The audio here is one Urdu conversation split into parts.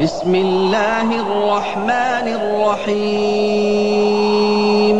بسم اللہ الرحمن الرحیم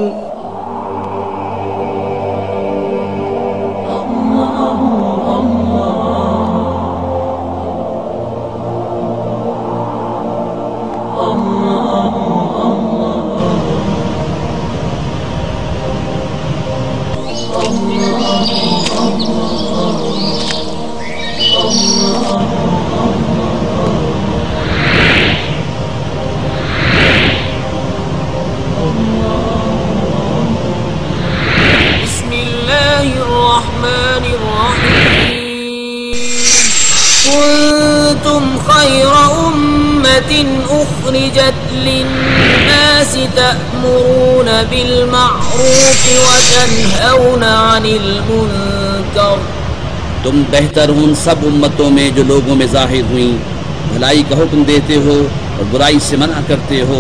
كنتم خير أمة أخرجت للناس تأمرون بالمعروف وتنهون عن المنكر. تم بہتر ان سب امتوں میں جو لوگوں میں ظاہر ہوئیں، بھلائی کا حکم دیتے ہو اور برائی سے منع کرتے ہو.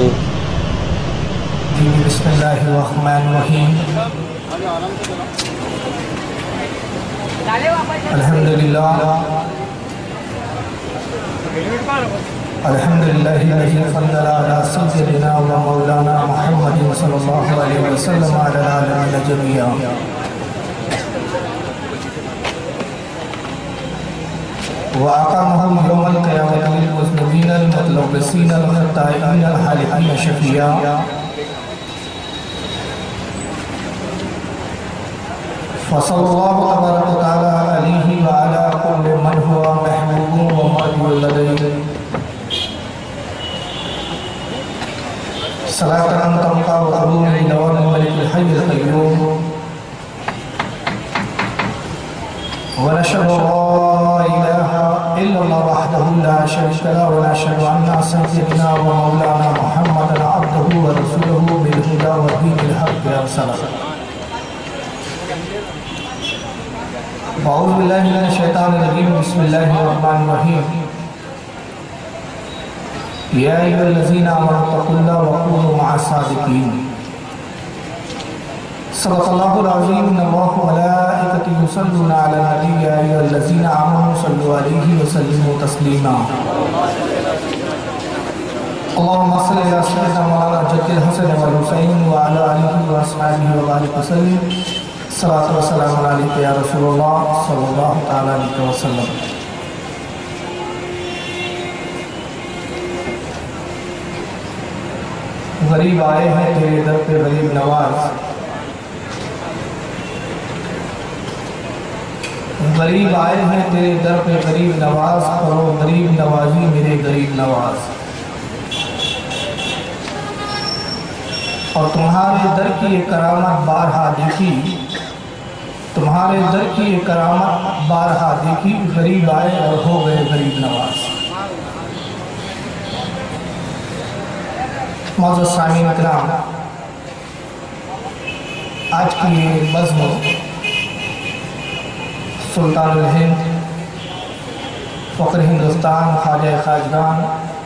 بسم اللہ الرحمن الرحیم. الحمدللہ الذی فضل علی سیدنا و مولانا محمد صلی اللہ علیہ وسلم علی العالمین جمیعا. وأقامهم يوم القيامة للمذنبين المتلبسين الخطائين الحالقين شفيعا. فصلى الله تبارك وتعالى عليه وعلى كل من هو محبوب ومرجو لديه صلاة تبقى وتدوم بدوام الملك الحي القيوم. ونشهد لا إله إلا الله وحده لا شريك له ونشهد أن سيدنا ومولانا محمدا عبده ورسوله بالهدى ودين الحق أرسله. أعوذ بالله من الشيطان الرجيم. بسم الله الرحمن الرحيم. يا أيها الذين آمنوا اتقوا الله وكونوا مع الصادقين. صدق الله العظيم. إن الله وملائكته يصلون على النبي يا أيها الذين آمنوا صلوا عليه وسلموا تسليما. اللهم صل على سيدنا مولانا جد الحسن والحسين وعلى آله وأصحابه وبارك وسلم. صلاۃ و سلام علیک یا رسول اللہ صلی اللہ تعالیٰ علیہ وسلم. غریب آئے ہیں تیرے در پہ غریب نواز. غریب آئے ہیں تیرے در پہ غریب نواز. کرو غریب نوازی میرے غریب نواز. اور تمہارے در کی یہ کرامت بارہا دیکھی. تمہارے در کی یہ کرامت بارہا دیکھی. غریب آئے اور ہو گئے غریب نواز. معزز سامعین کرام، آج کی یہ بزم سلطان الہند فخر ہندوستان خواجہ خواجگان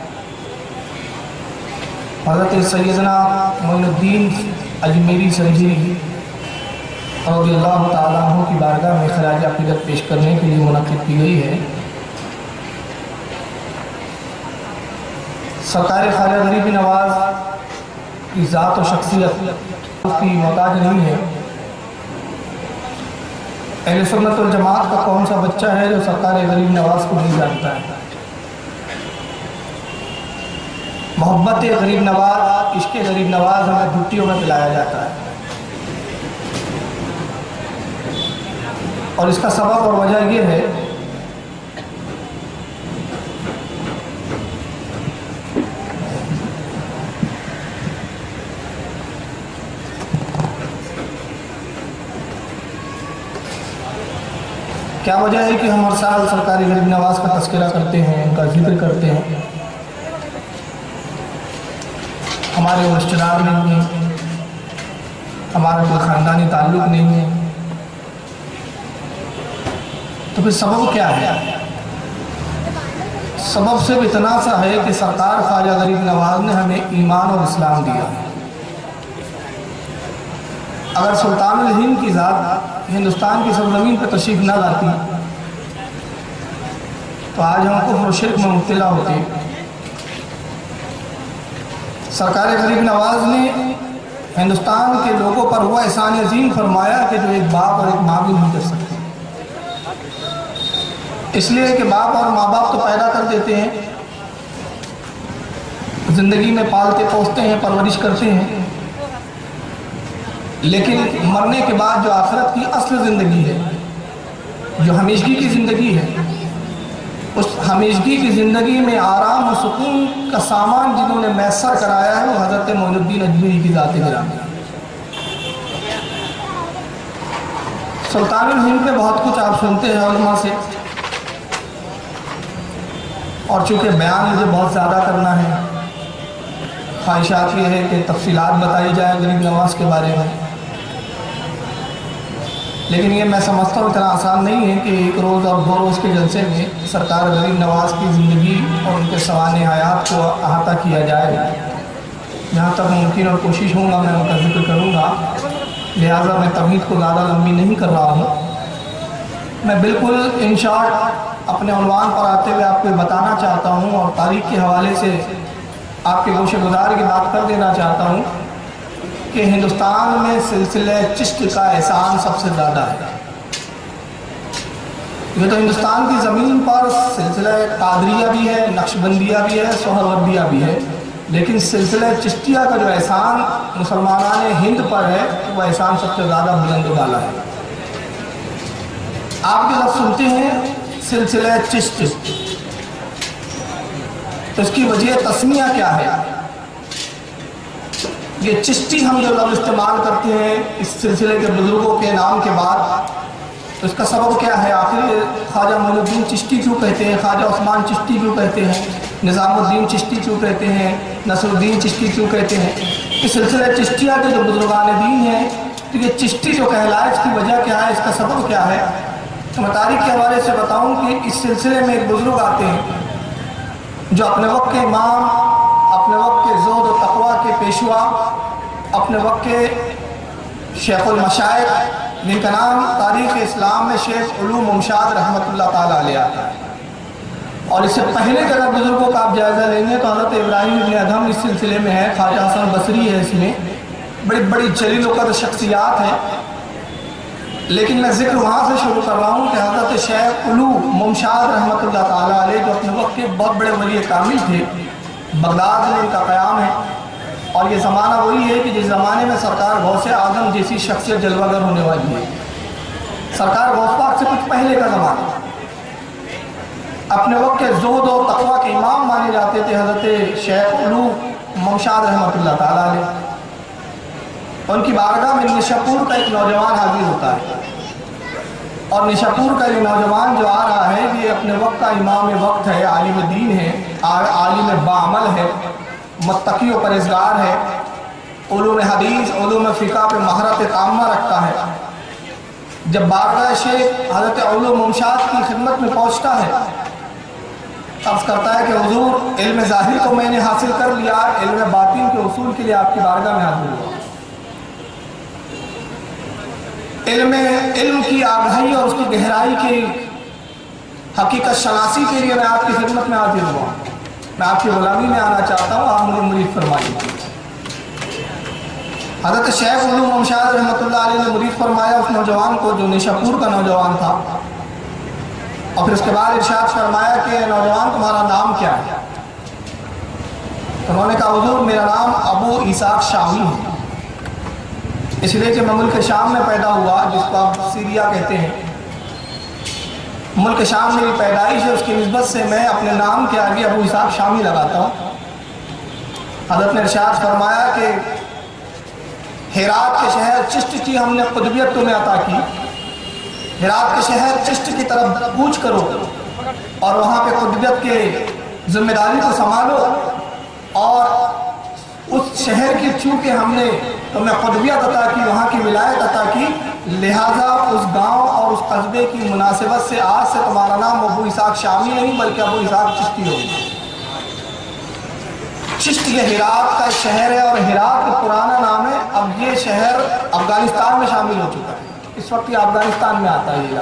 حضرت سیدنا معین الدین اجمیری سنجری رضی اللہ تعالیٰ عنہ کی بارگاہ میں خراج عقیدت پیش کرنے کے لیے منعقد کی گئی ہے. سرکار خواجہ غریب نواز کی ذات و شخصیت کی محتاج نہیں ہے. اہل سنت والجماعت کا کون سا بچہ ہے جو سرکار غریب نواز کو نہیں جانتا ہے؟ محبت غریب نواز، عشق غریب نواز ہمیں دھوتیوں میں پلایا جاتا ہے. اور اس کا سبب اور وجہ یہ ہے کیا وجہ ہے کہ ہم ہر سال سرکاری غریب نواز کا تذکرہ کرتے ہیں، ان کا ذکر کرتے ہیں. ہمارے رشتہ دار نہیں ہیں، ہمارا کوئی خاندانی تعلق نہیں ہے، تو پھر سبب کیا ہے؟ سبب صرف اتنا سا ہے کہ سرکار خواجہ غریب نواز نے ہمیں ایمان اور اسلام دیا. اگر سلطان الہند کی ذات ہندوستان کی سرزمین پر تشریف نہ لاتی تو آج ہم کفر و شرک میں مبتلا ہوتے. سرکار غریب نواز نے ہندوستان کے لوگوں پر وہ احسان عظیم فرمایا کہ جو ایک باپ اور ایک ماں بھی نہیں کر سکتے. اس لیے کہ باپ اور ماں باپ تو پیدا کر دیتے ہیں، زندگی میں پالتے پوستے ہیں، پرورش کرتے ہیں، لیکن مرنے کے بعد جو آخرت کی اصل زندگی ہے، جو ہمیشگی کی زندگی ہے، اس ہمیشگی کی زندگی میں آرام و سکون کا سامان جنہوں نے میسر کرایا ہے وہ حضرت معین الدین اجمیری کی ذات گرامی. سلطان الہند میں بہت کچھ آپ سنتے ہیں علماء سے، اور چونکہ بیان مجھے بہت زیادہ کرنا ہے، خواہشات یہ ہے کہ تفصیلات بتائی جائے غریب نواز کے بارے میں، لیکن یہ میں سمجھتا ہوں اتنا آسان نہیں ہے کہ ایک روز اور 2 روز کے جلسے میں سرکار غریب نواز کی زندگی اور ان کے سوانح حیات کو احاطہ کیا جائے. جہاں تک ممکن اور کوشش ہوں گا میں ان کا ذکر کروں گا، لہٰذا میں تمہید کو زیادہ لمبی نہیں کر رہا ہوں. میں بالکل ان شارٹ اپنے عنوان پر آتے ہوئے آپ کو بتانا چاہتا ہوں اور تاریخ کے حوالے سے آپ کے گوشہ گزار کی بات کر دینا چاہتا ہوں کہ ہندوستان میں سلسلہ چشت کا احسان سب سے زیادہ ہے. یہ تو ہندوستان کی زمین پر سلسلہ قادریہ بھی ہے، نقشبندیہ بھی ہے، سہروردیہ بھی ہے، لیکن سلسلہ چشتیہ کا جو احسان مسلمانان ہند پر ہے وہ احسان سب سے زیادہ بلند و بالا ہے. آپ کے لفظ سنتے ہیں سلسلہ چشت، تو اس کی وجہ تسمیہ کیا ہے؟ یہ چشتی ہم جو لفظ استعمال کرتے ہیں اس سلسلے کے بزرگوں کے نام کے بعد، تو اس کا سبب کیا ہے؟ آخر خواجہ معین الدین چشتی کیوں کہتے ہیں، خواجہ عثمان چشتی کیوں کہتے ہیں، نظام الدین چشتی کیوں کہتے ہیں، نصر الدین چشتی کیوں کہتے ہیں؟ اس سلسلہ چشتیہ کے جو بزرگان دین ہیں، تو یہ چشتی جو کہلائے اس کی وجہ کیا ہے، اس کا سبب کیا ہے؟ تو میں تاریخ کے حوالے سے بتاؤں کہ اس سلسلے میں ایک بزرگ آتے ہیں جو اپنے وقت کے امام، اپنے وقت کے زہد و تقویٰ کے پیشوا، اپنے وقت کے شیخ المشائخ، جن کا نام تاریخ اسلام میں شیخ علوم ممشاد رحمۃ اللہ تعالیٰ علیہ آتا ہے. اور اس سے پہلے کے اگر بزرگوں کا آپ جائزہ لیں گے تو حضرت ابراہیم ابن ادھم اس سلسلے میں ہے، خواجہ حسن بصری ہے، اس میں بڑی بڑی جلیل القدر شخصیات ہیں. لیکن میں ذکر وہاں سے شروع کر رہا ہوں کہ حضرت شیخ علوم ممشاد رحمۃ اللہ تعالیٰ علیہ جو اپنے وقت کے بہت بڑے ولی کامل تھے، بغداد میں ان کا قیام ہے. اور یہ زمانہ وہی ہے کہ جس زمانے میں سرکار غوث اعظم جیسی شخصیت جلوہ گر ہونے والی ہے. سرکار غوث پاک سے کچھ پہلے کا زمانہ، اپنے وقت کے زہد و تقویٰ کے امام مانے جاتے تھے حضرت شیخ علوم ممشاد رحمۃ اللہ تعالیٰ علیہ. ان کی بارگاہ میں نشاپور کا ایک نوجوان حاضر ہوتا ہے، اور نشاپور کا یہ نوجوان جو آ رہا ہے یہ اپنے وقت کا امام وقت ہے، عالم دین ہے، عالم باعمل ہے، متقی و پرہیزگار ہے، علوم حدیث، علوم فقہ پہ مہارت تامہ رکھتا ہے. جب بارگاہ شیخ حضرت علوم ممشاد کی خدمت میں پہنچتا ہے، عرض کرتا ہے کہ حضور علم ظاہر کو میں نے حاصل کر لیا، علم باطن کے اصول کے لیے آپ کی بارگاہ میں حاضر ہوا. علم کی آگاہی اور اس کی گہرائی کی حقیقت شناسی کے لیے میں آپ کی خدمت میں حاضر ہوا. میں آپ کی غلامی میں آنا چاہتا ہوں، آپ مجھے مرید فرمائیے. حضرت شیخ علوم ممشاد رحمۃ اللہ علیہ نے مرید فرمایا اس نوجوان کو جو نشاپور کا نوجوان تھا، اور پھر اس کے بعد ارشاد فرمایا کہ نوجوان تمہارا نام کیا ہے؟ انہوں نے کہا حضور میرا نام ابو اسحاق شامی ہے، اس لیے کہ میں ملک شام میں پیدا ہوا جس کو آپ سیریا کہتے ہیں. ملک شام میری پیدائش ہے، اس کی نسبت سے میں اپنے نام کے آگے ابو اسحاق شامی لگاتا ہوں. حضرت نے ارشاد فرمایا کہ ہرات کے شہر چشت کی ہم نے قطبیت تمہیں عطا کی، ہرات کے شہر چشت کی طرف کوچ کرو اور وہاں پہ قطبیت کے ذمہ داری کو سنبھالو، اور اس شہر کی چونکہ ہم نے تمہیں قطبیت عطا کی، وہاں کی ولایت عطا کی، لہٰذا اس گاؤں اور اس قصبے کی مناسبت سے آج سے تمہارا نام ابو اسحاق شامی نہیں بلکہ ابو اسحاق چشتی ہوگا. چشت یہ ہرات کا ایک شہر ہے اور ہرات کا پرانا نام ہے. اب یہ شہر افغانستان میں شامل ہو چکا ہے، اس وقت یہ افغانستان میں آتا ہے. یہ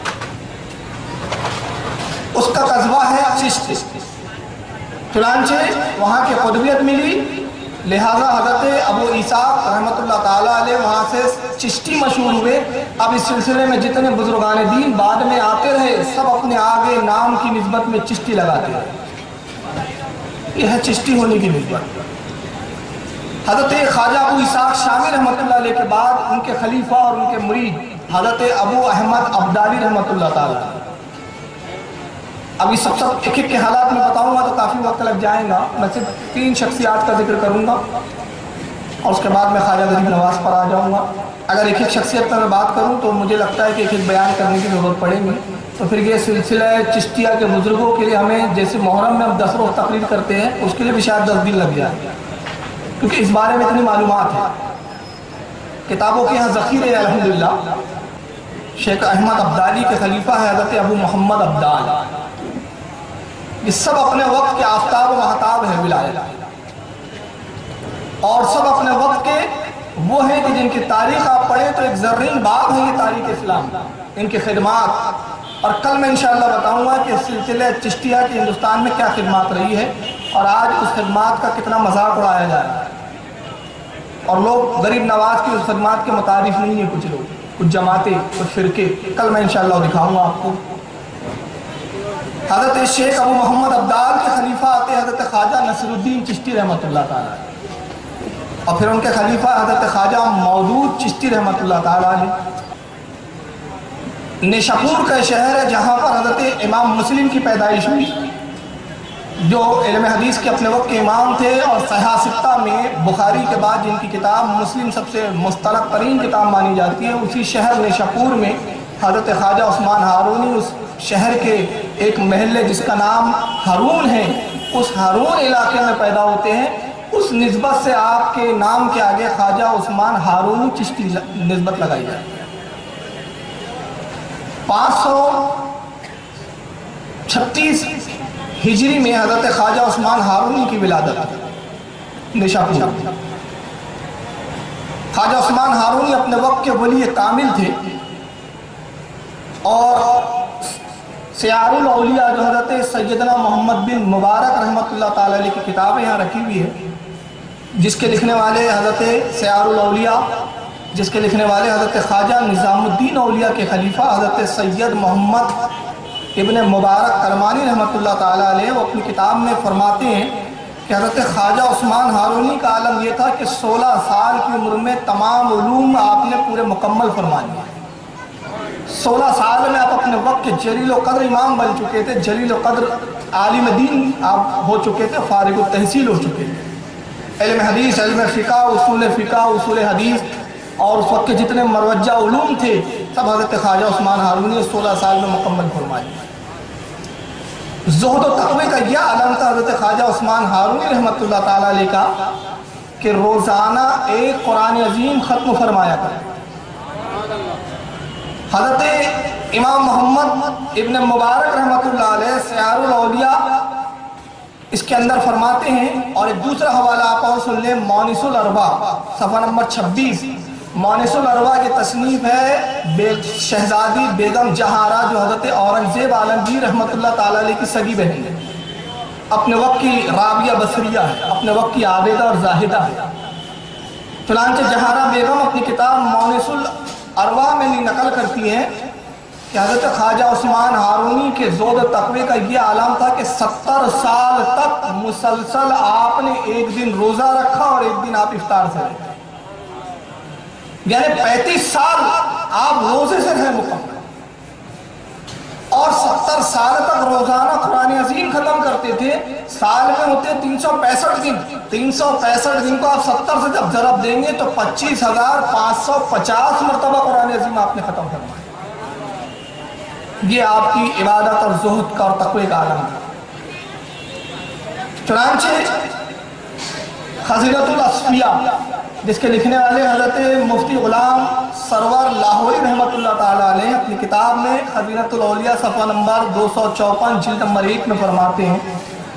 اس کا قصبہ ہے چشت. چنانچہ وہاں کی قطبیت ملی لہٰذا حضرت ابو اسحاق رحمۃ اللہ تعالیٰ علیہ وہاں سے چشتی مشہور ہوئے۔ اب اس سلسلے میں جتنے بزرگان دین بعد میں آتے رہے سب اپنے آگے نام کی نسبت میں چشتی لگاتے رہے، یہ ہے چشتی ہونے کی نسبت۔ حضرت خواجہ ابو اسحاق شامی رحمۃ اللہ علیہ کے بعد ان کے خلیفہ اور ان کے مرید حضرت ابو احمد ابدالی رحمۃ اللہ تعالیٰ۔ ابھی سب ایک ایک کے حالات میں بتاؤں گا تو کافی وقت لگ جائے گا، میں صرف 3 شخصیات کا ذکر کروں گا اور اس کے بعد میں خواجہ غریب نواز پر آ جاؤں گا۔ اگر ایک ایک شخصیت پر میں بات کروں تو مجھے لگتا ہے کہ ایک ایک بیان کرنے کی ضرورت پڑے گی، تو پھر یہ سلسلہ چشتیہ کے بزرگوں کے لیے ہمیں جیسے محرم میں ہم 10 روز تقریر کرتے ہیں اس کے لیے بھی شاید 10 دن لگ جائے، کیونکہ اس بارے میں اتنی معلومات ہیں، کتابوں کے یہاں ذخیرے ہیں الحمدللہ۔ شیخ احمد ابدالی کے خلیفہ ہے حضرت ابو محمد ابدال، یہ سب اپنے وقت کے آفتاب و مہتاب ہیں ولایت، اور سب اپنے وقت کے وہ ہیں کہ جن کی تاریخ آپ پڑھیں تو ایک زرین باب ہے یہ تاریخ اسلام، ان کی خدمات، اور کل میں انشاءاللہ بتاؤں گا کہ سلسلہ چشتیہ کی ہندوستان میں کیا خدمات رہی ہے اور آج اس خدمات کا کتنا مذاق اڑایا جا رہا ہے، اور لوگ غریب نواز کی اس خدمات کے متعارف نہیں ہیں، کچھ لوگ، کچھ جماعتیں، کچھ فرقے، کل میں انشاءاللہ دکھاؤں گا آپ کو۔ حضرت شیخ ابو محمد ابدال کے خلیفہ آتے حضرت خواجہ نصر الدین چشتی رحمۃ اللہ تعالیٰ، اور پھر ان کے خلیفہ حضرت خواجہ مودود چشتی رحمۃ اللہ تعالیٰ علیہ۔ نیشاپور کا شہر ہے جہاں پر حضرت امام مسلم کی پیدائش ہوئی، جو علم حدیث کے اپنے وقت کے امام تھے، اور صحیح ستہ میں بخاری کے بعد جن کی کتاب مسلم سب سے مستند ترین کتاب مانی جاتی ہے، اسی شہر نیشاپور میں حضرت خواجہ عثمان ہارونی اس شہر کے ایک محلے جس کا نام ہارون ہے، اس ہارون علاقے میں پیدا ہوتے ہیں، اس نسبت سے آپ کے نام کے آگے خواجہ عثمان ہارونی چشتی نسبت لگائی جائے۔ 536 ہجری میں حضرت خواجہ عثمان ہارونی کی ولادت نیشاپور۔ خواجہ عثمان ہارونی اپنے وقت کے ولی کامل تھے، اور سیار الاولیاء جو حضرت سیدنا محمد بن مبارک رحمۃ اللہ تعالیٰ علیہ کی کتاب یہاں رکھی ہوئی ہے، جس کے لکھنے والے حضرت سیار الاولیاء، جس کے لکھنے والے حضرت خواجہ نظام الدین اولیاء کے خلیفہ حضرت سید محمد ابن مبارک کرمانی رحمۃ اللہ تعالیٰ علیہ، وہ اپنی کتاب میں فرماتے ہیں کہ حضرت خواجہ عثمان ہارونی کا عالم یہ تھا کہ 16 سال کی عمر میں تمام علوم آپ نے پورے مکمل فرما لیے۔ 16 سال میں آپ اپنے وقت کے جلیل و قدر امام بن چکے تھے، جلیل و قدر عالم دین آپ ہو چکے تھے، فارغ التحصیل ہو چکے تھے۔ علم حدیث، علم فقہ، اصول حدیث اور اس وقت کے جتنے مروجہ علوم تھے سب حضرت خواجہ عثمان ہارونی نے 16 سال میں مکمل فرمائے۔ زہد و تقوی کا یہ عالم تھا حضرت خواجہ عثمان ہارونی رحمۃ اللہ تعالیٰ علیہ کا کہ روزانہ ایک قرآن عظیم ختم فرمایا کرتے۔ حضرت امام محمد ابن مبارک رحمۃ اللہ علیہ سیار الاولیاء اس کے اندر فرماتے ہیں، اور ایک دوسرا حوالہ آپ اور سن لیں، مونس الاربع صفحہ نمبر 26۔ مونس الاربع کی تصنیف ہے شہزادی بیگم جہارہ، جو حضرت اورنگزیب عالمگیر رحمۃ اللہ تعالیٰ علیہ کی سگی بہن ہے، اپنے وقت کی رابعہ بصریہ ہے، اپنے وقت کی عابدہ اور زاہدہ ہے۔ چنانچہ جہارہ بیگم اپنی کتاب مونس الاربع میں نقل کرتی ہیں کہ حضرت خواجہ عثمان ہارونی کے زہد و تقوی کا یہ عالم تھا کہ 70 سال تک مسلسل آپ نے ایک دن روزہ رکھا اور ایک دن آپ افطار سے رہے، یعنی 35 سال آپ روزے سے رہے مکمل، اور 70 سال تک روزانہ قرآن عظیم ختم کرتے تھے۔ سال میں ہوتے 365 دن، 365 دن کو آپ 70 سے جب ضرب دیں گے تو 25,550 مرتبہ قرآن عظیم آپ نے ختم فرمایا۔ یہ آپ کی عبادت اور زہد کا اور تقوی کا عالم تھا۔ چنانچہ خزینۃ الاصفیاء، جس کے لکھنے والے حضرت مفتی غلام سرور لاہوری رحمۃ اللہ تعالیٰ علیہ اپنی کتاب میں خزینۃ الاولیاء صفحہ نمبر 254 جلد نمبر 1 میں فرماتے ہیں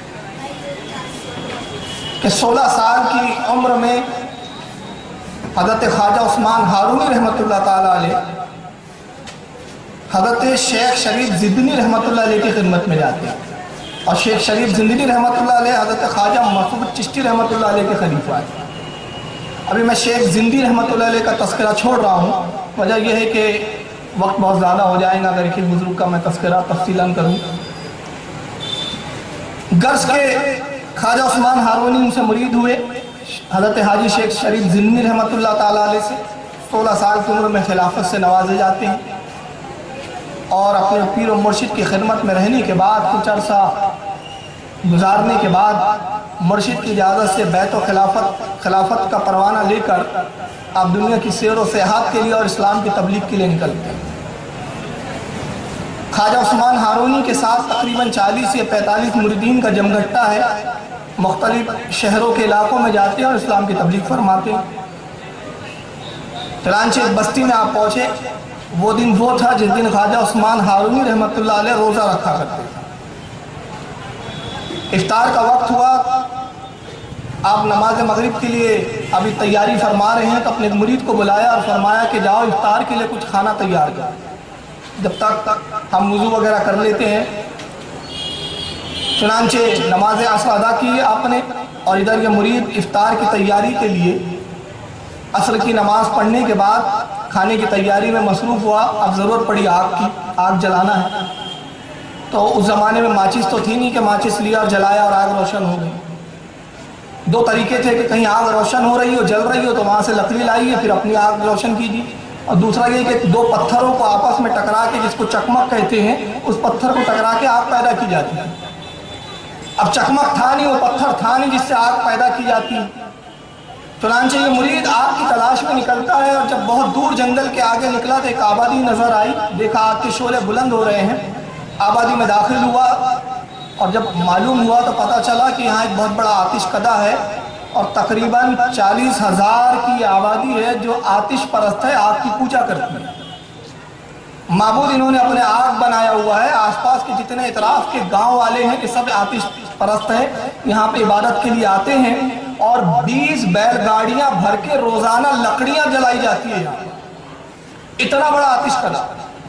کہ 16 سال کی عمر میں حضرت خواجہ عثمان ہارونی رحمۃ اللہ تعالیٰ علیہ حضرت شیخ شریف زدنی رحمۃ اللہ علیہ کی خدمت میں جاتے ہیں۔ اور شیخ شریف زندگی رحمۃ اللہ علیہ حضرت خواجہ مسعود چشتی رحمۃ اللہ علیہ کے خلیفہ ہیں۔ ابھی میں شیخ زندی رحمۃ اللہ علیہ کا تذکرہ چھوڑ رہا ہوں، وجہ یہ ہے کہ وقت بہت زیادہ ہو جائے گا اگر ایک بزرگ کا میں تذکرہ تفصیلاً کروں۔ غرض کے خواجہ عثمان ہارونی ان سے مرید ہوئے، حضرت حاجی شیخ شریف زندی رحمۃ اللہ تعالیٰ علیہ سے 16 سال کی عمر میں خلافت سے نوازے جاتے ہیں، اور اپنے پیر و مرشد کی خدمت میں رہنے کے بعد کچھ عرصہ گزارنے کے بعد مرشد کی اجازت سے بیعت و خلافت کا پروانہ لے کر آپ دنیا کی سیر و سیاحت کے لیے اور اسلام کی تبلیغ کے لیے نکلتے ہیں۔ خواجہ عثمان ہارونی کے ساتھ تقریباً 40 یا 45 مریدین کا جمگھٹا ہے، مختلف شہروں کے علاقوں میں جاتے ہیں اور اسلام کی تبلیغ فرماتے ہیں۔ چنانچہ ایک بستی میں آپ پہنچے، وہ دن وہ تھا جس دن خواجہ عثمان ہارونی رحمۃ اللہ علیہ روزہ رکھا کرتے تھے۔ افطار کا وقت ہوا، آپ نماز مغرب کے لیے ابھی تیاری فرما رہے ہیں تو اپنے مرید کو بلایا اور فرمایا کہ جاؤ افطار کے لیے کچھ کھانا تیار کرو، جب تک ہم وضو وغیرہ کر لیتے ہیں۔ چنانچہ نماز عصر ادا کی آپ نے، اور ادھر یہ مرید افطار کی تیاری کے لیے عصر کی نماز پڑھنے کے بعد کھانے کی تیاری میں مصروف ہوا۔ اب ضرورت پڑی آگ کی، آگ جلانا ہے، تو اس زمانے میں ماچس تو تھی نہیں کہ ماچس لیا اور جلایا اور آگ روشن ہو گئی۔ دو طریقے تھے کہ کہیں آگ روشن ہو رہی ہو، جل رہی ہو تو وہاں سے لکڑی لائیے پھر اپنی آگ روشن کیجیے، اور دوسرا یہ کہ دو پتھروں کو آپس میں ٹکرا کے، جس کو چکمک کہتے ہیں، اس پتھر کو ٹکرا کے آگ پیدا کی جاتی ہے۔ اب چکمک تھا نہیں، وہ پتھر تھا نہیں جس سے آگ پیدا کی جاتی۔ چنانچہ یہ مرید آگ کی تلاش میں نکلتا ہے، اور جب بہت دور جنگل کے آگے نکلا تو ایک آبادی نظر آئی، دیکھا آگ کے شعلے بلند ہو رہے ہیں، آبادی میں داخل ہوا، اور جب معلوم ہوا تو پتہ چلا کہ یہاں ایک بہت بڑا آتش کدہ ہے، اور تقریباً 40,000 کی آبادی ہے جو آتش پرست ہے، آگ کی پوجا کرتی ہے۔ معبود انہوں نے اپنے آگ بنایا ہوا ہے، آس پاس کے جتنے اطراف کے گاؤں والے ہیں کہ سب آتش پرست ہیں، یہاں پہ عبادت کے لیے آتے ہیں، اور 20 بیل گاڑیاں بھر کے روزانہ لکڑیاں جلائی جاتی ہے یہاں، اتنا بڑا آتش کدہ۔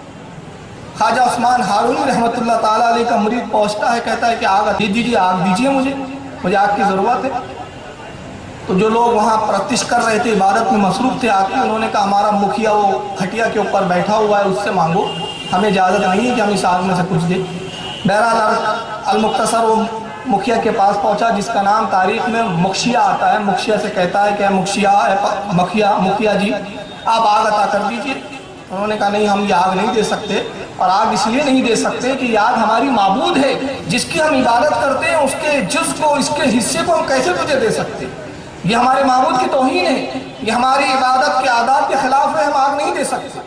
خواجہ عثمان ہارونی رحمۃ اللہ تعالیٰ علیہ کا مرید پہنچتا ہے، کہتا ہے کہ آگ دیجیے، آگ دیجیے، مجھے آگ کی ضرورت ہے۔ تو جو لوگ وہاں پرستش کر رہے تھے، عبادت میں مصروف تھے، آتے انہوں نے کہا ہمارا مکھیا وہ کھٹیا کے اوپر بیٹھا ہوا ہے، اس سے مانگو، ہمیں اجازت نہیں ہے کہ ہم اس آگ میں سے کچھ دیں۔ بہرحال المختصر وہ مکھیا کے پاس پہنچا، جس کا نام تاریخ میں مکشیا آتا ہے۔ مکشیا سے کہتا ہے کہ مکھیا جی آپ آگ عطا کر دیجیے۔ انہوں نے کہا نہیں، ہم یہ آگ نہیں دے سکتے، اور آگ اس لیے نہیں دے سکتے کہ یہ آگ ہماری معبود ہے، جس کی ہم عبادت کرتے ہیں، اس کے جز کو، اس کے حصے کو ہم کیسے تجھے دے سکتے؟ یہ ہمارے معبود کی توہین ہے، یہ ہماری عبادت کے آداب کے خلاف ہے، ہم آگ نہیں دے سکتے۔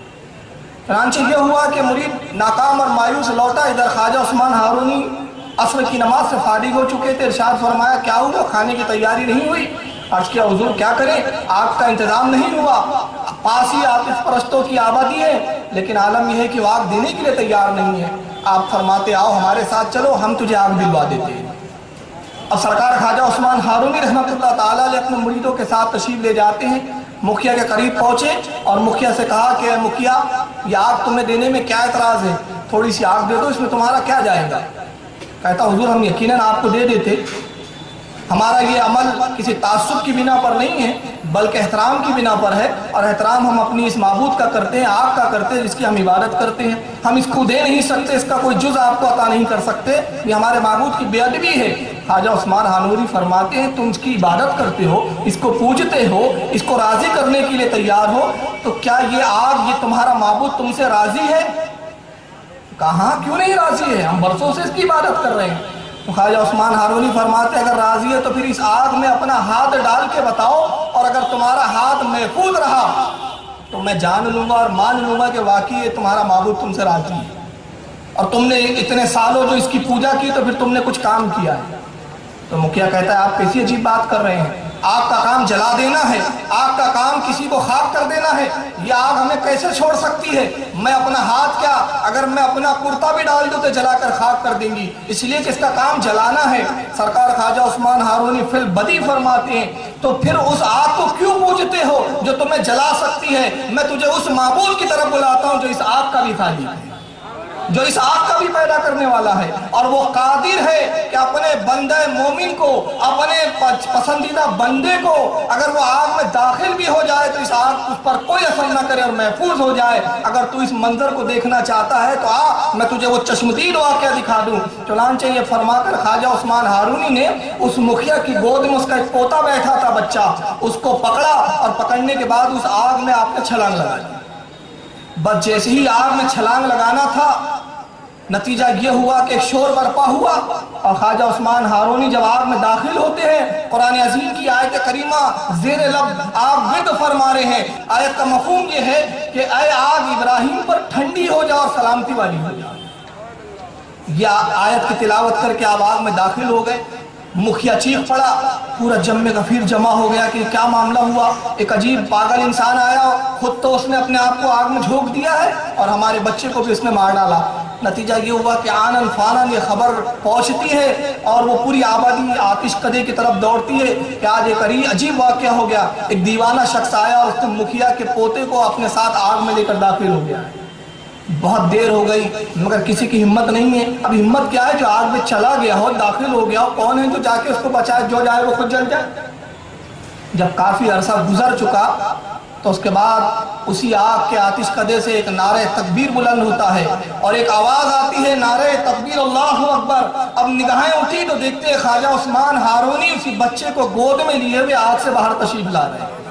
چنانچہ یہ ہوا کہ مرید ناکام اور مایوس لوٹا، ادھر خواجہ عثمان ہارونی عصر کی نماز سے فارغ ہو چکے تھے۔ ارشاد فرمایا کیا ہوا، کھانے کی تیاری نہیں ہوئی؟ عرض کیا حضور کیا کریں، آگ کا انتظام نہیں ہوا، پاس ہی آتش پرستوں کی آبادی ہے، لیکن عالم یہ ہے کہ وہ آگ دینے کے لیے تیار نہیں ہے۔ آپ فرماتے آؤ ہمارے ساتھ چلو، ہم تجھے آگ دلوا دیتے ہیں۔ اب سرکار خواجہ عثمان ہارونی رحمۃ اللہ تعالیٰ علیہ اپنے مریدوں کے ساتھ تشریف لے جاتے ہیں، مکھیا کے قریب پہنچے اور مکھیا سے کہا کہ مکھیا یہ آگ تمہیں دینے میں کیا اعتراض ہے، تھوڑی سی آگ دے دو، اس میں تمہارا کیا جائے گا؟ کہتا حضور ہم یقیناً آپ کو دے دیتے، ہمارا یہ عمل کسی تعصب کی بنا پر نہیں ہے بلکہ احترام کی بنا پر ہے، اور احترام ہم اپنی اس معبود کا کرتے ہیں، آگ کا کرتے ہیں جس کی ہم عبادت کرتے ہیں۔ ہم اس کو دے نہیں سکتے، اس کا کوئی جز آپ کو عطا نہیں کر سکتے، یہ ہمارے معبود کی بے ادبی ہے۔ خواجہ عثمان ہارونی فرماتے ہیں تم اس کی عبادت کرتے ہو، اس کو پوجتے ہو، اس کو راضی کرنے کے لیے تیار ہو، تو کیا یہ آگ، یہ تمہارا معبود تم سے راضی ہے؟ کہاں کیوں نہیں راضی ہے، ہم برسوں سے اس کی عبادت کر رہے ہیں۔ تو خواجہ عثمان ہارونی فرماتے ہیں اگر راضی ہے تو پھر اس آگ میں اپنا ہاتھ ڈال کے بتاؤ، اور اگر تمہارا ہاتھ محفوظ رہا تو میں جان لوں گا اور مان لوں گا کہ واقعی تمہارا معبود تم سے راضی ہے، اور تم نے اتنے سالوں جو اس کی پوجا کی تو پھر تم نے کچھ کام کیا ہے۔ تو مکھیا کہتا ہے آپ کیسی عجیب بات کر رہے ہیں، آگ کا کام جلا دینا ہے، آگ کا کام کسی کو خاک کر دینا ہے، یہ آگ ہمیں کیسے چھوڑ سکتی ہے؟ میں اپنا ہاتھ کیا، اگر میں اپنا کرتا بھی ڈال دوں تو جلا کر خاک کر دیں گی، اس لیے کہ اس کا کام جلانا ہے۔ سرکار خواجہ عثمان ہارونی فی البدی فرماتے ہیں تو پھر اس آگ کو کیوں پوجتے ہو جو تمہیں جلا سکتی ہے؟ میں تجھے اس معبود کی طرف بلاتا ہوں جو اس آگ کا بھی خالق ہے، جو اس آگ کا بھی پیدا کرنے والا ہے، اور وہ قادر ہے کہ اپنے بندہ مومن کو، اپنے پسندیدہ بندے کو اگر وہ آگ میں داخل بھی ہو جائے تو اس آگ اس پر کوئی اثر نہ کرے اور محفوظ ہو جائے۔ اگر تو اس منظر کو دیکھنا چاہتا ہے تو آ، میں تجھے وہ چشمدید واقعہ دکھا دوں۔ چنانچہ یہ فرما کر خواجہ عثمان ہارونی نے اس مکھیا کی گود میں اس کا ایک پوتا بیٹھا تھا بچہ، اس کو پکڑا اور پکڑنے کے بعد اس آگ میں آپ نے چھلانگ لگا دی۔ بس جیسے ہی آگ میں چھلانگ لگانا تھا، نتیجہ یہ ہوا کہ ایک شور برپا ہوا، اور خواجہ عثمان ہارونی جب آگ میں داخل ہوتے ہیں، قرآن عظیم کی آیت کریمہ زیر لب آپ ورد فرما رہے ہیں۔ آیت کا مفہوم یہ ہے کہ اے آگ ابراہیم پر ٹھنڈی ہو جا اور سلامتی والی ہو جا۔ یہ آیت کی تلاوت کر کے آپ آگ میں داخل ہو گئے۔ مکھیا چیخ پڑا، پورا جمع غفیر جمع ہو گیا کہ کیا معاملہ ہوا۔ ایک عجیب پاگل انسان آیا، خود تو اس نے اپنے آپ کو آگ میں جھونک دیا ہے اور ہمارے بچے کو بھی اس نے مار ڈالا۔ نتیجہ یہ ہوا کہ آنن فانن یہ خبر پہنچتی ہے اور وہ پوری آبادی آتش کدے کی طرف دوڑتی ہے کہ آج ایک عجیب واقعہ ہو گیا۔ ایک دیوانہ شخص آیا اور اس نے مکھیا کے پوتے کو اپنے ساتھ آگ میں لے کر داخل ہو گیا۔ بہت دیر ہو گئی مگر کسی کی ہمت نہیں ہے۔ اب ہمت کیا ہے، جو آگ میں چلا گیا ہو، داخل ہو گیا ہو، کون ہے جو جا کے اس کو بچائے؟ جو جائے وہ خود جل جائے۔ جب کافی عرصہ گزر چکا تو اس کے بعد اسی آگ کے آتش کدے سے ایک نعرہ تکبیر بلند ہوتا ہے اور ایک آواز آتی ہے، نعرہ تکبیر اللہ اکبر۔ اب نگاہیں اٹھی تو دیکھتے ہیں خواجہ عثمان ہارونی اسی بچے کو گود میں لیے ہوئے آگ سے باہر تشریف لا رہے ہیں۔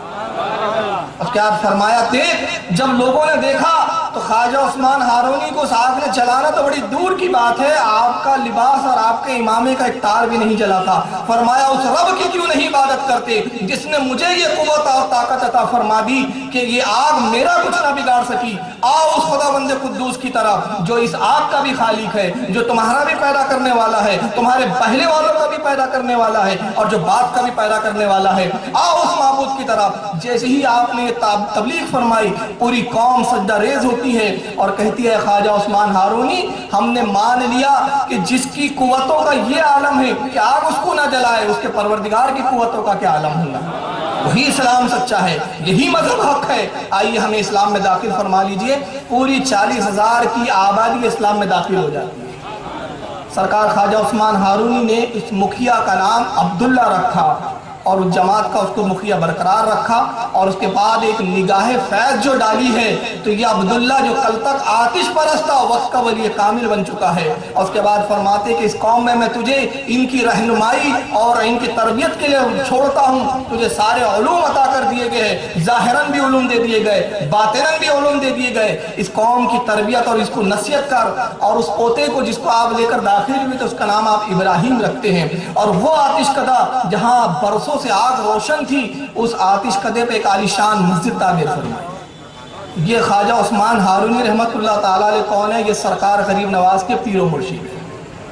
اس کے بعد فرمایا دیکھ، جب لوگوں نے دیکھا تو خواجہ عثمان ہارونی کو اس آگ نے جلانا تو بڑی دور کی بات ہے، آپ کا لباس اور آپ کے امامے کا ایک تار بھی نہیں جلا تھا۔ فرمایا اس رب کی کیوں نہیں عبادت کرتے جس نے مجھے یہ قوت اور طاقت عطا فرما دی کہ یہ آگ میرا کچھ نہ بگاڑ سکی۔ آؤ اس خدا بند قدوس کی طرف جو اس آگ کا بھی خالق ہے، جو تمہارا بھی پیدا کرنے والا ہے، تمہارے پہلے والوں کا بھی پیدا کرنے والا ہے اور جو بعد کا بھی پیدا کرنے والا ہے۔ آؤ اس معبود کی طرف۔ جیسے ہی آپ نے تبلیغ فرمائی، پوری قوم سجدہ ریز ہوتی ہے اور کہتی ہے خواجہ عثمان ہارونی ہم نے مان لیا کہ جس کی قوتوں کا یہ عالم ہے کہ آگ اس کو نہ جلائے، اس کے پروردگار کی قوتوں کا کیا عالم ہوگا۔ وہی اسلام سچا ہے، یہی مذہب حق ہے۔ آئیے ہمیں اسلام میں داخل فرما لیجئے۔ پوری 40,000 کی آبادی اسلام میں داخل ہو جاتی ہے۔ سرکار خواجہ عثمان ہارونی نے اس مکھیا کا نام عبداللہ رکھا اور اس جماعت کا اس کو مکھیا برقرار رکھا، اور اس کے بعد ایک نگاہ فیض جو ڈالی ہے تو یہ عبداللہ جو کل تک آتش پرست تھا وقت کا ولی کامل بن چکا ہے۔ اور اس کے بعد فرماتے کہ اس قوم میں تجھے ان کی رہنمائی اور ان کی تربیت کے لیے چھوڑتا ہوں، تجھے سارے علوم عطا کر دیے گئے، ظاہراً بھی علوم دے دیے گئے، باطناً بھی علوم دے دیے گئے۔ اس قوم کی تربیت اور اس کو نصیحت کر، اور اس پوتے کو جس کو آپ لے کر داخل ہوئے تو اس کا نام آپ ابراہیم رکھتے ہیں، اور وہ آتش کدہ جہاں برسوں سے آگ روشن تھی اس آتش کدے پہ ایک عالیشان مسجد تعمیر فرمائی۔ یہ خواجہ عثمان ہارونی رحمت اللہ تعالیٰ علیہ کون ہے؟ یہ سرکار غریب نواز کے پیر و مرشد ہے۔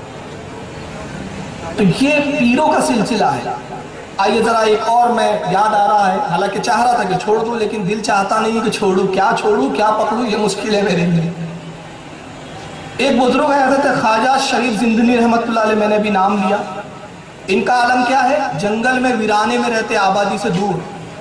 تو یہ پیروں کا سلسلہ ہے۔ آئیے ذرا ایک اور میں یاد آ رہا ہے، حالانکہ چاہ رہا تھا کہ چھوڑ دوں لیکن دل چاہتا نہیں کہ چھوڑوں کیا پکڑوں، یہ مشکل ہے میرے لیے۔ ایک بزرگ ہے حضرت خواجہ شریف زندنی رحمت اللہ علیہ، میں نے بھی نام لیا۔ ان کا عالم کیا ہے؟ جنگل میں ویرانے میں رہتے، آبادی سے دور،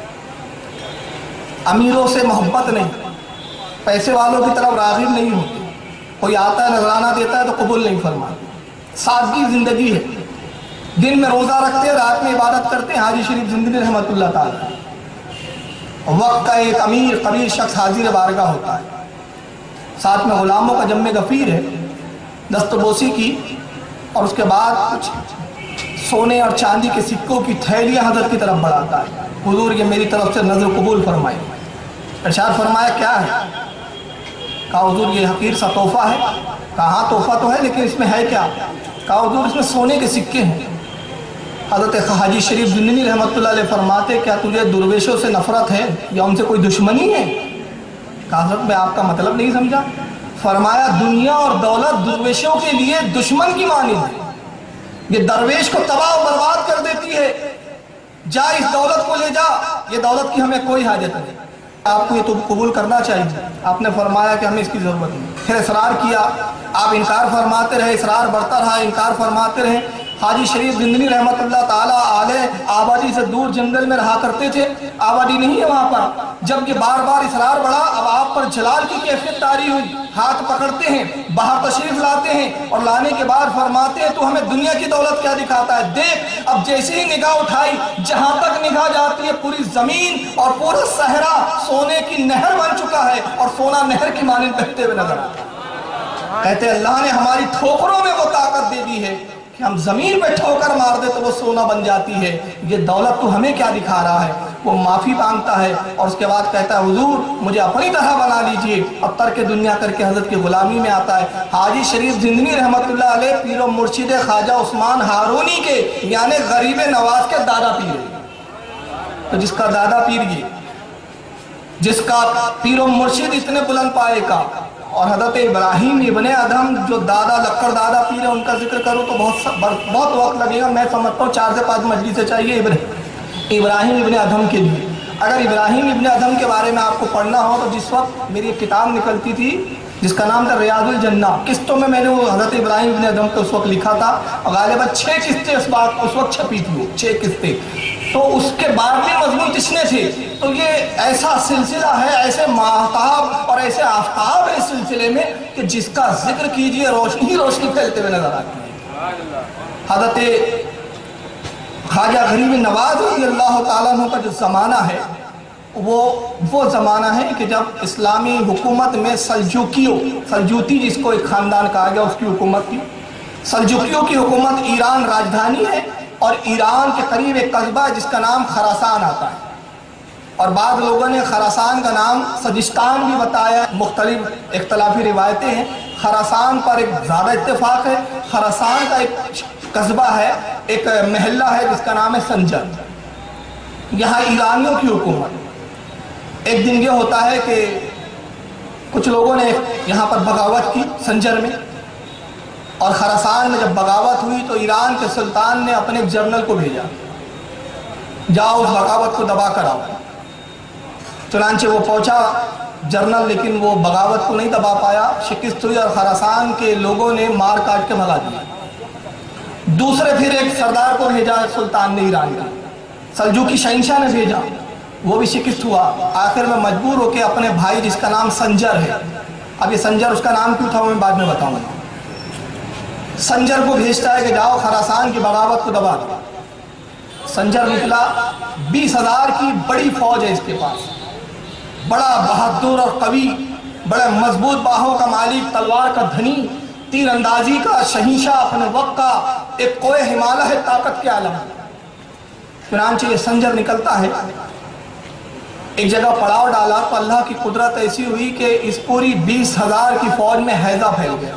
امیروں سے محبت نہیں، پیسے والوں کی طرف راغب نہیں ہوتے، کوئی آتا ہے نذرانہ دیتا ہے تو قبول نہیں فرماتے، سادگی زندگی ہے، دن میں روزہ رکھتے ہیں، رات میں عبادت کرتے ہیں۔ حاجی شریف زندگی رحمت اللہ تعالی وقت کا ایک امیر قبیر شخص حاضر بارگاہ ہوتا ہے، ساتھ میں غلاموں کا جمع غفیر ہے، دست بوسی کی، اور اس کے بعد کچھ سونے اور چاندی کے سکوں کی تھیلیاں حضرت کی طرف بڑھاتا ہے۔ حضور یہ میری طرف سے نظر قبول فرمائے۔ ارشاد فرمایا کیا ہے؟ کہا حضور یہ حقیر سا تحفہ ہے۔ کہا ہاں تحفہ تو ہے لیکن اس میں ہے کیا؟ کہا حضور اس میں سونے کے سکے ہیں۔ حضرت حاجی شریف زندنی رحمت اللہ علیہ فرماتے کیا تجھے درویشوں سے نفرت ہے یا ان سے کوئی دشمنی ہے؟ کہا حضرت میں آپ کا مطلب نہیں سمجھا۔ فرمایا دنیا اور دولت درویشوں کے لیے دشمن کی مانند ہے، یہ درویش کو تباہ و برباد کر دیتی ہے، جا اس دولت کو لے جا، یہ دولت کی ہمیں کوئی حاجت نہیں، آپ کو یہ تو قبول کرنا چاہیے۔ آپ نے فرمایا کہ ہمیں اس کی ضرورت نہیں۔ پھر اصرار کیا، آپ انکار فرماتے رہے، اصرار بڑھتا رہا، انکار فرماتے رہے۔ حاجی شریف زندنی رحمت اللہ تعالیٰ علیہ آبادی سے دور جنگل میں رہا کرتے تھے، آبادی نہیں ہے وہاں پر۔ جب یہ بار بار اصرار بڑھا، اب آپ پر جلال کی کیفیت طاری ہوئی، ہاتھ پکڑتے ہیں، باہر تشریف لاتے ہیں اور لانے کے بعد فرماتے ہیں تو ہمیں دنیا کی دولت کیا دکھاتا ہے، دیکھ اب جیسے ہی نگاہ اٹھائی، جہاں تک نگاہ جاتی ہے پوری زمین اور پورا صحرا سونے کی نہر بن چکا ہے اور سونا نہر کی مانند بہتے ہوئے نظر آتا ہے۔ کہتے اللہ نے ہماری ٹھوکروں میں وہ طاقت دے دی ہے کہ ہم زمین پہ ٹھوکر مار دے تو وہ سونا بن جاتی ہے، یہ دولت تو ہمیں کیا دکھا رہا ہے۔ وہ معافی مانگتا ہے اور اس کے بعد کہتا ہے حضور مجھے اپنی طرح بنا لیجئے، اب ترک دنیا کر کے حضرت کی غلامی میں آتا ہے۔ حاجی شریف زندنی رحمت اللہ علیہ پیر و مرشد خواجہ عثمان ہارونی کے یعنی غریب نواز کے دادا پیر ہیں۔ تو جس کا دادا پیر یہ، جس کا پیر و مرشد اتنے بلند پائے کا، اور حضرت ابراہیم ابن ادھم جو دادا لکڑ دادا پیر ہے، ان کا ذکر کروں تو بہت وقت لگے گا۔ میں سمجھتا ہوں 4 سے 5 مجلسیں چاہیے ابراہیم ابن ادھم کے لیے۔ اگر ابراہیم ابن ادھم کے بارے میں آپ کو پڑھنا ہو تو جس وقت میری ایک کتاب نکلتی تھی جس کا نام تھا ریاض الجنہ، قسطوں میں میں نے وہ حضرت ابراہیم ابن ادھم کو اس وقت لکھا تھا، اور غالباً 6 قسطیں اس وقت چھپی تھی، وہ 6 قسطیں۔ تو اس کے بعد بھی مضمون کتنے تھے؟ تو یہ ایسا سلسلہ ہے، ایسے ماہتاب اور ایسے آفتاب ہے اس سلسلے میں کہ جس کا ذکر کیجئے روشنی ہی روشنی پھیلتے ہوئے نظر آتی ہے۔ حضرت خواجہ غریب نواز رضی اللہ تعالیٰ عنہ کا جو زمانہ ہے وہ زمانہ ہے کہ جب اسلامی حکومت میں سلجوتی جس کو ایک خاندان کہا گیا اس کی حکومت تھی۔ سلجوکیوں کی حکومت ایران راجدھانی ہے، اور ایران کے قریب ایک قصبہ ہے جس کا نام خراسان آتا ہے، اور بعض لوگوں نے خراسان کا نام سجستان بھی بتایا، مختلف اختلافی روایتیں ہیں۔ خراسان پر ایک زیادہ اتفاق ہے۔ خراسان کا ایک قصبہ ہے، ایک محلہ ہے جس کا نام ہے سنجر، یہاں ایرانیوں کی حکومت۔ ایک دن یہ ہوتا ہے کہ کچھ لوگوں نے یہاں پر بغاوت کی سنجر میں، اور خراسان میں جب بغاوت ہوئی تو ایران کے سلطان نے اپنے ایک جنرل کو بھیجا، جاؤ اس بغاوت کو دبا کر آؤ۔ چنانچہ وہ پہنچا جنرل، لیکن وہ بغاوت کو نہیں دبا پایا، شکست ہوئی اور خراسان کے لوگوں نے مار کاٹ کے بھگا دیا۔ دوسرے پھر ایک سردار کو بھیجا سلطان نے ایران کا، سلجوقی شہنشاہ نے بھیجا، وہ بھی شکست ہوا۔ آخر میں مجبور ہو کے اپنے بھائی جس کا نام سنجر ہے، اب یہ سنجر اس کا نام کیوں تھا وہ میں بعد میں بتاؤں گا، سنجر کو بھیجتا ہے کہ جاؤ خراسان کی بغاوت کو دبا دو۔ سنجر نکلا، 20,000 کی بڑی فوج ہے اس کے پاس، بڑا بہادر اور قوی، بڑے مضبوط باہوں کا مالک، تلوار کا دھنی، تیر اندازی کا شہنشاہ، اپنے وقت کا ایک کوہ ہمالہ ہے، طاقت کے عالم۔ چنانچہ یہ سنجر نکلتا ہے، ایک جگہ پڑاؤ ڈالا تو اللہ کی قدرت ایسی ہوئی کہ اس پوری 20,000 کی فوج میں ہیضہ پھیل گیا۔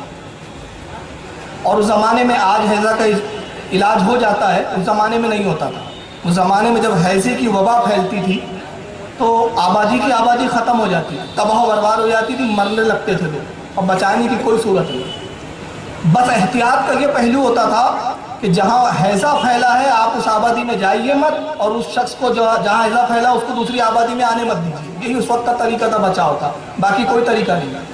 اور اس زمانے میں آج ہیضہ کا علاج ہو جاتا ہے، اس زمانے میں نہیں ہوتا تھا۔ اس زمانے میں جب ہیضے کی وبا پھیلتی تھی تو آبادی کی آبادی ختم ہو جاتی، تباہ و برباد ہو جاتی تھی، مرنے لگتے تھے لوگ، اور بچانے کی کوئی صورت نہیں۔ بس احتیاط کا یہ پہلو ہوتا تھا کہ جہاں ہیضہ پھیلا ہے آپ اس آبادی میں جائیے مت، اور اس شخص کو جہاں ہیضہ پھیلا اس کو دوسری آبادی میں آنے مت دیجیے۔ یہی اس وقت کا طریقہ تھا بچاؤ کا، باقی کوئی طریقہ نہیں۔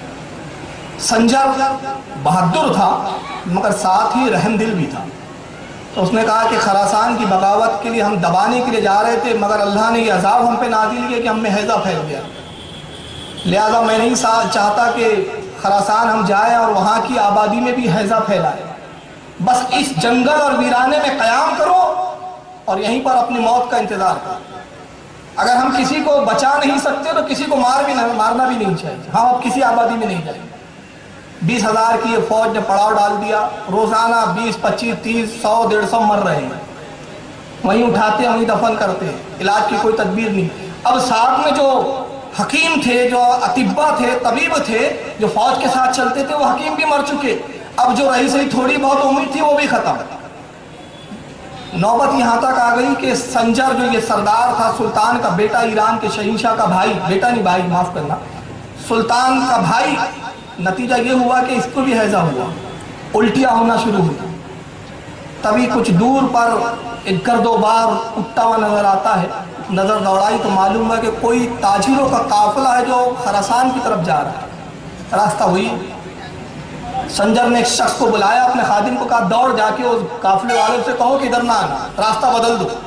سنجر بہادر تھا مگر ساتھ ہی رحم دل بھی تھا، تو اس نے کہا کہ خراسان کی بغاوت کے لیے ہم دبانے کے لیے جا رہے تھے، مگر اللہ نے یہ عذاب ہم پہ نازل کیا کہ ہم میں ہیضہ پھیل گیا، لہذا میں نہیں چاہتا کہ خراسان ہم جائیں اور وہاں کی آبادی میں بھی ہیضہ پھیلائے، بس اس جنگل اور ویرانے میں قیام کرو اور یہیں پر اپنی موت کا انتظار کرو۔ اگر ہم کسی کو بچا نہیں سکتے تو کسی کو مارنا بھی نہیں چاہیے، ہم اب کسی آبادی میں نہیں جائیں۔ 20,000 کی یہ فوج نے پڑاؤ ڈال دیا، روزانہ 20 25 30 100 150 مر رہے ہیں، وہیں اٹھاتے ہیں وہیں دفن کرتے ہیں، علاج کی کوئی تدبیر نہیں۔ اب ساتھ میں جو حکیم تھے، جو اطباء تھے، طبیب تھے، جو فوج کے ساتھ چلتے تھے، وہ حکیم بھی مر چکے، اب جو رہی سہی تھوڑی بہت امید تھی وہ بھی ختم۔ نوبت یہاں تک آ گئی کہ سنجر جو یہ سردار تھا، سلطان کا بیٹا، ایران کے شہنشاہ کا بھائی، بیٹا نہیں بھائی معاف کرنا، سلطان کا بھائی، نتیجہ یہ ہوا کہ اس کو بھی ہیضہ ہوا، الٹیاں ہونا شروع ہوئی۔ تبھی کچھ دور پر ایک گرد و بار اٹھتا ہوا نظر آتا ہے، نظر دوڑائی تو معلوم ہے کہ کوئی تاجروں کا قافلہ ہے جو خراسان کی طرف جا رہا ہے۔ راستہ ہوئی، سنجر نے ایک شخص کو بلایا، اپنے خادم کو کہا دوڑ جا کے اس قافلے والوں سے کہو کہ ادھر نہ آنا، راستہ بدل دو۔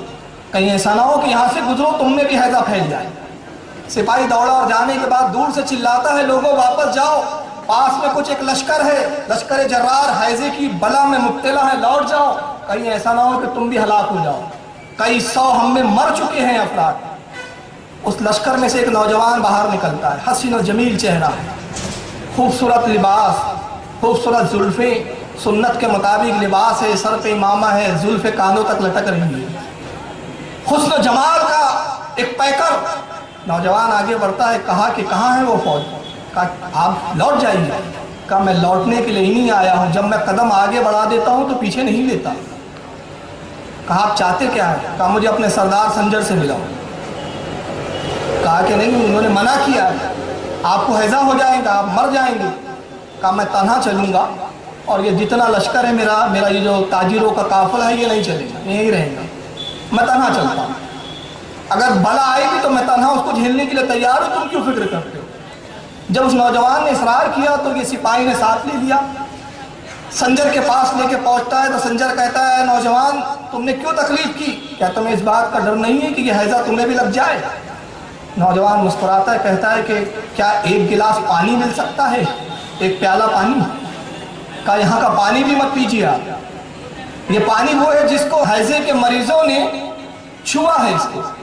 کہیں ایسا نہ ہو کہ یہاں سے گزرو تم میں بھی حیضہ پھیل جائے۔ سپاہی دوڑا اور جانے کے بعد دور سے چلاتا ہے لوگوں واپس جاؤ، پاس میں کچھ ایک لشکر ہے، لشکر جرار حیضے کی بلا میں مبتلا ہے، لوٹ جاؤ، کہیں ایسا نہ ہو کہ تم بھی ہلاک ہو جاؤ۔ کئی 100 ہم میں مر چکے ہیں افراد۔ اس لشکر میں سے ایک نوجوان باہر نکلتا ہے، حسین و جمیل چہرہ ہے، خوبصورت لباس، خوبصورت زلفیں، سنت کے مطابق لباس ہے، سر پہ امامہ ہے، زلفیں کانوں تک لٹک رہی ہے، حسن و جمال کا ایک پیکر۔ نوجوان آگے بڑھتا ہے، کہا کہ کہاں ہے وہ فوج؟ کہا آپ لوٹ جائیے۔ کہا میں لوٹنے کے لیے ہی نہیں آیا ہوں، جب میں قدم آگے بڑھا دیتا ہوں تو پیچھے نہیں لیتا۔ کہا آپ چاہتے کیا ہے؟ کہا مجھے اپنے سردار سنجر سے ملاؤ۔ کہا کہ نہیں، انہوں نے منع کیا ہے، آپ کو ہیضہ ہو جائے گا، آپ مر جائیں گے۔ کہا میں تنہا چلوں گا اور یہ جتنا لشکر ہے میرا یہ جو تاجروں کا قافلہ ہے یہ نہیں چلے گا، یہی رہے گا، میں تنہا چلتا ہوں۔ اگر بلا آئے گی تو میں تنہا اس کو جھیلنے کے لیے تیار ہوں، تم کیوں فکر کرتے ہو؟ جب اس نوجوان نے اصرار کیا تو یہ سپاہی نے ساتھ لے لیا، سنجر کے پاس لے کے پہنچتا ہے تو سنجر کہتا ہے نوجوان تم نے کیوں تکلیف کی؟ کیا تمہیں اس بات کا ڈر نہیں ہے کہ یہ حیضہ تمہیں بھی لگ جائے؟ نوجوان مسکراتا ہے، کہتا ہے کہ کیا ایک گلاس پانی مل سکتا ہے، ایک پیالہ پانی؟ کہا یہاں کا پانی بھی مت پیجیے آپ، یہ پانی وہ ہے جس کو حیضے کے مریضوں نے چھوا ہے، اس کو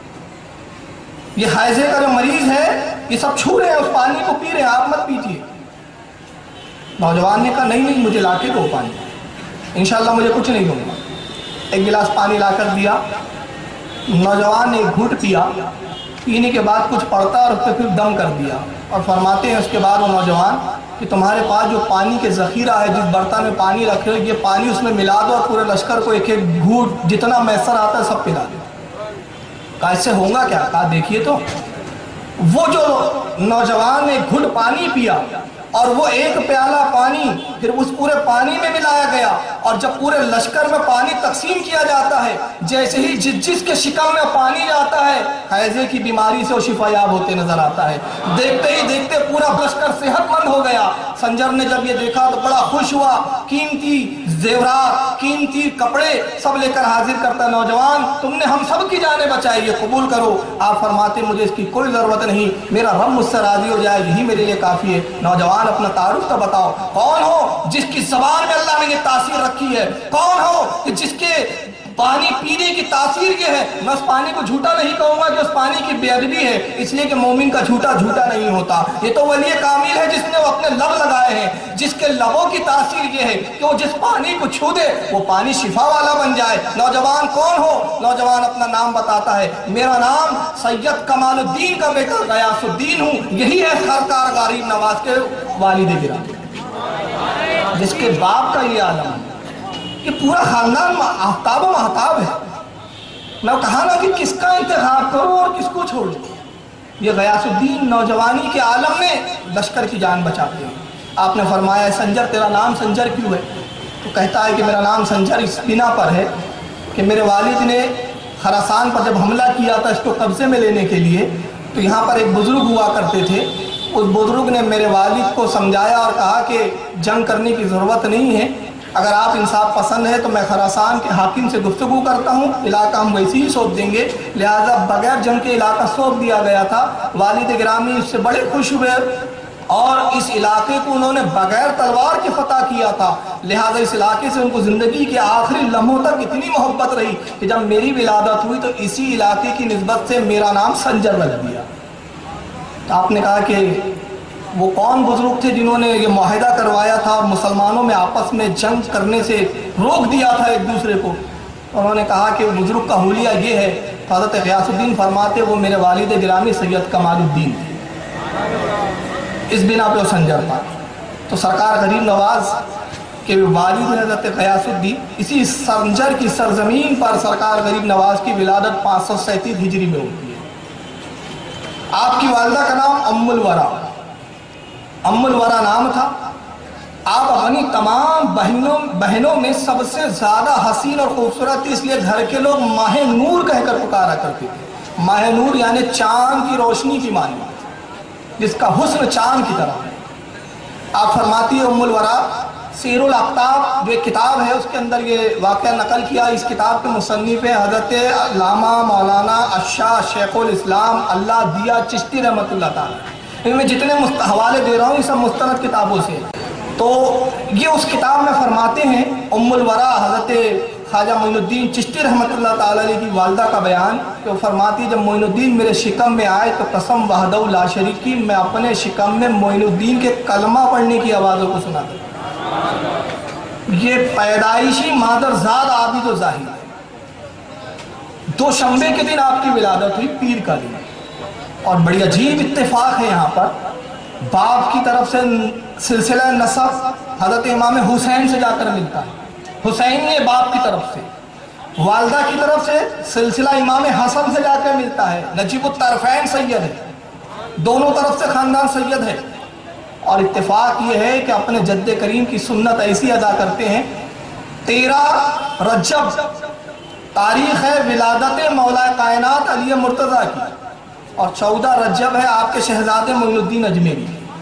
یہ حیضے کا جو مریض ہے یہ سب چھو رہے ہیں، اس پانی کو پی رہے ہیں، آپ مت پیجیے۔ نوجوان نے کہا نہیں مجھے لا کے دو پانی، انشاءاللہ مجھے کچھ نہیں دوں گا۔ ایک گلاس پانی لا کر دیا، نوجوان نے ایک گھونٹ پیا، پینے کے بعد کچھ پڑتا اور اس پہ پھر دم کر دیا، اور فرماتے ہیں اس کے بعد وہ نوجوان کہ تمہارے پاس جو پانی کے ذخیرہ ہے، جس برتن میں پانی رکھے ہو، یہ پانی اس میں ملا دو اور پورے لشکر کو ایک ایک گھونٹ جتنا میسر آتا ہے سب پلا دو۔ کہا اس سے ہوگا کیا؟ کہا دیکھیے تو وہ جو نوجوان نے گھٹ پانی پیا اور وہ ایک پیالہ پانی پھر اس پورے پانی میں ملایا گیا، اور جب پورے لشکر میں پانی تقسیم کیا جاتا ہے، جیسے ہی جس کے شکم میں پانی جاتا ہے حیضے کی بیماری سے وہ شفا یاب ہوتے نظر آتا ہے۔ دیکھتے ہی دیکھتے پورا لشکر صحت مند ہو گیا۔ سنجر نے جب یہ دیکھا تو بڑا خوش ہوا، قیمتی زیورات، قیمتی کپڑے سب لے کر حاضر کرتا ہے، نوجوان تم نے ہم سب کی جانیں بچائی، یہ قبول کرو۔ آپ فرماتے مجھے اس کی کوئی ضرورت نہیں، میرا رب مجھ سے راضی ہو جائے، یہی میرے لیے کافی ہے۔ نوجوان اپنا تعارف تو بتاؤ، کون ہو جس کی زبان میں اللہ نے یہ تاثیر رکھی ہے؟ کون ہو کہ جس کے پانی پینے کی تاثیر یہ ہے؟ میں اس پانی کو جھوٹا نہیں کہوں گا کہ اس پانی کی بے ادبی ہے، اس لیے کہ مومن کا جھوٹا جھوٹا نہیں ہوتا۔ یہ تو ولی کامل ہے جس نے وہ اپنے لب لگائے ہیں، جس کے لبوں کی تاثیر یہ ہے کہ وہ جس پانی کو چھو دے وہ پانی شفا والا بن جائے۔ نوجوان کون ہو؟ نوجوان اپنا نام بتاتا ہے، میرا نام سید کمال الدین کا بیٹا غیاث الدین ہوں، یہی ہے سرکار غریب نواز کے والد گرامی، جس کے باپ کا یہ عالم ہے۔ یہ پورا خاندان آفتاب و محتاب ہے۔ میں کہا نا کہ کس کا انتخاب کرو اور کس کو چھوڑ دو۔ یہ غیاث الدین نوجوانی کے عالم میں لشکر کی جان بچاتے ہیں۔ آپ نے فرمایا سنجر تیرا نام سنجر کیوں ہے؟ تو کہتا ہے کہ میرا نام سنجر اس بنا پر ہے کہ میرے والد نے خراسان پر جب حملہ کیا تھا اس کو قبضے میں لینے کے لیے، تو یہاں پر ایک بزرگ ہوا کرتے تھے، اس بزرگ نے میرے والد کو سمجھایا اور کہا کہ جنگ کرنے کی ضرورت نہیں ہے، اگر آپ انصاف پسند ہے تو میں خراسان کے حاکم سے گفتگو کرتا ہوں، علاقہ ہم ویسے ہی سونپ دیں گے۔ لہٰذا بغیر جنگ کے علاقہ سونپ دیا گیا تھا۔ والد گرامی اس سے بڑے خوش ہوئے اور اس علاقے کو انہوں نے بغیر تلوار کے فتح کیا تھا، لہٰذا اس علاقے سے ان کو زندگی کے آخری لمحوں تک اتنی محبت رہی کہ جب میری ولادت ہوئی تو اسی علاقے کی نسبت سے میرا نام سنجر رکھ دیا۔ آپ نے کہا کہ وہ کون بزرگ تھے جنہوں نے یہ معاہدہ کروایا تھا اور مسلمانوں میں آپس میں جنگ کرنے سے روک دیا تھا ایک دوسرے کو؟ انہوں نے کہا کہ بزرگ کا حلیہ یہ ہے، حضرت غیاث الدین فرماتے وہ میرے والد گرامی سید کمال الدین تھے، اس بنا پہ وہ سنجر تھا۔ تو سرکار غریب نواز کے والد حضرت غیاث الدین، اسی سنجر کی سرزمین پر سرکار غریب نواز کی ولادت 537 ہجری میں ہوتی ہے۔ آپ کی والدہ کا نام ام الورا نام تھا۔ آپ اپنی تمام بہنوں میں سب سے زیادہ حسین اور خوبصورت تھی، اس لیے گھر کے لوگ ماہ نور کہہ کر پکارا کرتے تھے۔ ماہ نور یعنی چاند کی روشنی کی مانی، جس کا حسن چاند کی طرح ہے۔ آپ فرماتی ہے ام الورا سیر الاقطاب جو ایک کتاب ہے اس کے اندر یہ واقعہ نقل کیا. اس کتاب کے مصنف ہیں حضرت علامہ مولانا الشاہ شیخ الاسلام اللہ دیا چشتی رحمۃ اللہ تعالیٰ. ان میں جتنے حوالے دے رہا ہوں یہ سب مستند کتابوں سے. تو یہ اس کتاب میں فرماتے ہیں ام الورا حضرت خواجہ معین الدین چشتی رحمۃ اللہ تعالیٰ علیہ کی والدہ کا بیان کہ وہ فرماتی ہے جب معین الدین میرے شکم میں آئے تو قسم وحدہ لا شریک کی میں اپنے شکم میں معین الدین کے کلمہ پڑھنے کی آوازوں کو سنا تھا. یہ پیدائشی مادر زاد عابد و ظاہر ہے. دوشنبے کے دن آپ کی ولادت ہوئی پیر کا دن. اور بڑی عجیب اتفاق ہے یہاں پر باپ کی طرف سے سلسلہ نسب حضرت امام حسین سے جا کر ملتا ہے. حسین یہ باپ کی طرف سے. والدہ کی طرف سے سلسلہ امام حسن سے جا کر ملتا ہے. نجیب الطرفین سید ہے. دونوں طرف سے خاندان سید ہے. اور اتفاق یہ ہے کہ اپنے جد کریم کی سنت ایسی ادا کرتے ہیں. 13 رجب تاریخ ہے ولادت مولا کائنات علی مرتضیٰ کی اور 14 رجب ہے آپ کے شہزادے معین الدین اجمیری.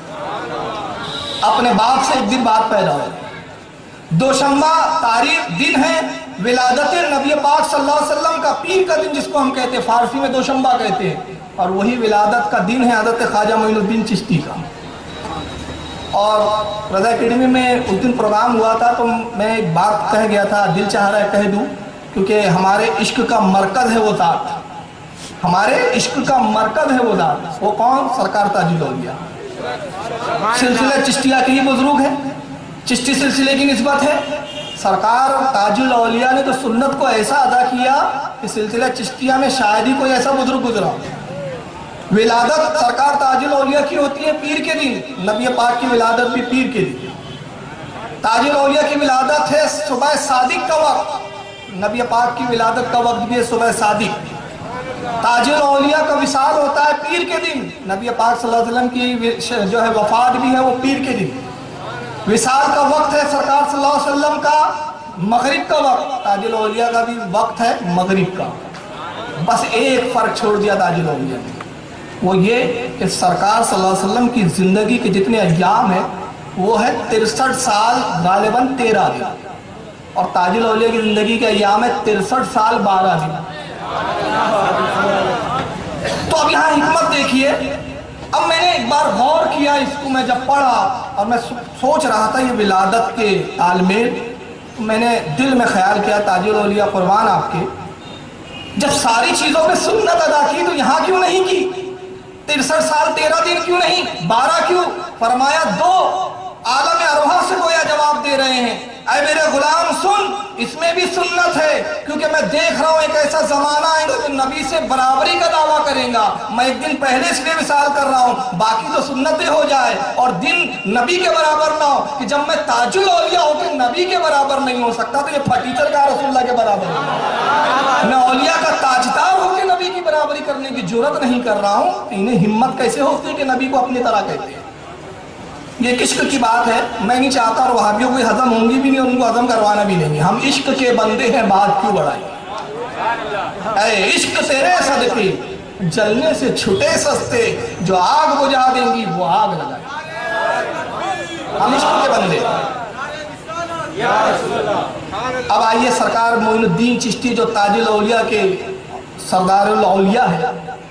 اپنے باپ سے ایک دن بعد پیدا ہوئے. دوشنبہ تاریخ دن ہے ولادت نبی پاک صلی اللہ علیہ وسلم کا پیر کا دن جس کو ہم کہتے ہیں فارسی میں دوشنبہ کہتے ہیں. اور وہی ولادت کا دن ہے حضرت خواجہ معین الدین چشتی کا. اور رضا اکیڈمی میں اس دن پروگرام ہوا تھا تو میں ایک بات کہہ گیا تھا دل چاہ رہا ہے کہہ دوں کیونکہ ہمارے عشق کا مرکز ہے وہ ذات. ہمارے عشق کا مرکز ہے وہ ذات. وہ کون؟ سرکار تاج الاولیاء. سلسلہ چشتیہ کے ہی بزرگ ہے. چشتی سلسلے کی نسبت ہے. سرکار تاج الاولیاء نے تو سنت کو ایسا ادا کیا کہ سلسلہ چشتیہ میں شاید ہی کوئی ایسا بزرگ گزرا. ولادت سرکار تاج الاولیاء کی ہوتی ہے پیر کے دن. نبی پاک کی ولادت بھی پیر کے دن. تاج الاولیاء کی ولادت ہے صبح صادق کا وقت. نبی پاک کی ولادت کا وقت بھی ہے صبح صادق. تاج الاولیاء کا وصال ہوتا ہے پیر کے دن. نبی پاک صلی اللہ علیہ وسلم کی جو ہے وفات بھی ہے وہ پیر کے دن. وصال کا وقت ہے سرکار صلی اللہ علیہ وسلم کا مغرب کا وقت. تاج الاولیاء کا بھی وقت ہے مغرب کا. بس ایک فرق چھوڑ دیا تاج الاولیاء نے. وہ یہ کہ سرکار صلی اللہ علیہ وسلم کی زندگی کے جتنے ایام ہیں وہ ہے 63 سال غالباً 13 دن. اور تاج الاولیاء کی زندگی کے ایام ہے 63 سال 12 دن. تو اب یہاں حکمت دیکھیے. اب میں نے ایک بار غور کیا اس کو میں جب پڑھا اور میں سوچ رہا تھا یہ ولادت کے تال میں میں نے دل میں خیال کیا تاج الاولیاء قربان آپ کے جب ساری چیزوں پہ سنت ادا کی تو یہاں کیوں نہیں کی؟ 63 سال 13 دن کیوں نہیں 12 کیوں؟ فرمایا 2 عالم ارواح سے گویا جواب دے رہے ہیں. اے میرے غلام سن اس میں بھی سنت ہے کیونکہ میں دیکھ رہا ہوں ایک ایسا زمانہ آئے گا جو نبی سے برابری کا دعویٰ کرے گا. میں ایک دن پہلے اس لیے وصال کر رہا ہوں باقی تو سنتیں ہو جائے اور دن نبی کے برابر نہ ہو کہ جب میں تاج الاولیاء ہو کے نبی کے برابر نہیں ہو سکتا تو یہ پھٹیچر کا رسول اللہ کے برابر ہے. میں اولیاء کا تاجدار ہو کے نبی کی برابری کرنے کی جرات نہیں کر رہا ہوں. انہیں ہمت کیسے ہوتی ہے کہ نبی کو اپنی طرح کہتے ہیں. یہ عشق کی بات ہے. میں نہیں چاہتا اور وہابیوں کو ہضم ہوں گی بھی نہیں اور ان کو ہضم کروانا بھی نہیں. ہم عشق کے بندے ہیں بات کیوں بڑھائی. اے عشق تیرے صدقے جلنے سے چھٹے سستے جو آگ بجھا دیں گی وہ آگ لگائے. ہم عشق کے بندے. اب آئیے سرکار معین الدین چشتی جو تاج الاولیاء کے سردار الاولیاء ہے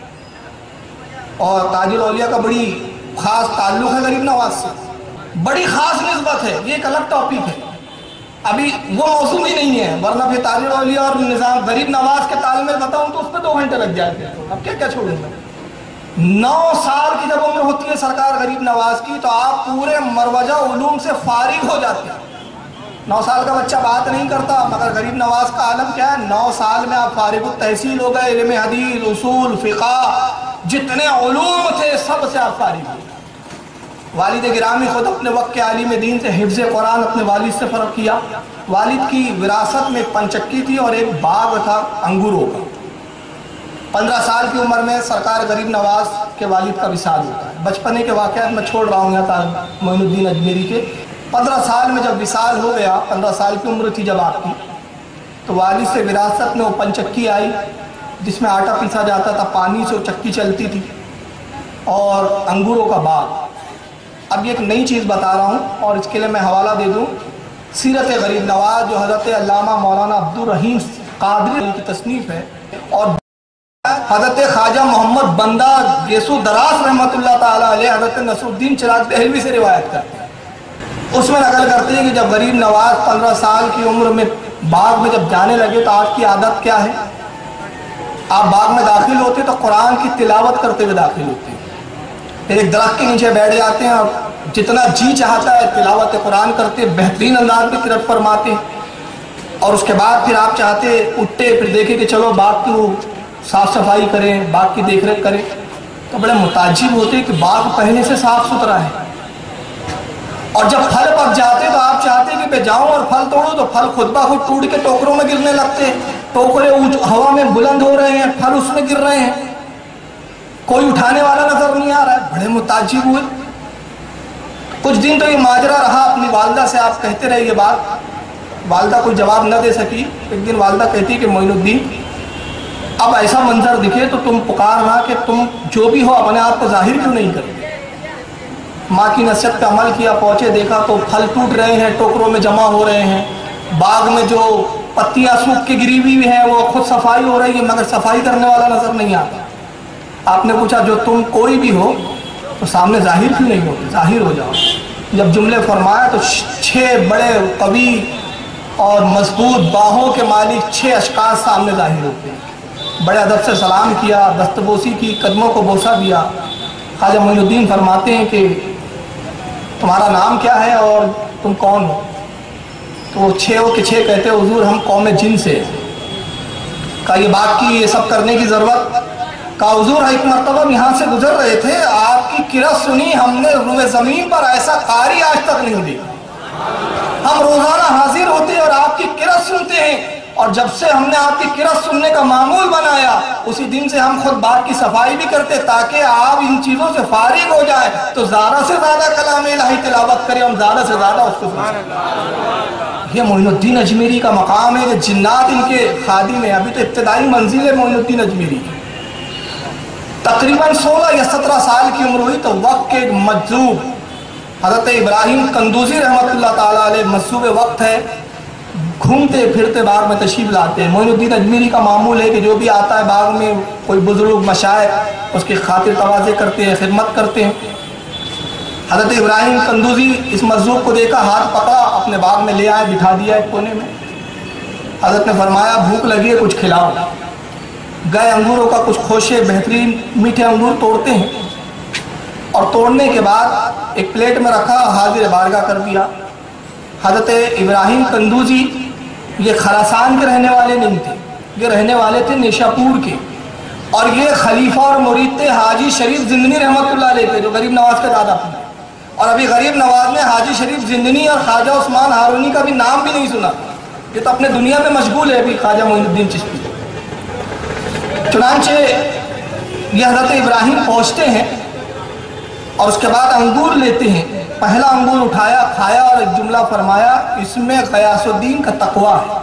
اور تاج الاولیاء کا بڑی خاص تعلق ہے غریب نواز سے. بڑی خاص نسبت ہے. یہ ایک الگ ٹاپک ہے. ابھی وہ موضوع ہی نہیں ہے ورنہ پھر تاج الاولیاء اور نظام غریب نواز کے تال میں بتاؤں تو اس پہ 2 گھنٹے لگ جائے تھے. اب کیا چھوڑیں گے. 9 سال کی جب عمر ہوتی ہے سرکار غریب نواز کی تو آپ پورے مروجہ علوم سے فارغ ہو جاتے ہیں. 9 سال کا بچہ بات نہیں کرتا مگر غریب نواز کا عالم کیا ہے 9 سال میں آپ فارغ التحصیل ہو گئے. علم حدیث اصول فقہ جتنے علوم تھے سب سے آپ فارغ ہو. والد گرامی خود اپنے وقت کے عالم دین سے حفظ قرآن اپنے والد سے فرق کیا. والد کی وراثت میں ایک پنچکی تھی اور ایک باغ تھا انگوروں کا. 15 سال کی عمر میں سرکار غریب نواز کے والد کا وصال ہوتا ہے. بچپنے کے واقعات میں چھوڑ رہا ہوں یہاں معین الدین اجمیری کے. 15 سال میں جب وصال ہو گیا 15 سال کی عمر تھی جب آپ کی تو والد سے وراثت میں وہ پنچکی آئی جس میں آٹا پیسا جاتا تھا. پانی سے وہ چکی چلتی تھی اور انگوروں کا باغ. اب یہ ایک نئی چیز بتا رہا ہوں اور اس کے لیے میں حوالہ دے دوں سیرت غریب نواز جو حضرت علامہ مولانا عبدالرحیم قادری کی تصنیف ہے، اور حضرت خواجہ محمد بندہ گیسو دراز رحمۃ اللہ تعالیٰ علیہ حضرت نصر الدین چراغ دہلوی سے روایت کرتے ہیں۔ اس میں نقل کرتے ہیں کہ جب غریب نواز 15 سال کی عمر میں باغ میں جب جانے لگے تو آپ کی عادت کیا ہے؟ آپ باغ میں داخل ہوتے تو قرآن کی تلاوت کرتے ہوئے داخل ہوتے ہیں، پھر ایک درخت کے نیچے بیٹھ جاتے ہیں اور جتنا جی چاہتا ہے تلاوت قرآن کرتے، بہترین انداز میں قرأت فرماتے ہیں، اور اس کے بعد پھر آپ چاہتے اٹھتے پھر دیکھیں کہ چلو باغ کی صاف صفائی کریں، باغ کی دیکھ ریکھ کریں، تو بڑے متعجب ہوتے کہ باغ پہلے سے صاف ستھرا ہے، اور جب پھل پک جاتے تو آپ چاہتے کہ میں جاؤں اور پھل توڑوں تو پھل خود بخود ٹوٹ کے ٹوکروں میں گرنے لگتے، ٹوکرے ہوا میں بلند ہو رہے ہیں، پھل اس میں گر رہے ہیں، کوئی اٹھانے والا نظر نہیں آ رہا ہے۔ بڑے متعجب ہوئے۔ کچھ دن تو یہ ماجرا رہا، اپنی والدہ سے آپ کہتے رہے یہ بات، والدہ کوئی جواب نہ دے سکی۔ ایک دن والدہ کہتی کہ معین الدین اب ایسا منظر دکھے تو تم پکارنا کہ تم جو بھی ہو اپنے آپ کو ظاہر کیوں نہیں کرتے۔ ماں کی نصیحت پہ عمل کیا، پہنچے دیکھا تو پھل ٹوٹ رہے ہیں، ٹوکروں میں جمع ہو رہے ہیں، باغ میں جو پتیاں سوکھ کے گری ہوئی ہیں وہ خود صفائی ہو رہی ہے مگر صفائی کرنے والا نظر نہیں آتا۔ آپ نے پوچھا جو تم کوئی بھی ہو تو سامنے ظاہر کیوں نہیں ہوتے، ظاہر ہو جاؤ۔ جب جملے فرمایا تو 6 بڑے قوی اور مضبوط باہوں کے مالک 6 اشخاص سامنے ظاہر ہوتے ہیں۔ بڑے ادب سے سلام کیا، دستبوسی کی، قدموں کو بوسہ دیا۔ خواجہ معین الدین فرماتے ہیں کہ تمہارا نام کیا ہے اور تم کون ہو؟ تو وہ 6 کے 6 کہتے ہیں حضور ہم قوم جن سے۔ کہا یہ بات کی یہ سب کرنے کی ضرورت؟ کہا حضور ایک مرتبہ ہم یہاں سے گزر رہے تھے، آپ کی قرأت سنی، ہم نے روئے زمین پر ایسا قاری آج تک نہیں دیکھا۔ ہم روزانہ حاضر ہوتے ہیں اور آپ کی قرأت سنتے ہیں، اور جب سے ہم نے آپ کی قرأت سننے کا معمول بنایا اسی دن سے ہم خود باغ کی صفائی بھی کرتے تاکہ آپ ان چیزوں سے فارغ ہو جائیں تو زیادہ سے زیادہ کلام الہی تلاوت کریں، ہم زیادہ سے زیادہ اس کو سنیں۔ یہ معین الدین اجمیری کا مقام ہے کہ جنات ان کے خادم ہیں۔ ابھی تو ابتدائی منزل ہے معین الدین اجمیری کی۔ تقریباً 16 یا 17 سال کی عمر ہوئی تو وقت کے مجذوب حضرت ابراہیم قندوزی رحمۃ اللہ تعالیٰ علیہ مجذوب وقت ہے، گھومتے پھرتے باغ میں تشریف لاتے ہیں۔ معین الدین اجمیری کا معمول ہے کہ جو بھی آتا ہے باغ میں کوئی بزرگ مشائخ اس کی خاطر تواضع کرتے ہیں، خدمت کرتے ہیں۔ حضرت ابراہیم قندوزی اس مجذوب کو دیکھا، ہاتھ پکڑا، اپنے باغ میں لے آئے، بٹھا دیا ایک کونے میں۔ حضرت نے فرمایا بھوک لگی ہے کچھ کھلاؤ۔ گئے انگوروں کا کچھ خوشے بہترین میٹھے انگور توڑتے ہیں، اور توڑنے کے بعد ایک پلیٹ میں رکھا، حاضر بارگاہ کر دیا۔ حضرت ابراہیم قندوزی یہ خراسان کے رہنے والے نہیں تھے، یہ رہنے والے تھے نیشاپور کے، اور یہ خلیفہ اور مرید تھے حاجی شریف زندنی رحمۃ اللہ علیہ کے، جو غریب نواز کے دادا تھے۔ اور ابھی غریب نواز نے حاجی شریف زندنی اور خواجہ عثمان ہارونی کا بھی نام بھی نہیں سنا، یہ تو اپنے دنیا میں مشغول ہے ابھی خواجہ معین الدین چشتی۔ چنانچہ یہ حضرت ابراہیم پہنچتے ہیں اور اس کے بعد انگور لیتے ہیں۔ پہلا انگور اٹھایا، کھایا اور ایک جملہ فرمایا اس میں غیاث الدین کا تقویٰ ہے۔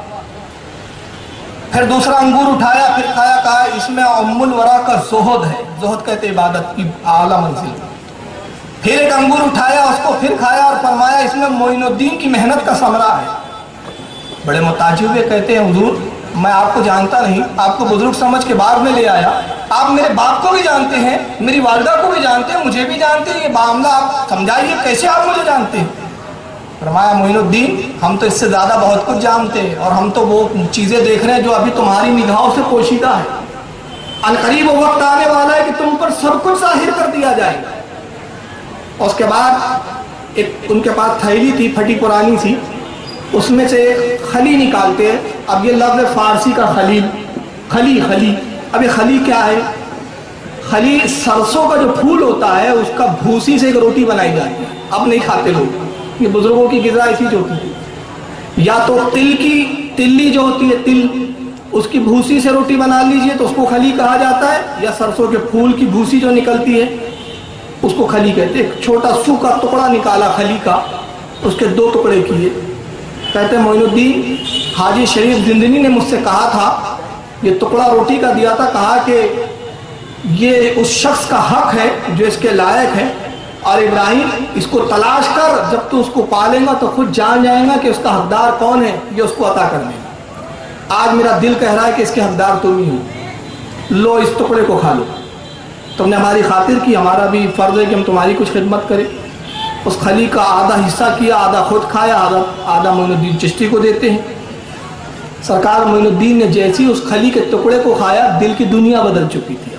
پھر دوسرا انگور اٹھایا، پھر کھایا، کہا اس میں ام الورا کا زہد ہے، زہد کہتے عبادت کی اعلیٰ منزل۔ پھر ایک انگور اٹھایا، اس کو پھر کھایا اور فرمایا اس میں معین الدین کی محنت کا ثمرہ ہے۔ بڑے متعجب ہوئے، کہتے ہیں حضور میں آپ کو جانتا نہیں، آپ کو بزرگ سمجھ کے باغ میں لے آیا، آپ میرے باپ کو بھی جانتے ہیں، میری والدہ کو بھی جانتے ہیں، مجھے بھی جانتے ہیں، یہ معاملہ آپ سمجھائیے کیسے آپ مجھے جانتے ہیں؟ فرمایا معین الدین ہم تو اس سے زیادہ بہت کچھ جانتے ہیں، اور ہم تو وہ چیزیں دیکھ رہے ہیں جو ابھی تمہاری نگاہوں سے پوشیدہ ہے۔ عنقریب وہ وقت آنے والا ہے کہ تم پر سب کچھ ظاہر کر دیا جائے گا۔ اور اس کے بعد ایک ان کے پاس تھیلی تھی پھٹی پرانی سی، اس میں سے ایک خلی نکالتے ہیں۔ اب یہ لفظ فارسی کا خلیل، خلی، اب یہ خلی کیا ہے؟ خلی سرسوں کا جو پھول ہوتا ہے اس کا بھوسی سے ایک روٹی بنائی جاتی ہے، اب نہیں کھاتے لوگ، یہ بزرگوں کی غذا ایسی جو ہوتی ہے۔ یا تو تل کی تلی جو ہوتی ہے، تل، اس کی بھوسی سے روٹی بنا لیجئے تو اس کو خلی کہا جاتا ہے، یا سرسوں کے پھول کی بھوسی جو نکلتی ہے اس کو خلی کہتے ہیں۔ ایک چھوٹا سوکھا ٹکڑا نکالا خلی کا، اس کے 2 ٹکڑے کیے، کہتے ہیں معین الدین حاجی شریف زندنی نے مجھ سے کہا تھا، یہ ٹکڑا روٹی کا دیا تھا، کہا کہ یہ اس شخص کا حق ہے جو اس کے لائق ہے، اور ابراہیم اس کو تلاش کر، جب تو اس کو پالیں گا تو خود جان جائیں گا کہ اس کا حقدار کون ہے، یہ اس کو عطا کر دے گا۔ آج میرا دل کہہ رہا ہے کہ اس کے حقدار تم ہی ہو، لو اس ٹکڑے کو کھا لو، تم نے ہماری خاطر کی، ہمارا بھی فرض ہے کہ ہم تمہاری کچھ خدمت کریں۔ اس خلی کا آدھا حصہ کیا، آدھا خود کھایا، آدھا معین الدین چشتی کو دیتے ہیں۔ سرکار معین الدین نے جیسی اس خلی کے ٹکڑے کو کھایا، دل کی دنیا بدل چکی تھی،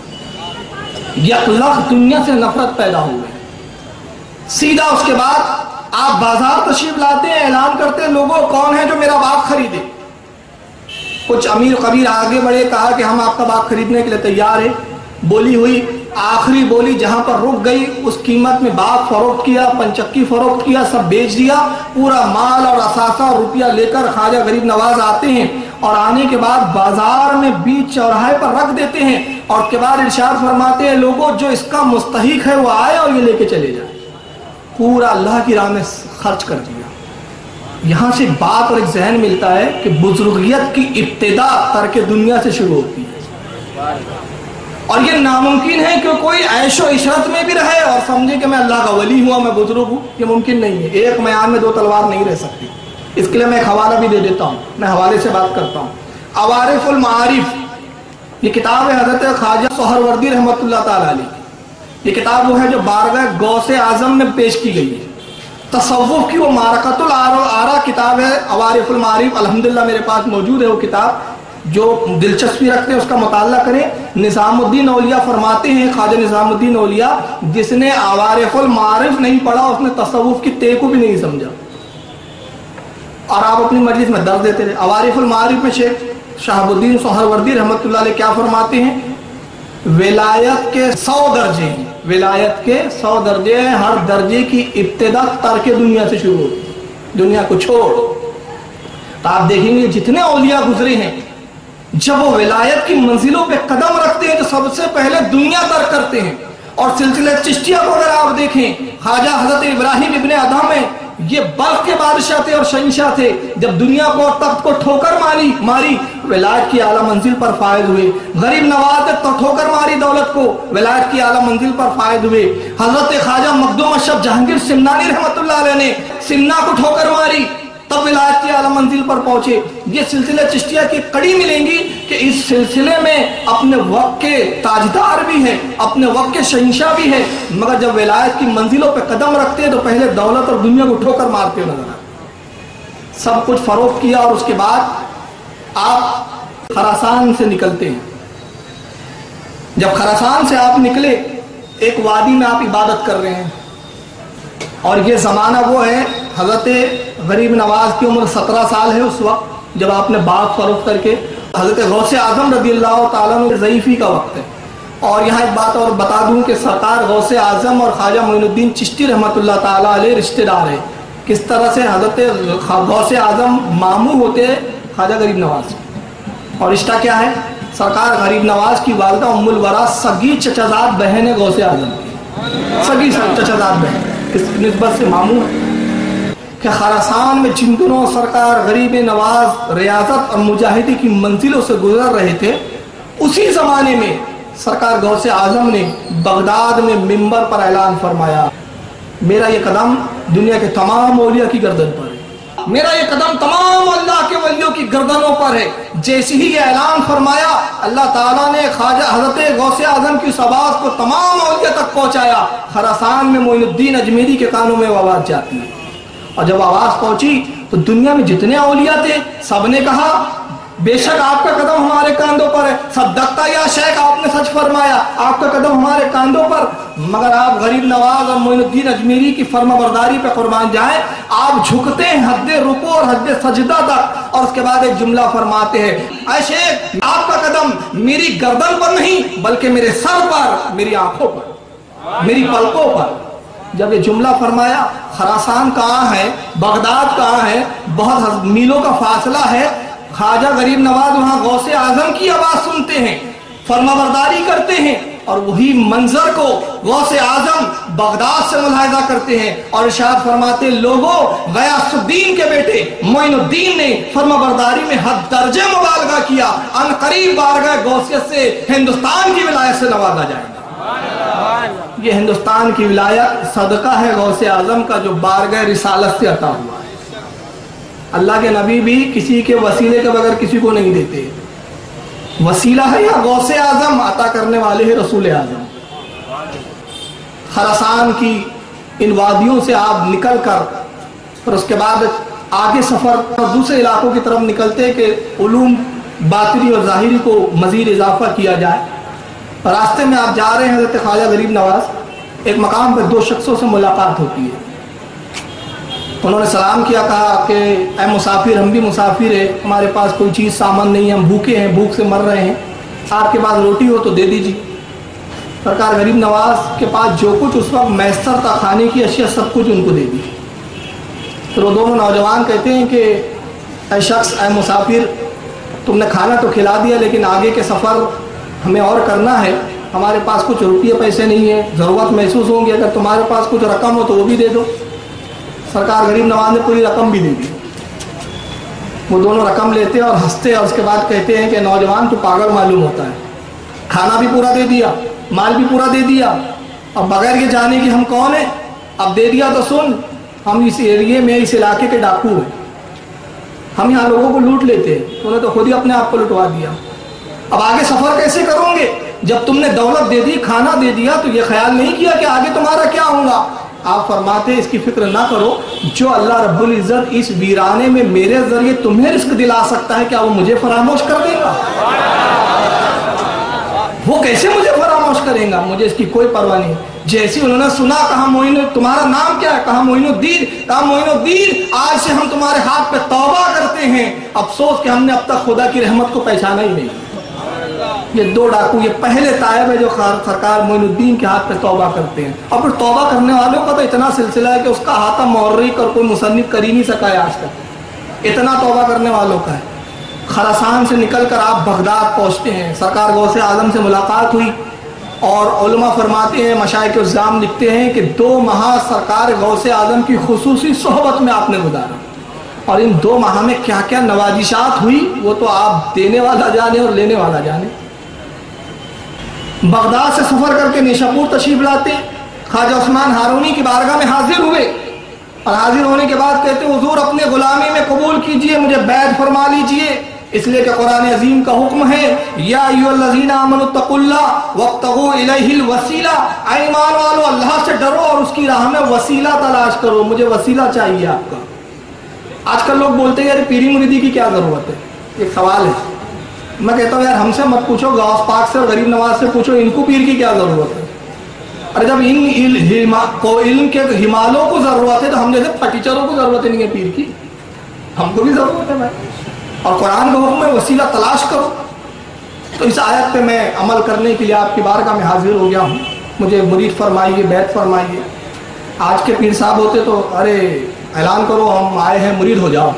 یک لخت دنیا سے نفرت پیدا ہو گئی۔ سیدھا اس کے بعد آپ بازار تشریف لاتے ہیں، اعلان کرتے ہیں لوگوں کون ہے جو میرا باغ خریدے۔ کچھ امیر قبیر آگے بڑھے، کہا کہ ہم آپ کا باغ خریدنے کے لیے تیار ہیں۔ بولی ہوئی، آخری بولی جہاں پر رک گئی اس قیمت میں باغ فروخت کیا، پنچکی فروخت کیا، سب بیچ دیا، پورا مال اور اثاثہ اور روپیہ لے کر خواجہ غریب نواز آتے ہیں، اور آنے کے بعد بازار میں بیچ چوراہے پر رکھ دیتے ہیں، اور کے بعد ارشاد فرماتے ہیں لوگوں جو اس کا مستحق ہے وہ آئے اور یہ لے کے چلے جائے۔ پورا اللہ کی راہ میں خرچ کر دیا۔ یہاں سے بات اور ایک ذہن ملتا ہے کہ بزرگیت کی ابتدا ترک دنیا سے شروع ہوتی ہے، اور یہ ناممکن ہے کہ کوئی عیش و عشرت میں بھی رہے اور سمجھے کہ میں اللہ کا ولی ہوا، میں بزرگ ہوں، یہ ممکن نہیں ہے۔ ایک میان میں دو تلوار نہیں رہ سکتی۔ اس کے لیے میں ایک حوالہ بھی دے دیتا ہوں، میں حوالے سے بات کرتا ہوں۔ عوارف المعارف، یہ کتاب ہے حضرت خواجہ سہروردی رحمۃ اللہ تعالی علیہ۔ یہ کتاب وہ ہے جو بارگاہ غوث اعظم میں پیش کی گئی ہے، تصوف کی وہ معرکۃ الآراء کتاب ہے عوارف المعارف۔ الحمدللہ میرے پاس موجود ہے وہ کتاب، جو دلچسپی رکھتے ہیں اس کا مطالعہ کریں۔ نظام الدین اولیاء فرماتے ہیں، خواجہ نظام الدین اولیاء، جس نے عوارف المعارف نہیں پڑھا اس نے تصوف کی تے کو بھی نہیں سمجھا، اور آپ اپنی مجلس میں درد دیتے رہے۔ عوارف المعارف میں شیخ شہاب الدین سہروردی رحمۃ اللہ علیہ کیا فرماتے ہیں؟ ولایت کے 100 درجے ہیں، ولایت کے 100 درجے ہیں، ہر درجے کی ابتدا ترک دنیا سے شروع ہوتی ہے، دنیا کو چھوڑ۔ تو آپ دیکھیں گے جتنے اولیاء گزرے ہیں، جب وہ ولایت کی منزلوں پہ قدم رکھتے ہیں تو سب سے پہلے دنیا ترک کرتے ہیں۔ اور سلسلہ چشتیہ کو اگر آپ دیکھیں، خواجہ حضرت ابراہیم ابن ادہم ہے، یہ بلخ کے بادشاہ تھے اور شہنشاہ تھے، جب دنیا کو اور تخت کو ٹھوکر ماری ولایت کی اعلیٰ منزل پر فائز ہوئے۔ غریب نواز نے ٹھوکر ماری دولت کو، ولایت کی اعلیٰ منزل پر فائز ہوئے۔ حضرت خواجہ مخدوم اشرف جہانگیر سمنانی رحمۃ اللہ علیہ نے سمنا کو ٹھوکر ماری، تب ولایت کی اعلیٰ منزل پر پہنچے۔ یہ سلسلہ چشتیہ کی کڑی ملیں گی کہ اس سلسلے میں اپنے وقت کے تاجدار بھی ہیں، اپنے وقت کے شہنشاہ بھی ہیں، مگر جب ولایت کی منزلوں پہ قدم رکھتے ہیں تو پہلے دولت اور دنیا کو ٹھوکر مارتے ہوئے نظر آتے۔ سب کچھ فروخت کیا، اور اس کے بعد آپ خراسان سے نکلتے ہیں۔ جب خراسان سے آپ نکلے، ایک وادی میں آپ عبادت کر رہے ہیں، اور یہ زمانہ وہ ہے حضرت غریب نواز کی عمر 17 سال ہے اس وقت جب آپ نے باغ فروخت کر کے، حضرت غوث اعظم رضی اللہ تعالیٰ عنہ ضعیفی کا وقت ہے۔ اور یہاں ایک بات اور بتا دوں کہ سرکار غوث اعظم اور خواجہ معین الدین چشتی رحمۃ اللہ تعالیٰ علیہ رشتہ دار ہیں۔ کس طرح سے حضرت غوث اعظم ماموں ہوتے ہیں خواجہ غریب نواز، اور رشتہ کیا ہے؟ سرکار غریب نواز کی والدہ ام الورا سگی چچازاد بہن ہے غوث اعظم کی، سگی چچازاد بہن، اس نسبت سے ماموں ہے کہ خراسان میں جن دنوں سرکار غریب نواز ریاضت اور مجاہدی کی منزلوں سے گزر رہے تھے، اسی زمانے میں سرکار غوث اعظم نے بغداد میں منبر پر اعلان فرمایا، میرا یہ قدم دنیا کے تمام اولیاء کی گردن پر ہے، میرا یہ قدم تمام اللہ کے ولیوں کی گردنوں پر ہے۔ جیسے ہی یہ اعلان فرمایا، اللہ تعالیٰ نے خواجہ حضرت غوث اعظم کی آواز کو تمام اولیاء تک پہنچایا۔ خراسان میں معین الدین اجمیری کے کانوں میں وہ آواز جاتی ہے، اور جب آواز پہنچی تو دنیا میں جتنے اولیاء تھے سب نے کہا بے شک آپ کا قدم ہمارے کاندھوں پر ہے، صدقتا یا شیخ، آپ نے سچ فرمایا، آپ کا قدم ہمارے کاندھوں پر۔ مگر آپ غریب نواز اور معین الدین اجمیری کی فرما برداری پہ قربان جائیں، آپ جھکتے ہیں حد رکوع اور حد سجدہ تک، اور اس کے بعد ایک جملہ فرماتے ہیں، اے شیخ آپ کا قدم میری گردن پر نہیں بلکہ میرے سر پر، میری آنکھوں پر، میری پلکوں پر۔ جب یہ جملہ فرمایا، خراسان کہاں ہے، بغداد کہاں ہے، بہت میلوں کا فاصلہ ہے، خواجہ غریب نواز وہاں غوث اعظم کی آواز سنتے ہیں، فرما برداری کرتے ہیں، اور وہی منظر کو غوث اعظم بغداد سے ملاحظہ کرتے ہیں، اور ارشاد فرماتے ہیں لوگوں، غیاث الدین کے بیٹے معین الدین نے فرما برداری میں حد درجے مبالغہ کیا، ان قریب بارگاہ غوثیت سے ہندوستان کی ولایت سے نوازا جائے گا۔ یہ ہندوستان کی ولایت صدقہ ہے غوث اعظم کا، جو بارگاہ رسالت سے عطا ہوا ہے۔ اللہ کے نبی بھی کسی کے وسیلے کے بغیر کسی کو نہیں دیتے۔ وسیلہ ہے یا غوث اعظم، عطا کرنے والے ہیں رسول اعظم۔ خراسان کی ان وادیوں سے آپ نکل کر اور اس کے بعد آگے سفر اور دوسرے علاقوں کی طرف نکلتے کہ علوم باطنی اور ظاہری کو مزید اضافہ کیا جائے۔ راستے میں آپ جا رہے ہیں، حضرت خواجہ غریب نواز، ایک مقام پر دو شخصوں سے ملاقات ہوتی ہے۔ انہوں نے سلام کیا، کہا کہ اے مسافر، ہم بھی مسافر ہیں، ہمارے پاس کوئی چیز سامان نہیں ہے، ہم بھوکے ہیں، بھوک سے مر رہے ہیں، آپ کے پاس روٹی ہو تو دے دیجیے۔ سرکار غریب نواز کے پاس جو کچھ اس وقت میسر تھا کھانے کی اشیاء سب کچھ ان کو دے دی۔ پھر وہ دونوں نوجوان کہتے ہیں کہ اے شخص، اے مسافر، تم نے کھانا تو کھلا دیا لیکن آگے کے سفر ہمیں اور کرنا ہے، ہمارے پاس کچھ روپیے پیسے نہیں ہیں، ضرورت محسوس ہوں گی، اگر تمہارے پاس کچھ رقم ہو تو وہ بھی دے دو۔ سرکار غریب نواز نے پوری رقم بھی دے دی۔ وہ دونوں رقم لیتے اور ہنستے اور اس کے بعد کہتے ہیں کہ نوجوان تو پاگل معلوم ہوتا ہے، کھانا بھی پورا دے دیا، مال بھی پورا دے دیا، اب بغیر یہ جانے کہ ہم کون ہیں، اب دے دیا تو سن، ہم اس ایریے میں اس علاقے کے ڈاکو ہیں، ہم یہاں لوگوں کو لوٹ لیتے ہیں، تو نے تو خود ہی اپنے آپ کو لٹوا دیا، اب آگے سفر کیسے کروں گے؟ جب تم نے دولت دے دی، کھانا دے دیا، تو یہ خیال نہیں کیا کہ آگے تمہارا کیا ہوگا؟ آپ فرماتے اس کی فکر نہ کرو، جو اللہ رب العزت اس ویرانے میں میرے ذریعے تمہیں رزق دلا سکتا ہے، کیا وہ مجھے فراموش کر دے گا؟ وہ کیسے مجھے فراموش کریں گا؟ مجھے اس کی کوئی پرواہ نہیں۔ جیسے انہوں نے سنا، کہا معین، تمہارا نام کیا ہے؟ کہا معین الدین۔ کہا معین الدین، آج سے ہم تمہارے ہاتھ پہ توبہ کرتے ہیں، افسوس کہ ہم نے اب تک خدا کی رحمت کو پہچانا ہی نہیں۔ یہ دو ڈاکو، یہ پہلے تائب ہے جو سرکار معین الدین کے ہاتھ پہ توبہ کرتے ہیں، اور پھر توبہ کرنے والوں کا تو اتنا سلسلہ ہے کہ اس کا ہاتھ محرک اور کوئی مصنف کر ہی نہیں سکا ہے آج تک، اتنا توبہ کرنے والوں کا ہے۔ خراسان سے نکل کر آپ بغداد پہنچتے ہیں، سرکار غوث اعظم سے ملاقات ہوئی، اور علماء فرماتے ہیں، مشائخ الزام لکھتے ہیں کہ 2 ماہ سرکار غوث اعظم کی خصوصی صحبت میں آپ نے گزارا، اور ان 2 ماہ میں کیا کیا نوازشات ہوئی وہ تو آپ دینے والا جانے اور لینے والا جانے۔ بغداد سے سفر کر کے نیشاپور تشریف لاتے، خواجہ عثمان ہارونی کی بارگاہ میں حاضر ہوئے، اور حاضر ہونے کے بعد کہتے حضور اپنے غلامی میں قبول کیجئے، مجھے بیعت فرما لیجئے، اس لیے کہ قرآن عظیم کا حکم ہے، یا ایھا الذین آمنوا اتقوا اللہ وابتغوا الیہ الوسیلہ، اے ایمان والو اللہ سے ڈرو اور اس کی راہ میں وسیلہ تلاش کرو، مجھے وسیلہ چاہیے آپ کا۔ آج کل لوگ بولتے ہیں یار پیری مریدی کی کیا ضرورت ہے؟ ایک سوال ہے، میں کہتا ہوں یار ہم سے مت پوچھو، غوث پاک سے اور غریب نواز سے پوچھو، ان کو پیر کی کیا ضرورت ہے؟ اور جب ان علم کے ہمالوں کو ضرورت ہے تو ہم جیسے پٹیچروں کو ضرورت نہیں ہے پیر کی، ہم کو بھی ضرورت ہے بھائی، اور قرآن کا حکم ہے وسیلہ تلاش کرو۔ تو اس آیت پہ میں عمل کرنے کے لیے آپ کی بارگاہ میں حاضر ہو گیا ہوں، مجھے مرید فرمائیے، بیعت فرمائیے۔ آج کے پیر صاحب ہوتے تو ارے اعلان کرو ہم آئے ہیں، مرید ہو جاؤ،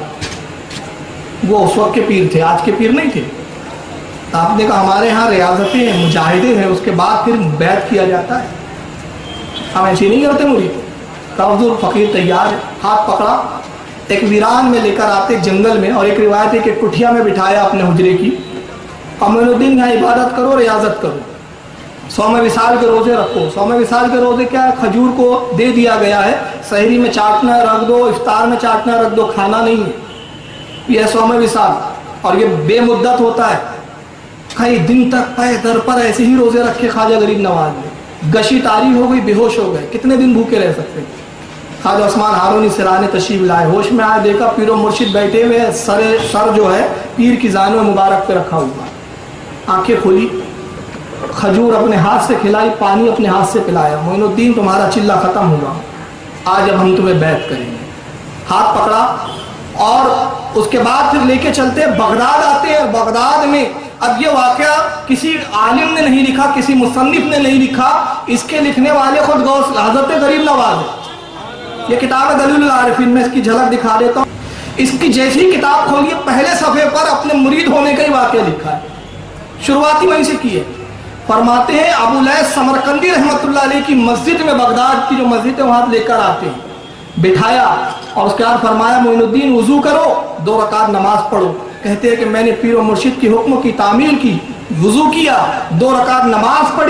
وہ اس وقت کے پیر تھے، آج کے پیر نہیں تھے۔ آپ نے کہا ہمارے ہاں ریاضتیں ہیں، مجاہدے ہیں، اس کے بعد پھر بیعت کیا جاتا ہے، ہم ایسے نہیں کرتے مرید۔ حضور فقیر تیار ہے، ہاتھ پکڑا، ایک ویران میں لے کر آتے جنگل میں، اور ایک روایت ہے کہ کٹھیا میں بٹھایا اپنے حجرے کی، معین الدین یہاں عبادت کرو، ریاضت کرو، 100 وصال کے روزے رکھو۔ 100 وصال کے روزے کیا ہے؟ کھجور کو دے دیا گیا ہے، سحری میں چاٹنا رکھ دو، افطار میں چاٹنا رکھ دو، کھانا نہیں ہے، یہ 100 وصال، اور یہ بے مدت ہوتا ہے۔ کئی دن تک پے در پر ایسے ہی روزے رکھے خواجہ غریب نواز نے، گشی تاری ہو گئی، بے ہوش ہو گئے، کتنے دن بھوکے رہ سکتے؟ خواجہ عثمان ہارونی سرانے تشریف لائے، ہوش میں آئے، دیکھا پیر و مرشد بیٹھے ہوئے، سر جو ہے پیر کی زانو مبارک پہ رکھا ہوا، آنکھیں کھلی، کھجور اپنے ہاتھ سے کھلائی، پانی اپنے ہاتھ سے پلایا، معین الدین تمہارا چلہ ختم ہوگا، آج اب ہم تمہیں بیعت کریں گے۔ ہاتھ پکڑا، اور اس کے بعد پھر لے کے چلتے بغداد آتے ہیں۔ بغداد میں اب یہ واقعہ کسی عالم نے نہیں لکھا، کسی مصنف نے نہیں لکھا، اس کے لکھنے والے خود غوث حضرت غریب نواز ہے۔ یہ کتاب ہے دلیل العارفین، میں اس کی جھلک دکھا دیتا ہوں۔ اس کی جیسی کتاب کھولیے، پہلے صفحے پر اپنے مرید ہونے کا ہی واقعہ لکھا ہے، شروعاتی وہیں سے کی ہے۔ فرماتے ہیں ابو لیث سمرقندی رحمۃ اللہ علیہ کی مسجد میں، بغداد کی جو مسجد ہے وہاں لے کر آتے ہیں، بٹھایا، اور اس کے بعد فرمایا معین الدین وضو کرو، 2 رکعت نماز پڑھو۔ کہتے ہیں کہ میں نے پیر و مرشد کی حکم کی تعمیل کی، وضو کیا، 2 رکعت نماز پڑھی،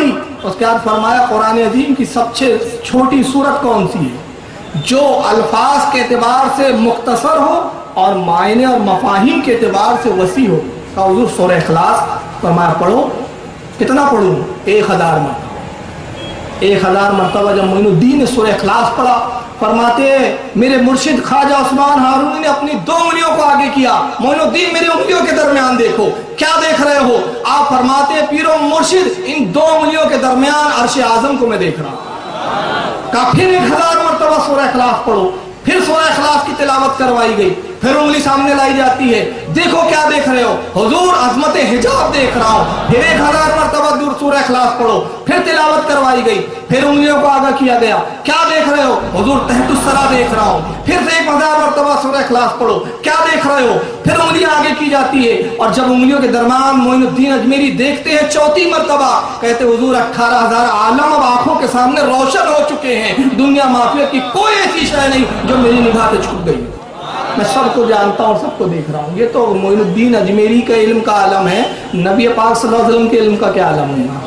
اس کے بعد فرمایا قرآن عظیم کی سب سے چھوٹی سورت کون سی ہے جو الفاظ کے اعتبار سے مختصر ہو اور معنی اور مفاہیم کے اعتبار سے وسیع ہو؟ کہا حضور سورہ اخلاص۔ فرمایا پڑھو۔ کتنا پڑھوں؟ 1000 مرتبہ۔ 1000 مرتبہ جب معین الدین نے سورہ اخلاص پڑھا، فرماتے میرے مرشد خواجہ عثمان ہارونی نے اپنی 2 انگلیوں کو آگے کیا، معین الدین میری انگلیوں کے درمیان دیکھو، کیا دیکھ رہے ہو؟ آپ فرماتے پیر و مرشد ان 2 انگلیوں کے درمیان عرش اعظم کو میں دیکھ رہا ہوں۔ کہا پھر 1000 مرتبہ سورہ اخلاص پڑھو۔ پھر سورہ اخلاص کی تلاوت کروائی گئی، پھر انگلی سامنے لائی جاتی ہے، دیکھو کیا دیکھ رہے ہو؟ حضور عظمت حجاب دیکھ رہا ہوں۔ پھر 1000 مرتبہ دور سورہ اخلاص پڑھو، پھر تلاوت کروائی گئی، پھر انگلیوں کو آگاہ کیا گیا، کیا دیکھ رہے ہو؟ حضور تحت الثری دیکھ رہا ہوں۔ پھر سے 1000 مرتبہ سورہ اخلاص پڑھو، کیا دیکھ رہے ہو؟ پھر انگلیاں آگے کی جاتی ہے، اور جب انگلیوں کے درمیان معین الدین اجمیری دیکھتے ہیں 4تھی مرتبہ، کہتے حضور 18000 عالم اب آنکھوں کے سامنے روشن ہو چکے ہیں، دنیا معافیت کی کوئی ایسی شے نہیں جو میری نگاہ سے چھپ گئی۔ میں سب کو جانتا ہوں، سب کو دیکھ رہا ہوں۔ یہ تو معین الدین اجمیری کا علم کا عالم ہے، نبی پاک صلی اللہ علیہ وسلم کے علم کا کیا عالم ہوگا؟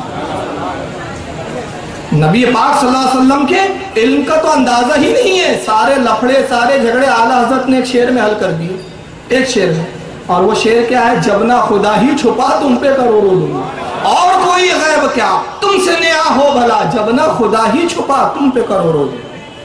نبی پاک صلی اللہ علیہ وسلم کے علم کا تو اندازہ ہی نہیں ہے۔ سارے لفڑے، سارے جھگڑے اعلیٰ حضرت نے ایک شعر میں حل کر دیے، ایک شعر میں۔ اور وہ شعر کیا ہے؟ جب نہ خدا ہی چھپا تم پہ کروڑوں دنیا، اور کوئی غیب کیا تم سے نیا ہو بھلا، جب نہ خدا ہی چھپا تم پہ کروڑوں دنیا۔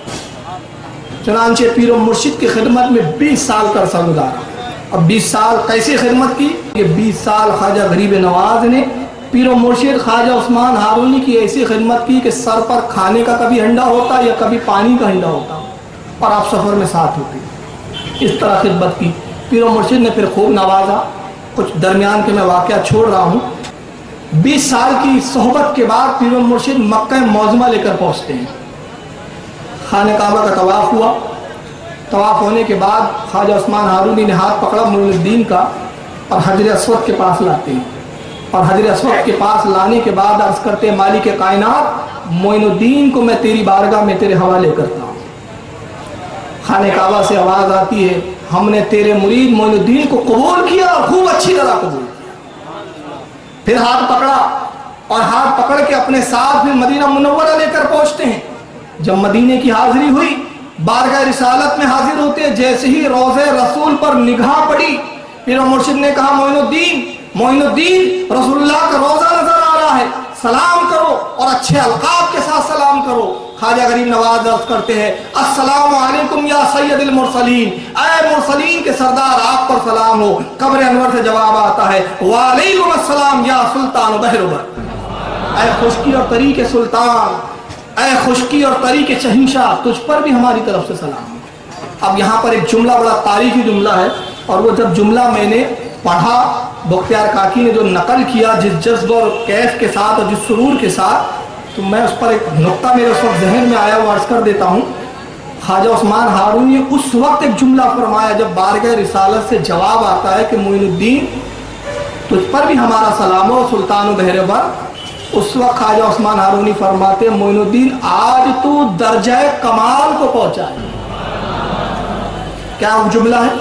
چنانچہ پیر و مرشد کی خدمت میں 20 سال کا عرصہ گزارا۔ اب 20 سال کیسی خدمت کی؟ یہ 20 سال خواجہ غریب نواز نے پیر و مرشد خواجہ عثمان ہارونی کی ایسی خدمت کی کہ سر پر کھانے کا کبھی ہنڈا ہوتا یا کبھی پانی کا ہنڈا ہوتا، اور آپ سفر میں ساتھ ہوتے۔ اس طرح خدمت کی۔ پیر و مرشد نے پھر خوب نوازا۔ کچھ درمیان کے میں واقعہ چھوڑ رہا ہوں۔ 20 سال کی صحبت کے بعد پیر و مرشد مکہ معظمہ لے کر پہنچتے ہیں۔ خانہ کعبہ کا طواف ہوا۔ طواف ہونے کے بعد خواجہ عثمان ہارونی نے ہاتھ پکڑا معین الدین کا اور حجر اسود کے پاس لاتے ہیں، اور حجر اسود کے پاس لانے کے بعد عرض کرتے ہیں مالک کائنات معین الدین کو میں تیری بارگاہ میں تیرے حوالے کرتا ہوں۔ خانہ کعبہ سے آواز آتی ہے ہم نے تیرے مرید معین الدین کو قبول کیا، خوب اچھی طرح قبول کیا۔ پھر ہاتھ پکڑا، اور ہاتھ پکڑ کے اپنے ساتھ پھر مدینہ منورہ لے کر پہنچتے ہیں۔ جب مدینے کی حاضری ہوئی، بارگاہ رسالت میں حاضر ہوتے، جیسے ہی روضہ رسول پر نگاہ پڑی، پیر و مرشد نے کہا معین الدین رسول اللہ کا روضہ نظر آ رہا ہے، سلام کرو، اور اچھے القاب کے ساتھ سلام کرو۔ خواجہ غریب نواز عرض کرتے ہیں السلام علیکم یا سید المرسلین، اے مرسلین کے سردار آپ پر سلام ہو۔ قبر انور سے جواب آتا ہے وعلیکم السلام یا سلطان بہروبر، اے خشکی اور تری کے سلطان، اے خشکی اور تری کے شہنشاہ، تجھ پر بھی ہماری طرف سے سلام۔ اب یہاں پر ایک جملہ بڑا تاریخی جملہ ہے، اور وہ جب جملہ میں نے پڑھا، بختیار کاکی نے جو نقل کیا جس جذب اور کیف کے ساتھ اور جس سرور کے ساتھ، تو میں اس پر ایک نقطہ میرے اس وقت ذہن میں آیا، وہ عرض کر دیتا ہوں۔ خواجہ عثمان ہارونی نے اس وقت ایک جملہ فرمایا جب بارگاہ رسالت سے جواب آتا ہے کہ معین الدین تجھ پر بھی ہمارا سلام ہو سلطان و بہربر۔ اس وقت خواجہ عثمان ہارونی فرماتے معین الدین آج تو درجہ کمال کو پہنچا ہے۔ کیا وہ جملہ ہے؟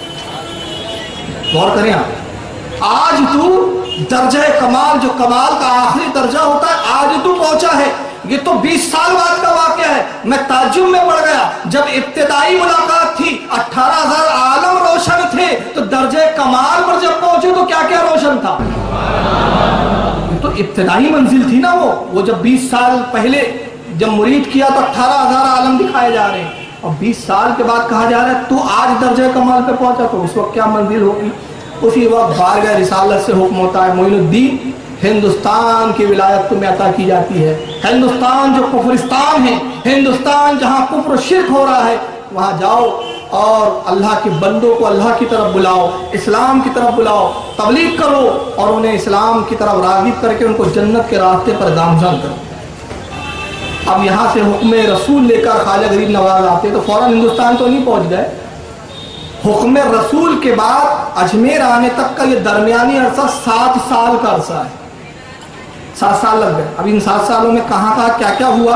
غور کریں آپ، آج تو درجہ کمال، جو کمال کا آخری درجہ ہوتا ہے، آج تو پہنچا ہے۔ یہ تو 20 سال بعد کا واقعہ ہے۔ میں تعجب میں پڑ گیا، جب ابتدائی ملاقات تھی 18,000 عالم روشن تھے، تو درجہ کمال پر جب پہنچے تو کیا کیا روشن تھا؟ تو ابتدائی منزل تھی نا وہ جب 20 سال پہلے جب مرید کیا تو 18,000 عالم دکھائے جا رہے ہیں، اور 20 سال کے بعد کہا جا رہا ہے تو آج درجہ کمال پہ پہنچا، تو اس وقت کیا منزل ہوگی؟ اسی وقت بارگاہ رسالت سے حکم ہوتا ہے معین الدین ہندوستان کی ولایت تمہیں عطا کی جاتی ہے۔ ہندوستان جو کفرستان ہے، ہندوستان جہاں کفر و شرک ہو رہا ہے، وہاں جاؤ اور اللہ کے بندوں کو اللہ کی طرف بلاؤ، اسلام کی طرف بلاؤ، تبلیغ کرو، اور انہیں اسلام کی طرف راغب کر کے ان کو جنت کے راستے پر گامزن کرو۔ اب یہاں سے حکم رسول لے کر خواجہ غریب نواز آتے تو فوراً ہندوستان تو نہیں پہنچ گئے۔ حکم رسول کے بعد اجمیر آنے تک کا یہ درمیانی عرصہ 7 سال کا عرصہ ہے۔ 7 سال لگ گئے۔ اب ان 7 سالوں میں کہاں کیا کیا ہوا؟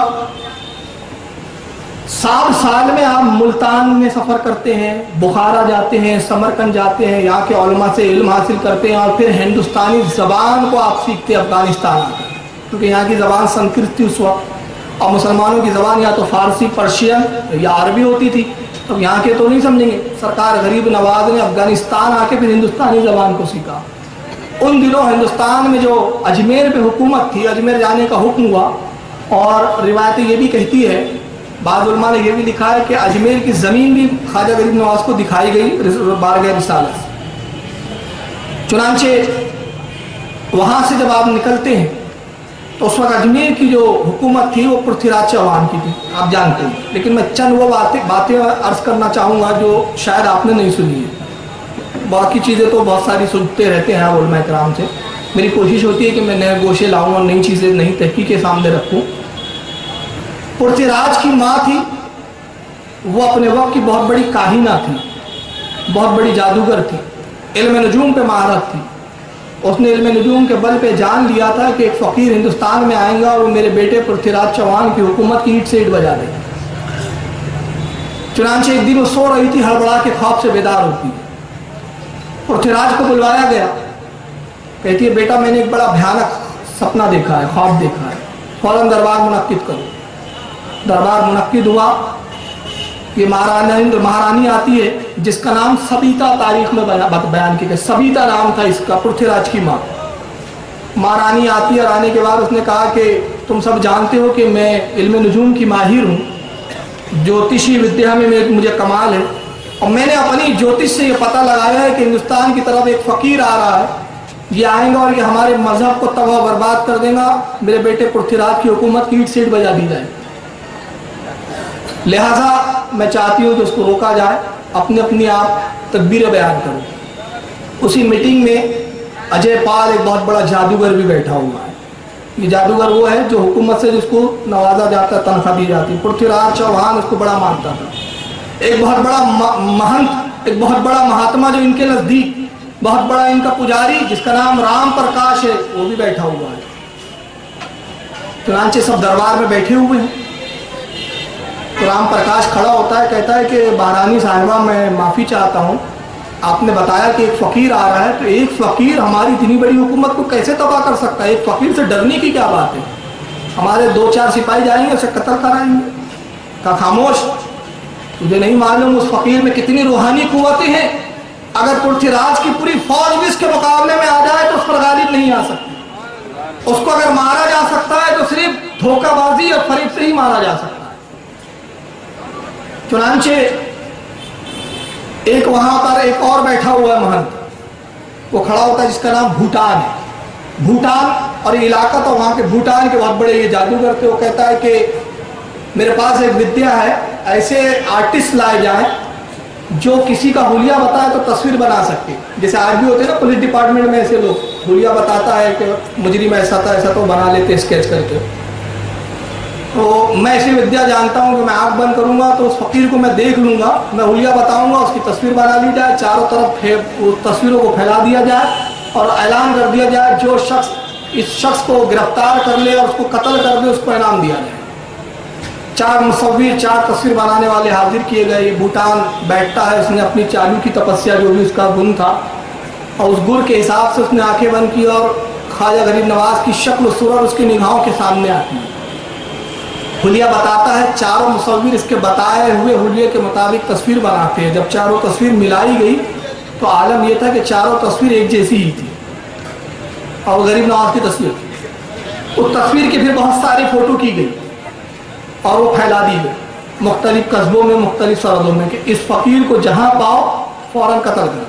7 سال میں آپ ملتان میں سفر کرتے ہیں، بخارا جاتے ہیں، سمرقند جاتے ہیں، یہاں کے علماء سے علم حاصل کرتے ہیں، اور پھر ہندوستانی زبان کو آپ سیکھتے ہیں افغانستان آتے ہیں۔ کیونکہ یہاں کی زبان سنسکرت تھی اس وقت، اور مسلمانوں کی زبان یا تو فارسی، پرشین یا عربی ہوتی تھی. تو یہاں کے تو نہیں سمجھیں گے. سرکار غریب نواز نے افغانستان آ کے پھر ہندوستانی زبان کو سیکھا. ان دنوں ہندوستان میں جو اجمیر پہ حکومت تھی، اجمیر جانے کا حکم ہوا، اور روایتیں یہ بھی کہتی ہے، بعض علماء نے یہ بھی لکھا ہے کہ اجمیر کی زمین بھی خواجہ غریب نواز کو دکھائی گئی بارگاہ رسالت. چنانچہ وہاں سے جب آپ نکلتے ہیں تو اس وقت اجمیر کی جو حکومت تھی وہ پرتھوی راج چوہان کی تھی، آپ جانتے ہیں. لیکن میں چند وہ باتیں عرض کرنا چاہوں گا جو شاید آپ نے نہیں سنی ہے. باقی چیزیں تو بہت ساری سنتے رہتے ہیں علماء کرام سے. میری کوشش ہوتی ہے کہ میں نئے گوشے لاؤں اور نئی چیزیں، نئی تحقیقیں سامنے رکھوں. پرتھوی راج کی ماں تھی، وہ اپنے وقت کی بہت بڑی کاہنہ تھی، بہت بڑی جادوگر تھی، علم نجوم پہ مہارت تھی. اس نے علم نجوم کے بل پہ جان لیا تھا کہ ایک فقیر ہندوستان میں آئیں گا اور وہ میرے بیٹے پرتھوی راج چوہان کی حکومت کی اینٹ سے اینٹ بجا دے گا. چنانچہ ایک دن وہ سو رہی تھی، ہڑبڑا کے خواب سے بیدار ہوتی ہے. پرتھوی راج کو بلوایا گیا. کہتی ہے بیٹا میں نے ایک بڑا بھیانک سپنا دیکھا ہے، خواب دیکھا ہے، فوراً دربار منعقد کرو. دربار منعقد ہوا. یہ مہارانی آتی ہے جس کا نام سبیتا تاریخ میں بیان کیا گیا. سبیتا نام تھا اس کا، پرتھوی راج کی ماں. مہارانی آتی ہے اور آنے کے بعد اس نے کہا کہ تم سب جانتے ہو کہ میں علم نجوم کی ماہر ہوں، جوتشی ودیا میں مجھے کمال ہے، اور میں نے اپنی جوتش سے یہ پتہ لگایا ہے کہ ہندوستان کی طرف ایک فقیر آ رہا ہے، یہ آئیں گا اور یہ ہمارے مذہب کو تباہ و برباد کر دے گا، میرے بیٹے پرتھوی راج کی حکومت کی اینٹ سے اینٹ بجا دی جائے. لہٰذا میں چاہتی ہوں کہ اس کو روکا جائے. اپنی آپ تدبیر بیان کرو. اسی میٹنگ میں اجے پال ایک بہت بڑا جادوگر بھی بیٹھا ہوا ہے. یہ جادوگر وہ ہے جو حکومت سے جس کو نوازا جاتا ہے، تنخواہ دی جاتی. پرتھوی راج چوہان اس کو بڑا مانتا تھا. ایک بہت بڑا مہنت، ایک بہت بڑا مہاتما جو ان کے نزدیک بہت بڑا ان کا پجاری جس کا نام رام پرکاش ہے، وہ بھی بیٹھا ہوا ہے. چنانچہ سب دربار میں بیٹھے ہوئے ہیں. تو رام پرکاش کھڑا ہوتا ہے، کہتا ہے کہ مہارانی صاحبہ میں معافی چاہتا ہوں، آپ نے بتایا کہ ایک فقیر آ رہا ہے، تو ایک فقیر ہماری اتنی بڑی حکومت کو کیسے تباہ کر سکتا ہے؟ ایک فقیر سے ڈرنے کی کیا بات ہے؟ ہمارے 2-4 سپاہی جائیں گے، اسے قتل کرائیں گے. کہا خاموش، تجھے نہیں معلوم اس فقیر میں کتنی روحانی قوتیں ہیں. اگر پرتھوی راج کی پوری فوج بھی اس کے مقابلے میں آ جائے تو اس پر غالب نہیں آ سکتی. اس کو اگر مارا جا سکتا ہے تو صرف دھوکہ بازی اور فریب سے ہی مارا جا سکتا ہے. چنانچہ ایک وہاں پر ایک اور بیٹھا ہوا ہے مہنت، وہ کھڑا ہوتا ہے جس کا نام بھوٹان ہے. بھوٹان اور یہ علاقہ تو وہاں کے بھوٹان کے بہت بڑے یہ جادوگر تھے. وہ کہتا ہے کہ میرے پاس ایک ودیا ہے، ایسے آرٹسٹ لائے جائیں جو کسی کا حلیہ بتائے تو تصویر بنا سکتے. جیسے آج بھی ہوتے ہیں نا پولیس ڈپارٹمنٹ میں، ایسے لوگ حلیہ بتاتا ہے کہ مجرم ایسا تھا ایسا، تو بنا لیتے اسکیچ کر کے. تو میں ایسی ودیا جانتا ہوں کہ میں آنکھ بند کروں گا تو اس فقیر کو میں دیکھ لوں گا، میں حلیہ بتاؤں گا، اس کی تصویر بنا لی جائے، چاروں طرف اس تصویروں کو پھیلا دیا جائے اور اعلان کر دیا جائے جو شخص اس شخص کو گرفتار کر لے اور اس کو قتل کر دے اس کو انعام دیا جائے. 4 مصور، 4 تصویر بنانے والے حاضر کیے گئے. یہ بھوٹان بیٹھتا ہے، اس نے اپنی چالو کی تپسیا جو بھی اس کا گن تھا، اور اس گر کے حساب سے اس نے آنکھیں بند کی اور خواجہ غریب نواز کی شکل و صورت اس کی نگاہوں کے سامنے آتی ہے. حلیہ بتاتا ہے، چاروں مصور اس کے بتائے ہوئے حلیے کے مطابق تصویر بناتے ہیں. جب چاروں تصویر ملائی گئی تو عالم یہ تھا کہ چاروں تصویر ایک جیسی ہی تھی اور غریب نواز کی تصویر تھی. اس تصویر کی پھر بہت ساری فوٹو کی گئی اور وہ پھیلا دی گئی مختلف قصبوں میں، مختلف سرحدوں میں، کہ اس فقیر کو جہاں پاؤ فوراً قتل کرو.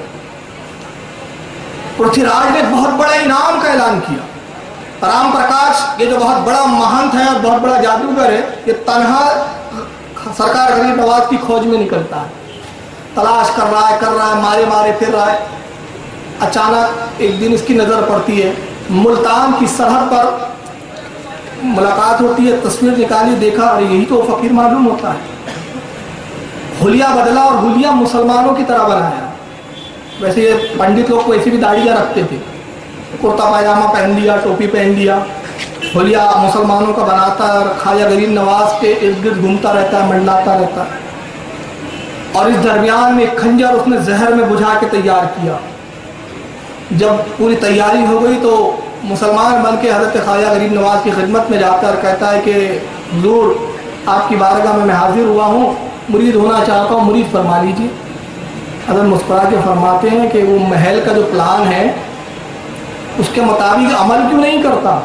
پرتھوی راج نے بہت بڑا انعام کا اعلان کیا. رام پرکاش یہ جو بہت بڑا مہنت ہے اور بہت بڑا جادوگر ہے، یہ تنہا سرکار غریب نواز کی کھوج میں نکلتا ہے، تلاش کر رہا ہے، مارے مارے پھر رہا ہے. اچانک ایک دن اس کی نظر پڑتی ہے، ملتان کی سرحد پر ملاقات ہوتی ہے، تصویر نکالی، دیکھا اور یہی تو فقیر معلوم ہوتا ہے. حلیہ بدلا اور حلیہ مسلمانوں کی طرح بنایا. ویسے یہ پنڈت لوگ کو ایسی بھی داڑیاں رکھتے تھے، کرتا پائجامہ پہن لیا، ٹوپی پہن لیا، حلیہ مسلمانوں کا بناتا ہے اور خواجہ غریب نواز کے ارد گرد گھومتا رہتا ہے، منڈلاتا رہتا ہے. اور اس درمیان میں ایک خنجر اس نے زہر میں بجھا کے تیار کیا. جب پوری تیاری ہو گئی تو مسلمان بن کے حضرت خواجہ غریب نواز کی خدمت میں جا کر کہتا ہے کہ حضور آپ کی بارگاہ میں حاضر ہوا ہوں، مرید ہونا چاہتا ہوں، مرید فرما لیجیے۔ حضرت مسکرا کے فرماتے ہیں کہ وہ محل کا جو پلان ہے اس کے مطابق عمل کیوں نہیں کرتا؟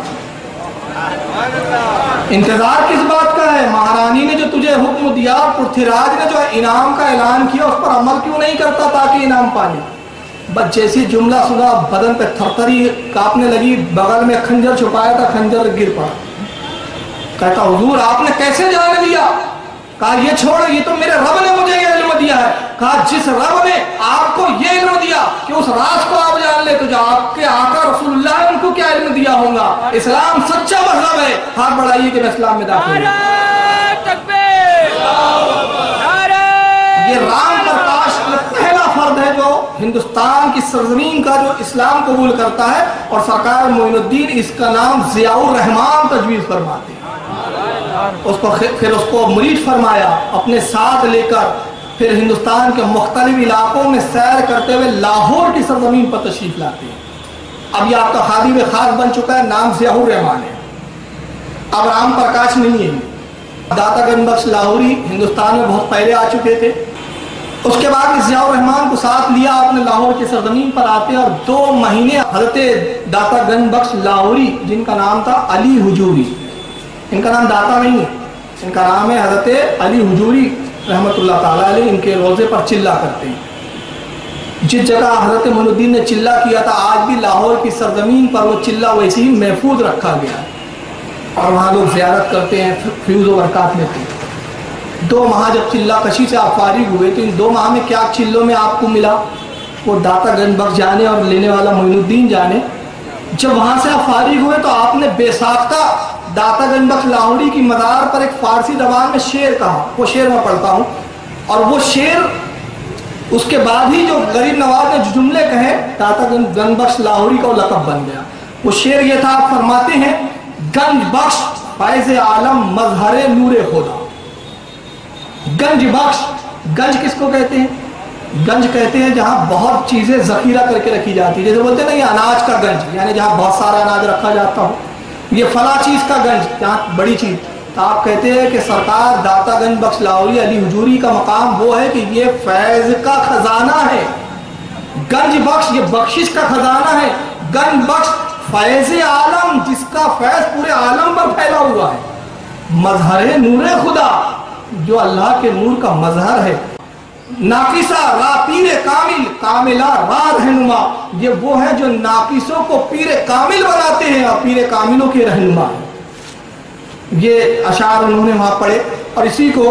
انتظار کس بات کا ہے؟ مہارانی نے جو تجھے حکم دیا، پرتھویراج نے جو انعام کا اعلان کیا، اس پر عمل کیوں نہیں کرتا تاکہ انعام پالے؟ بس جیسی جملہ سنا بدن پہ تھرتھری کانپنے لگی، بغل میں خنجر چھپایا تھا، خنجر گر پڑا۔ کہتا حضور آپ نے کیسے جان لیا؟ کہا یہ چھوڑو، یہ تو میرے رب نے مجھے یہ علم دیا ہے۔ کہا جس رب نے آپ کو یہ علم دیا کہ اس راز کو آپ جان لے، تو جو آپ کے آقا رسول اللہ نے ان کو کیا علم دیا ہوگا؟ اسلام سچا مذہب ہے، ہاتھ بڑھائیے کہ میں اسلام میں داخل ہوں۔ یہ رام پرکاش پہلا فرد ہے جو ہندوستان کی سرزمین کا جو اسلام قبول کرتا ہے، اور سرکار معین الدین اس کا نام ضیاء الرحمان تجویز فرماتے ہیں۔ پھر اس کو مرید فرمایا، اپنے ساتھ لے کر پھر ہندوستان کے مختلف علاقوں میں سیر کرتے ہوئے لاہور کی سرزمین پر تشریف لاتے ہیں۔ اب یہ آپ کا خادم خاص بن چکا ہے، نام ضیاء الرحمان ہے، اب رام پرکاش نہیں ہے۔ داتا گنج بخش لاہوری ہندوستان میں بہت پہلے آ چکے تھے۔ اس کے بعد ضیاء الرحمان کو ساتھ لیا، آپ نے لاہور کی سرزمین پر آتے اور 2 مہینے حضرت داتا گنج بخش لاہوری، جن کا نام تھا علی حجوری، ان کا نام داتا نہیں ہے، ان کا نام ہے حضرت علی حجوری رحمت اللہ تعالیٰ علیہ، ان کے روزے پر چلہ کرتے ہیں۔ جس جگہ حضرت معین الدین نے چلہ کیا تھا، آج بھی لاہور کی سرزمین پر وہ چلہ ویسے ہی محفوظ رکھا گیا ہے، اور وہاں لوگ زیارت کرتے ہیں، فیوز و برکات لیتے ہیں۔ 2 ماہ جب چلہ کشی سے آپ فارغ ہوئے تو ان 2 ماہ میں کیا چلوں میں آپ کو ملا، وہ داتا گنج بخش جانے اور لینے والا معین الدین جانے۔ جب وہاں سے آپ فارغ ہوئے تو آپ نے بے ساختہ داتا گنج بخش لاہوری کی مزار پر ایک فارسی زبان میں شعر کہا، وہ شعر میں پڑھتا ہوں، اور وہ شعر اس کے بعد ہی جو غریب نواز نے جملے کہے، داتا گنج بخش لاہوری کا وہ لقب بن گیا۔ وہ شعر یہ تھا، آپ فرماتے ہیں گنج بخش فیض عالم مظہر نور خدا۔ گنج بخش، گنج کس کو کہتے ہیں؟ گنج کہتے ہیں جہاں بہت چیزیں ذخیرہ کر کے رکھی جاتی، جیسے بولتے ہیں نا یہ اناج کا گنج، یعنی جہاں بہت سارا اناج رکھا جاتا ہو، یہ فلاں چیز کا گنج، جہاں بڑی چیز۔ تو آپ کہتے ہیں کہ سرکار داتا گنج بخش لاہوری علی حجوری کا مقام وہ ہے کہ یہ فیض کا خزانہ ہے۔ گنج بخش یہ بخشش کا خزانہ ہے، گنج بخش فیض عالم، جس کا فیض پورے عالم پر پھیلا ہوا ہے، مظہر نور خدا، جو اللہ کے نور کا مظہر ہے، ناقصہ را پیر کامل، کاملہ را رہنما، یہ وہ ہے جو ناقصوں کو پیر کامل بناتے ہیں اور پیر کاملوں کے رہنما ہیں۔ یہ اشعار انہوں نے وہاں پڑھے، اور اسی کو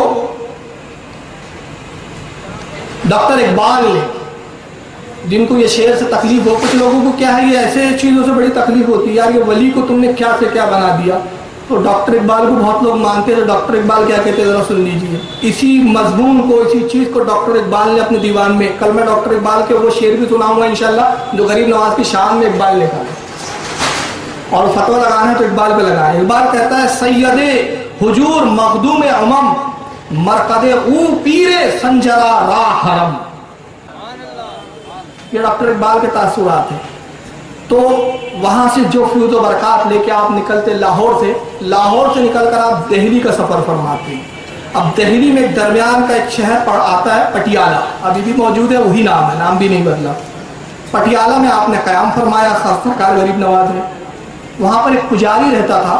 ڈاکٹر اقبال نے، جن کو یہ شعر سے تکلیف ہو، کچھ لوگوں کو کیا ہے یہ ایسے چیزوں سے بڑی تکلیف ہوتی ہے، یار یہ ولی کو تم نے کیا سے کیا بنا دیا، تو ڈاکٹر اقبال کو بہت لوگ مانتے ہیں، تو ڈاکٹر اقبال کیا کہتے ہیں ذرا سن لیجیے۔ اسی مضمون کو، اسی چیز کو ڈاکٹر اقبال نے اپنے دیوان میں، کل میں ڈاکٹر اقبال کے وہ شعر بھی سناؤں گا انشاءاللہ جو غریب نواز کی شان میں اقبال لکھا ہے، اور فتویٰ لگانا ہے تو اقبال پہ لگائے۔ اقبال کہتا ہے سید حجور مخدوم امم مرقد او پیر سنجرا راہ حرم۔ یہ ڈاکٹر اقبال کے تاثرات ہیں۔ تو وہاں سے جو فیوز و برکات لے کے آپ نکلتے لاہور سے نکل کر آپ دہلی کا سفر فرماتے ہیں۔ اب دہلی میں ایک درمیان کا ایک شہر آتا ہے پٹیالہ، ابھی بھی موجود ہے، وہی نام ہے، نام بھی نہیں بدلا۔ پٹیالہ میں آپ نے قیام فرمایا، خاص سرکار غریب نواز نے۔ وہاں پر ایک پجاری رہتا تھا،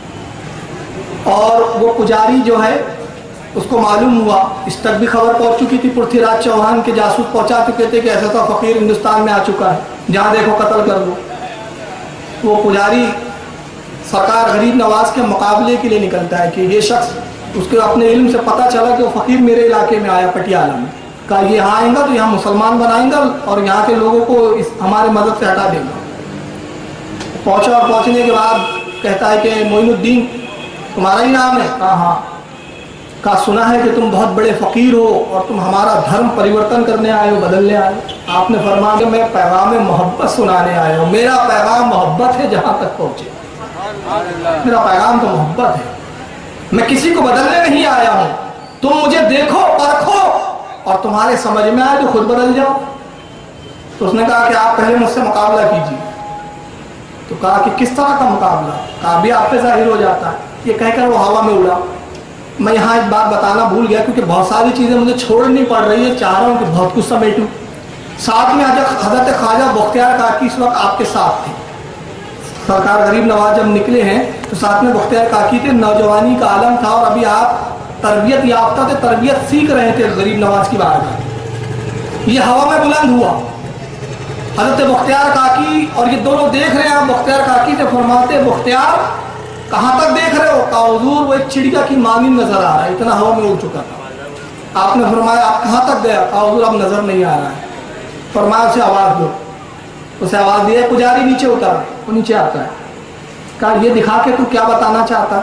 اور وہ پجاری جو ہے اس کو معلوم ہوا، اس تک بھی خبر پہنچ چکی تھی، پرتھویراج چوہان کے جاسوس پہنچا چکے تھے کہ ایسا تو فقیر ہندوستان میں آ چکا ہے، جہاں دیکھو قتل کر دو۔ وہ پجاری سرکار غریب نواز کے مقابلے کے لیے نکلتا ہے کہ یہ شخص، اس کے اپنے علم سے پتہ چلا کہ وہ فقیر میرے علاقے میں آیا پٹیالہ میں، کہا یہ یہاں آئیں گا تو یہاں مسلمان بنائیں گا اور یہاں کے لوگوں کو ہمارے مذہب سے ہٹا دیں گا۔ پہنچا، اور پہنچنے کے بعد کہتا ہے کہ معین الدین تمہارا ہی نام ہے؟ کہا ہاں۔ کہا سنا ہے کہ تم بہت بڑے فقیر ہو اور تم ہمارا دھرم پریورتن کرنے آئے ہو، بدلنے آئے ہو۔ آپ نے فرمایا کہ میں پیغام محبت سنانے آیا ہوں، میرا پیغام محبت ہے جہاں تک پہنچے، میرا پیغام تو محبت ہے، میں کسی کو بدلنے نہیں آیا ہوں، تم مجھے دیکھو، پرکھو، اور تمہارے سمجھ میں آئے تو خود بدل جاؤ۔ تو اس نے کہا کہ آپ پہلے مجھ سے مقابلہ کیجیے۔ تو کہا کہ کس طرح کا مقابلہ؟ کہا بھی آپ پہ ظاہر ہو جاتا ہے. یہ کہہ کر وہ ہوا میں اڑا. میں یہاں ایک بات بتانا بھول گیا کیونکہ بہت ساری چیزیں مجھے چھوڑنی پڑ رہی ہے, چاہ رہا ہوں کہ بہت کچھ سمیٹوں. ساتھ میں حضرت خواجہ بختیار کاکی اس وقت آپ کے ساتھ تھے. سرکار غریب نواز جب نکلے ہیں تو ساتھ میں بختیار کاکی تھے. نوجوانی کا عالم تھا اور ابھی آپ تربیت یافتہ تھے, تربیت سیکھ رہے تھے غریب نواز کی بارگاہ. یہ ہوا میں بلند ہوا حضرت بختیار کاکی, اور یہ دونوں دیکھ رہے ہیں. بختیار کاکی سے فرماتے بختیار کہاں تک دیکھ رہے ہو؟ کہا حضور وہ ایک چڑیا کی مانند نظر آ رہا ہے, اتنا ہوا میں اڑ چکا تھا. آپ نے فرمایا آپ کہاں تک گیا؟ کہا حضور اب نظر نہیں آ رہا ہے. فرمایا اسے آواز دو. اسے آواز دیا, پجاری نیچے اترا. وہ نیچے آتا ہے. کہا یہ دکھا کے تو کیا بتانا چاہتا؟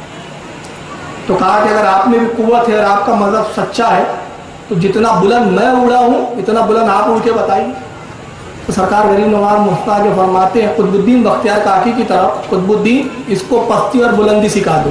تو کہا کہ اگر آپ میں بھی قوت ہے اور آپ کا مذہب سچا ہے تو جتنا بلند میں اڑا ہوں اتنا بلند آپ اڑ کے بتائیے. تو سرکار غریب نواز مفتاح کے فرماتے ہیں قطب الدین بختیار کاکی کی طرف, قطب الدین اس کو پستی اور بلندی سکھا دو.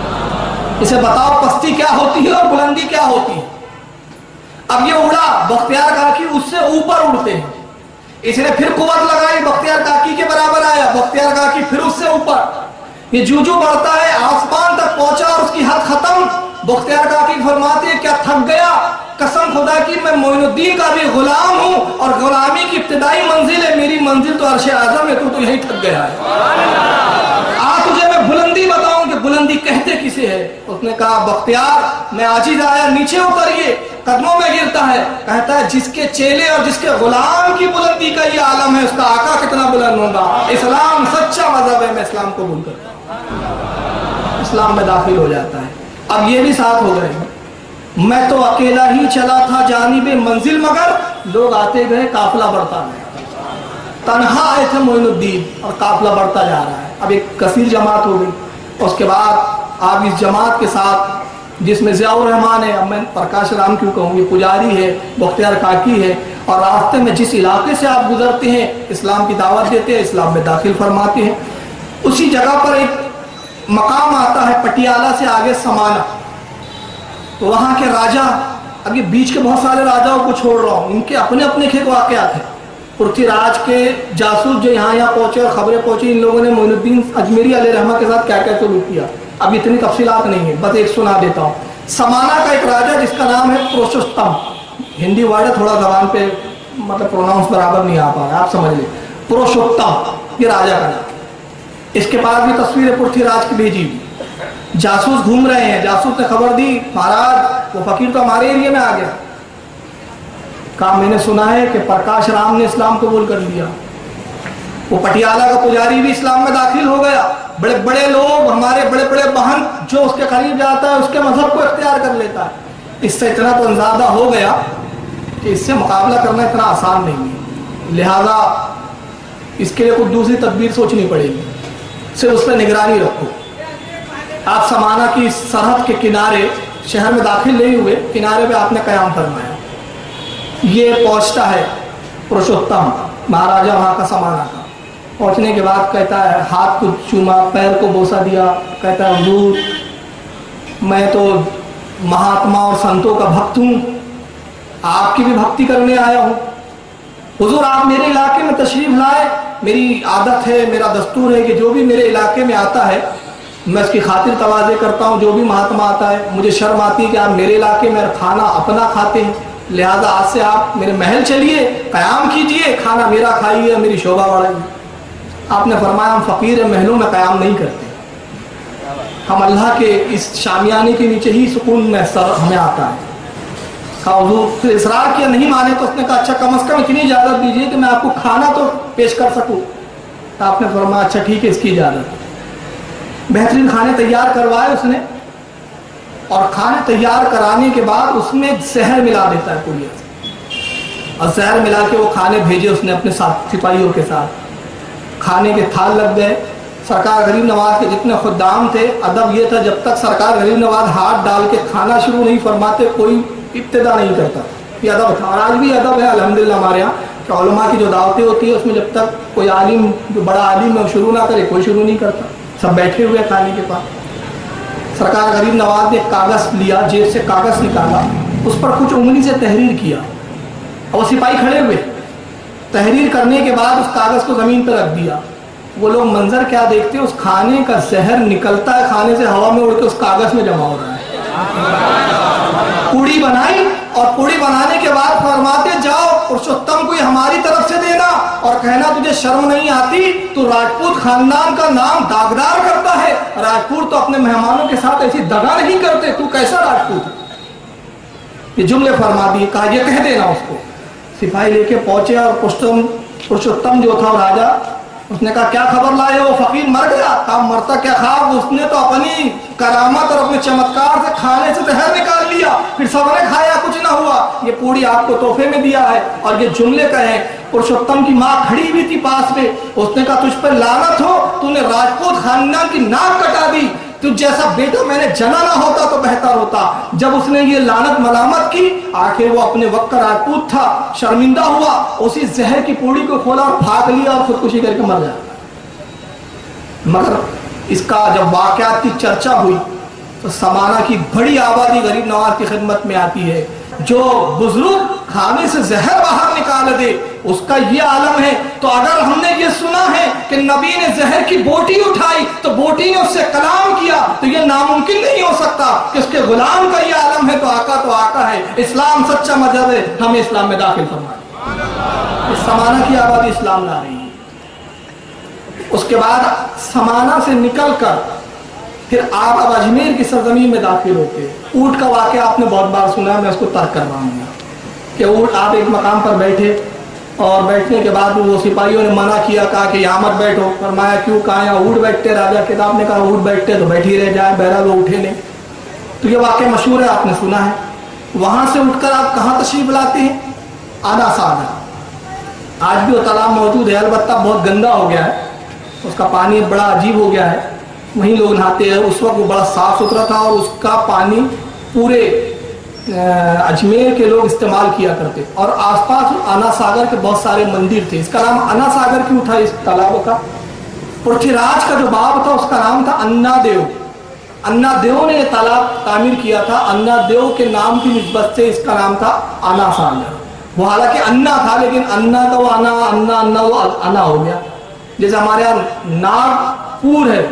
اسے بتاؤ پستی کیا ہوتی ہے اور بلندی کیا ہوتی ہے. اب یہ اڑا, بختیار کاکی اس سے اوپر اڑتے ہیں. اس نے پھر قوت لگائی, بختیار کاکی کے برابر آیا, بختیار کاکی پھر اس سے اوپر. یہ جو بڑھتا ہے آسمان تک پہنچا اور اس کی حد ختم. بختیار کاکی فرماتے ہیں کیا تھک گیا؟ قسم خدا کی میں معین الدین کا بھی غلام ہوں اور غلامی کی ابتدائی منزل ہے, میری منزل تو عرش اعظم ہے, تو یہی تھک گیا ہے. آج تجھے میں بلندی بتاؤں کہ بلندی کہتے کسے ہے. اس نے کہا بختیار میں عاجز آیا, نیچے اتریے. قدموں میں گرتا ہے, کہتا ہے جس کے چیلے اور جس کے غلام کی بلندی کا یہ عالم ہے اس کا آقا کتنا بلند ہوگا. اسلام سچا مذہب ہے, میں اسلام قبول کرتا ہوں. اسلام میں داخل ہو جاتا ہے. اب یہ بھی ساتھ ہو گئے. میں تو اکیلا ہی چلا تھا جانب منزل مگر لوگ آتے گئے قافلہ بڑھتا گیا. تنہا آئے تھے معین الدین اور قافلہ بڑھتا جا رہا ہے. اب ایک کثیر جماعت ہو گئی. اس کے بعد آپ اس جماعت کے ساتھ جس میں ضیاء الرحمان ہے, اب میں پرکاش رام کیوں کہوں, یہ پجاری ہے, بختیار کاکی ہے, اور راستے میں جس علاقے سے آپ گزرتے ہیں اسلام کی دعوت دیتے ہیں, اسلام میں داخل فرماتے ہیں. اسی جگہ پر ایک مقام آتا ہے پٹیالہ سے آگے سمانا. تو وہاں کے راجہ, اب یہ بیچ کے بہت سارے راجاؤں کو چھوڑ رہا ہوں, ان کے اپنے اپنے کھیت واقعات ہیں. پرتھی راج کے جاسوس جو یہاں پہنچے اور خبریں پہنچی, ان لوگوں نے معین الدین اجمیری علیہ رحمہ کے ساتھ کیا کیا سلوک کیا. اب اتنی تفصیلات نہیں ہیں, بس ایک سنا دیتا ہوں. سمانا کا ایک راجہ جس کا نام ہے پروشوتم, ہندی ورڈ ہے تھوڑا زبان پہ مطلب پروناؤنس برابر نہیں آ پا رہا, آپ سمجھ لیں. پروشوتم یہ راجہ کا نام. اس کے پاس بھی تصویر پرتھی راج کی بھیجی ہوئی. جاسوس گھوم رہے ہیں, جاسوس نے خبر دی مہاراج وہ فقیر تو ہمارے ایریے میں آ گیا. کہا میں نے سنا ہے کہ پرکاش رام نے اسلام قبول کر لیا. وہ پٹیالہ کا پجاری بھی اسلام میں داخل ہو گیا. بڑے بڑے لوگ, ہمارے بڑے بڑے بہن, جو اس کے قریب جاتا ہے اس کے مذہب کو اختیار کر لیتا ہے. اس سے اتنا تو اندازہ ہو گیا کہ اس سے مقابلہ کرنا اتنا آسان نہیں ہے, لہذا اس کے لیے کچھ دوسری تدبیر سوچنی پڑے گی. صرف اس پہ نگرانی رکھو. آپ سمانا کی سرحد کے کنارے, شہر میں داخل نہیں ہوئے, کنارے پہ آپ نے قیام فرمایا. یہ پہنچتا ہے پروشوتم مہاراجہ وہاں کا سمانا کا. پہنچنے کے بعد کہتا ہے, ہاتھ کو چوما, پیر کو بوسا دیا, کہتا ہے حضور میں تو مہاتما اور سنتوں کا بھکت ہوں, آپ کی بھی بھکتی کرنے آیا ہوں. حضور آپ میرے علاقے میں تشریف لائے, میری عادت ہے, میرا دستور ہے کہ جو بھی میرے علاقے میں آتا ہے میں اس کی خاطر تواضع کرتا ہوں. جو بھی مہاتما آتا ہے مجھے شرم آتی ہے کہ آپ میرے علاقے میں کھانا اپنا کھاتے ہیں, لہذا آج سے آپ میرے محل چلیے, قیام کیجئے, کھانا میرا کھائیے, میری شوبہ بڑھائیے. آپ نے فرمایا ہم فقیر محلوں میں قیام نہیں کرتے, ہم اللہ کے اس شامیانے کے نیچے ہی سکون محسوس ہمیں آتا ہے. کہا حضور, پھر اصرار کیا, نہیں مانے تو اس نے کہا اچھا کم از کم اتنی اجازت دیجیے کہ میں آپ کو کھانا تو پیش کر سکوں. تو آپ نے فرمایا اچھا ٹھیک ہے, اس کی اجازت. بہترین کھانے تیار کروائے اس نے, اور کھانے تیار کرانے کے بعد اس میں زہر ملا دیتا ہے کوئی, اور زہر ملا کے وہ کھانے بھیجے اس نے اپنے ساتھ سپاہیوں کے ساتھ. کھانے کے تھال لگ گئے. سرکار غریب نواز کے جتنے خدام تھے, ادب یہ تھا جب تک سرکار غریب نواز ہاتھ ڈال کے کھانا شروع نہیں فرماتے کوئی ابتدا نہیں کرتا. یہ ادب تھا, اور آج بھی ادب ہے الحمدللہ ہمارے یہاں کہ علماء کی جو دعوتیں ہوتی ہیں اس میں جب تک کوئی عالم جو بڑا عالم ہے شروع نہ کرے کوئی شروع نہیں کرتا, سب بیٹھے ہوئے کھانے کے پاس. سرکار غریب نواز نے کاغذ لیا, جیب سے کاغذ نکالا, اس پر کچھ انگلی سے تحریر کیا, اور وہ سپاہی کھڑے ہوئے. تحریر کرنے کے بعد اس کاغذ کو زمین پر رکھ دیا. وہ لوگ منظر کیا دیکھتے ہیں، اس کھانے کا زہر نکلتا ہے کھانے سے ہوا میں اڑ کے اس کاغذ میں جمع ہو رہا ہے. پوڑی بنائی اور پوڑی بنانے کے بعد فرماتے جاؤ پرشوتم کو ہماری طرف سے دینا اور کہنا تجھے شرم نہیں آتی، تو راجپوت خاندان کا نام داغدار کرتا ہے. راجپوت تو اپنے مہمانوں کے ساتھ ایسی دغا نہیں کرتے، تو کیسا راجپوت ہے؟ یہ جملے فرما دیے، کہا یہ کہہ دینا اس کو. سپاہی لے کے پہنچے اور پرشوتم جو تھا راجا، اس نے کہا کیا خبر لائے ہو؟ فقیر مر گیا. کہا مرتا کیا خواب، اس نے تو اپنی کرامت اور اپنے چمتکار سے کھانے سے زہر نکال لیا، پھر سب نے کھایا کچھ نہ ہوا، یہ پوڑی آپ کو تحفے میں دیا ہے. اور یہ جملے کہیں. پرشوتم کی ماں کھڑی ہوئی تھی پاس میں، اس نے کہا تجھ پر لعنت ہو، تو نے راجپوت خاندان کی ناک کٹا دی، تجھ جیسا بیٹا میں نے جنا نہ ہوتا تو بہتر ہوتا. جب اس نے یہ لعنت ملامت کی، آخر وہ اپنے وقت کا راجپوت تھا، شرمندہ ہوا، اسی زہر کی پوڑی کو کھولا اور پھاک لیا اور خودکشی کر کے مر گیا. مگر اس کا جب واقعات کی چرچا ہوئی تو سمانہ کی بڑی آبادی غریب نواز کی خدمت میں آتی ہے. جو بزرگ کھانے سے زہر باہر نکال دے اس کا یہ عالم ہے. تو اگر ہم نے یہ سنا ہے کہ نبی نے زہر کی بوٹی اٹھائی تو بوٹی نے اس سے کلام کیا، تو یہ ناممکن نہیں ہو سکتا کہ اس کے غلام کا یہ عالم ہے. تو آقا ہے. اسلام سچا مذہب ہے، ہمیں اسلام میں داخل فرمائے. اس سمانہ کی آبادی اسلام لا رہی ہے. اس کے بعد سمانہ سے نکل کر پھر آپ اب اجمیر کی سرزمین میں داخل ہوتے ہیں. اونٹ کا واقعہ آپ نے بہت بار سنا ہے، میں اس کو ترک کر رہا ہوں کہ اونٹ آپ ایک مقام پر بیٹھے اور بیٹھنے کے بعد وہ سپاہیوں نے منع کیا، کہا کہ یہاں مت بیٹھو. فرمایا کیوں؟ کہا یہاں اونٹ بیٹھتے. راجا کتاب نے کہا اونٹ بیٹھتے تو بیٹھی رہ جائے، بہرحال وہ اٹھے نہیں. تو یہ واقعہ مشہور ہے، آپ نے سنا ہے. وہاں سے اٹھ کر آپ کہاں تشریف لاتے ہیں؟ آنا ساگر. آج بھی وہ تالاب موجود ہے، البتہ بہت گندا ہو گیا ہے، اس کا پانی بڑا عجیب ہو گیا ہے، وہیں لوگ نہاتے ہیں. اس وقت وہ بڑا صاف ستھرا تھا اور اس کا پانی پورے اجمیر کے لوگ استعمال کیا کرتے. اور آس پاس انا ساگر کے بہت سارے مندر تھے. اس کا نام انا ساگر کیوں تھا اس تالاب کا؟ پرتھوی راج کا جو باب تھا اس کا نام تھا انا دیو. انا دیو نے یہ تالاب تعمیر کیا تھا. انا دیو کے نام کی نسبت سے اس کا نام تھا انا ساگر. وہ حالانکہ انا تھا لیکن انا کا وہ انا وہ انا ہو گیا. جیسے ہمارے یہاں ناگپور ہے،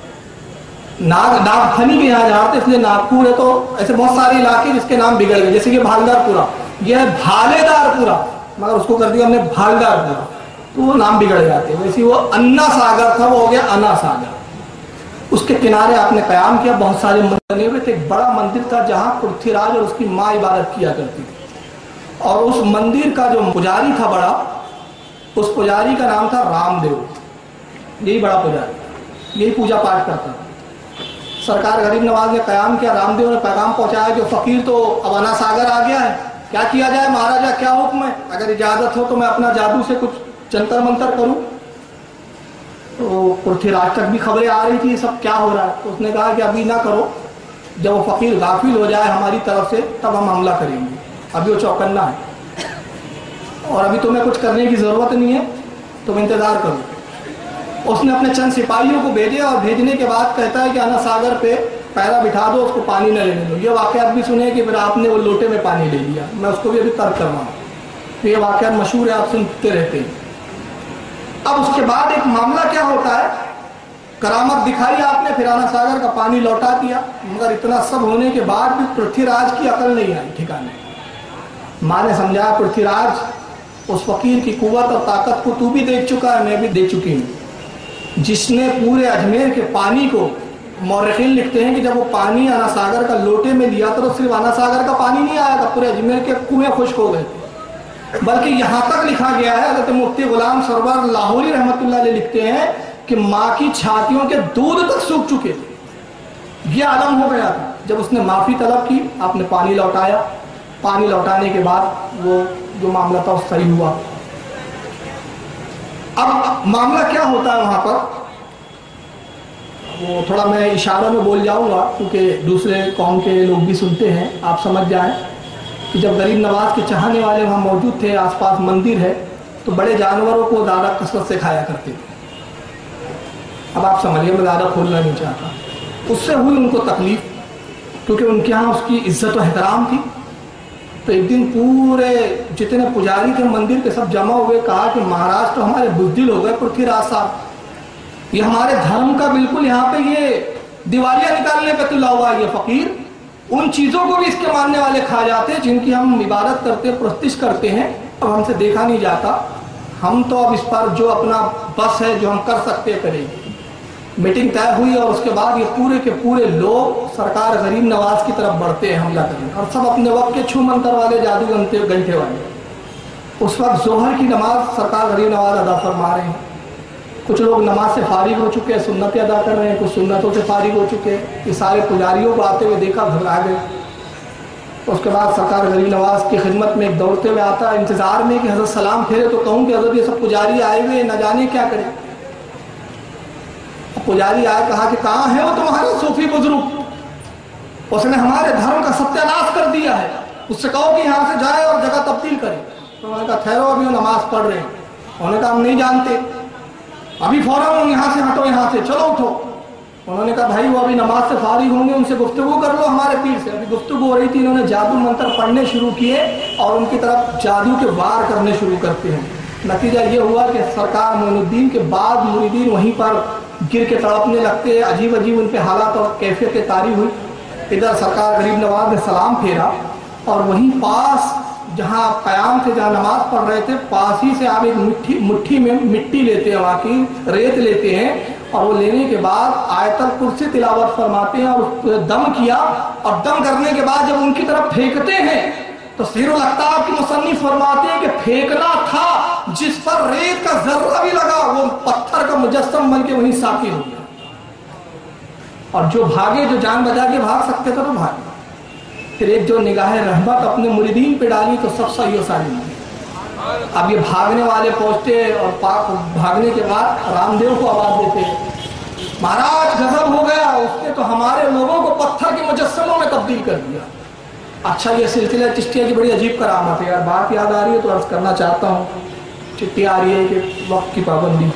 ناگ کھنی کے یہاں جاتے اس لیے ناگپور ہے. تو ایسے بہت سارے علاقے جس کے نام بگڑ گئے، جیسے کہ بھالدار پورا، یہ ہے بھالے دار پورا، مگر اس کو کر دیا ہم نے بھالدار پورا، تو وہ نام بگڑ جاتے ہیں. ویسے وہ انا ساگر تھا، وہ ہو گیا انا ساگر. اس کے کنارے آپ نے قیام کیا، بہت سارے مندر بنے ہوئے تھے. ایک بڑا مندر تھا جہاں پرتھوی راج اور اس کی ماں عبادت کیا کرتی تھی. اور اس مندر کا جو پجاری تھا بڑا، اس پجاری کا نام تھا رام دیو. یہی بڑا پجاری، یہی پوجا پاٹ کرتا تھا. سرکار غریب نواز نے قیام کیا، رام دیو نے پیغام پہنچایا کہ فقیر تو اب انا ساگر آ گیا ہے، کیا کیا جائے مہاراجا، کیا حکم ہے؟ اگر اجازت ہو تو میں اپنا جادو سے کچھ جنتر منتر کروں. تو پرتھوی راج تک بھی خبریں آ رہی تھی یہ سب کیا ہو رہا ہے. تو اس نے کہا کہ ابھی نہ کرو، جب وہ فقیر غافل ہو جائے ہماری طرف سے تب ہم حملہ کریں گے. ابھی وہ چوکنا ہے اور ابھی تمہیں کچھ کرنے کی ضرورت نہیں ہے، تم انتظار کرو. اس نے اپنے چند سپاہیوں کو بھیجے اور بھیجنے کے بعد کہتا ہے کہ انا ساگر پہ پیرا بٹھا دو، اس کو پانی نہ لینے دو. یہ واقعات بھی سنے کہ پھر آپ نے وہ لوٹے میں پانی لے لیا. میں اس کو بھی ابھی ترک کر رہا ہوں. تو یہ واقعات مشہور ہے، آپ سنتے رہتے ہیں. اب اس کے بعد ایک معاملہ کیا ہوتا ہے، کرامت دکھائی آپ نے، پھر انا ساگر کا پانی لوٹا دیا. مگر اتنا سب ہونے کے بعد بھی پرتھوی راج کی عقل نہیں آئی ٹھکانے. ماں نے سمجھایا پرتھوی راج اس فقیر کی قوت اور طاقت کو تو بھی دیکھ چکا ہے، میں بھی دیکھ چکی ہوں. جس نے پورے اجمیر کے پانی کو، مورخین لکھتے ہیں کہ جب وہ پانی انا ساگر کا لوٹے میں لیا تو صرف انا ساگر کا پانی نہیں آیا تھا، پورے اجمیر کے کنویں خشک ہو گئے تھے. بلکہ یہاں تک لکھا گیا ہے، حضرت مفتی غلام سرور لاہوری رحمۃ اللہ علیہ لکھتے ہیں کہ ماں کی چھاتیوں کے دودھ تک سوکھ چکے تھے. یہ عالم ہو گیا تھا. جب اس نے معافی طلب کی، آپ نے پانی لوٹایا. پانی لوٹانے کے بعد وہ جو معاملہ تھا وہ صحیح ہوا. اب معاملہ کیا ہوتا ہے وہاں پر، وہ تھوڑا میں اشارہ میں بول جاؤں گا کیونکہ دوسرے قوم کے لوگ بھی سنتے ہیں، آپ سمجھ جائیں کہ جب غریب نواز کے چاہنے والے وہاں موجود تھے، آس پاس مندر ہے، تو بڑے جانوروں کو زیادہ کثرت سے کھایا کرتے تھے. اب آپ سمجھیے، میں زیادہ کھولنا نہیں چاہتا. اس سے ہوئی ان کو تکلیف، کیونکہ ان کے ہاں اس کی عزت و احترام تھی. تو ایک دن پورے جتنے پجاری تھے مندر کے سب جمع ہوئے، کہا کہ مہاراج تو ہمارے بزدل ہو گئے پرتھوی راج صاحب. یہ ہمارے دھرم کا بالکل یہاں پہ یہ دیوالیاں نکالنے پہ تلا ہوا ہے یہ فقیر. ان چیزوں کو بھی اس کے ماننے والے کھا جاتے ہیں جن کی ہم عبادت کرتے پرستش کرتے ہیں. اب ہم سے دیکھا نہیں جاتا. ہم تو اب اس پر جو اپنا بس ہے جو ہم کر سکتے ہیں کریں. میٹنگ طے ہوئی اور اس کے بعد یہ پورے کے پورے لوگ سرکار غریب نواز کی طرف بڑھتے ہیں حملہ کرنے, اور سب اپنے وقت کے چھو منتر والے جادو گنٹے والے. اس وقت ظہر کی نماز سرکار غریب نواز ادا فرما رہے ہیں. کچھ لوگ نماز سے فارغ ہو چکے ہیں, سنتیں ادا کر رہے ہیں, کچھ سنتوں سے فارغ ہو چکے ہیں. یہ سارے پجاریوں کو آتے ہوئے دیکھا, گھبرا گئے. اس کے بعد سرکار غریب نواز کی خدمت میں ایک دوڑتے ہوئے آتا ہے انتظار میں کہ حضرت سلام پھیرے تو کہوں کہ حضرت یہ سب پجاری آئے ہوئے نہ جانے کیا کریں. پجاری آئے, کہا کہ کہاں ہے وہ تمہارا صوفی بزرگ, اس نے ہمارے دھرم کا ستیہ ناش کر دیا ہے, اس سے کہو کہ یہاں سے جائے اور جگہ تبدیل کرے. تو انہوں نے کہا ٹھہرو, ابھی وہ نماز پڑھ رہے ہیں. انہوں نے کہا ہم نہیں جانتے, ابھی فوراً یہاں سے ہٹو, یہاں سے چلو اٹھو. انہوں نے کہا بھائی وہ ابھی نماز سے فارغ ہوں گے, ان سے گفتگو کر لو ہمارے پیر سے. ابھی گفتگو ہو رہی تھی, انہوں نے جادو منتر پڑھنے شروع کیے اور ان کی طرف جادو کے وار کرنے شروع کرتے ہیں. نتیجہ یہ ہوا کہ سرکار معین الدین کے بعد مریدین وہیں پر گر کے تڑپنے لگتے. عجیب عجیب ان پہ حالات اور کیفیت طاری ہوئی. ادھر سرکار غریب نواز نے سلام پھیرا اور وہیں پاس جہاں قیام تھے, جہاں نماز پڑھ رہے تھے, پاس ہی سے آپ ایک مٹھی میں مٹی لیتے ہیں, وہاں کی ریت لیتے ہیں, اور وہ لینے کے بعد آیت الکرسی تلاوت فرماتے ہیں اور دم کیا. اور دم کرنے کے بعد جب ان کی طرف پھینکتے ہیں تو سیر الاقطاب کی مصنف فرماتے ہیں کہ پھینکنا تھا جس پر ریت کا ذرہ بھی لگا وہ پتھر کا مجسم بن کے وہیں ساقی ہو گیا. اور جو بھاگے, جو جان بچا کے بھاگ سکتے تھے تو بھاگے. پھر ایک جو نگاہ رحمت اپنے مریدین پہ ڈالی تو سب صحیح و سالم. اب یہ بھاگنے والے پہنچتے اور بھاگنے کے بعد رام دیو کو آواز دیتے, مہاراج غضب ہو گیا, اس نے تو ہمارے لوگوں کو پتھر کے مجسموں میں تبدیل کر دیا. اچھا یہ سلسلہ چشتیہ کی بڑی عجیب کرامت ہے یار. بات یاد آ رہی ہے تو عرض کرنا چاہتا ہوں. چٹھی آ رہی ہے کہ وقت کی پابندی,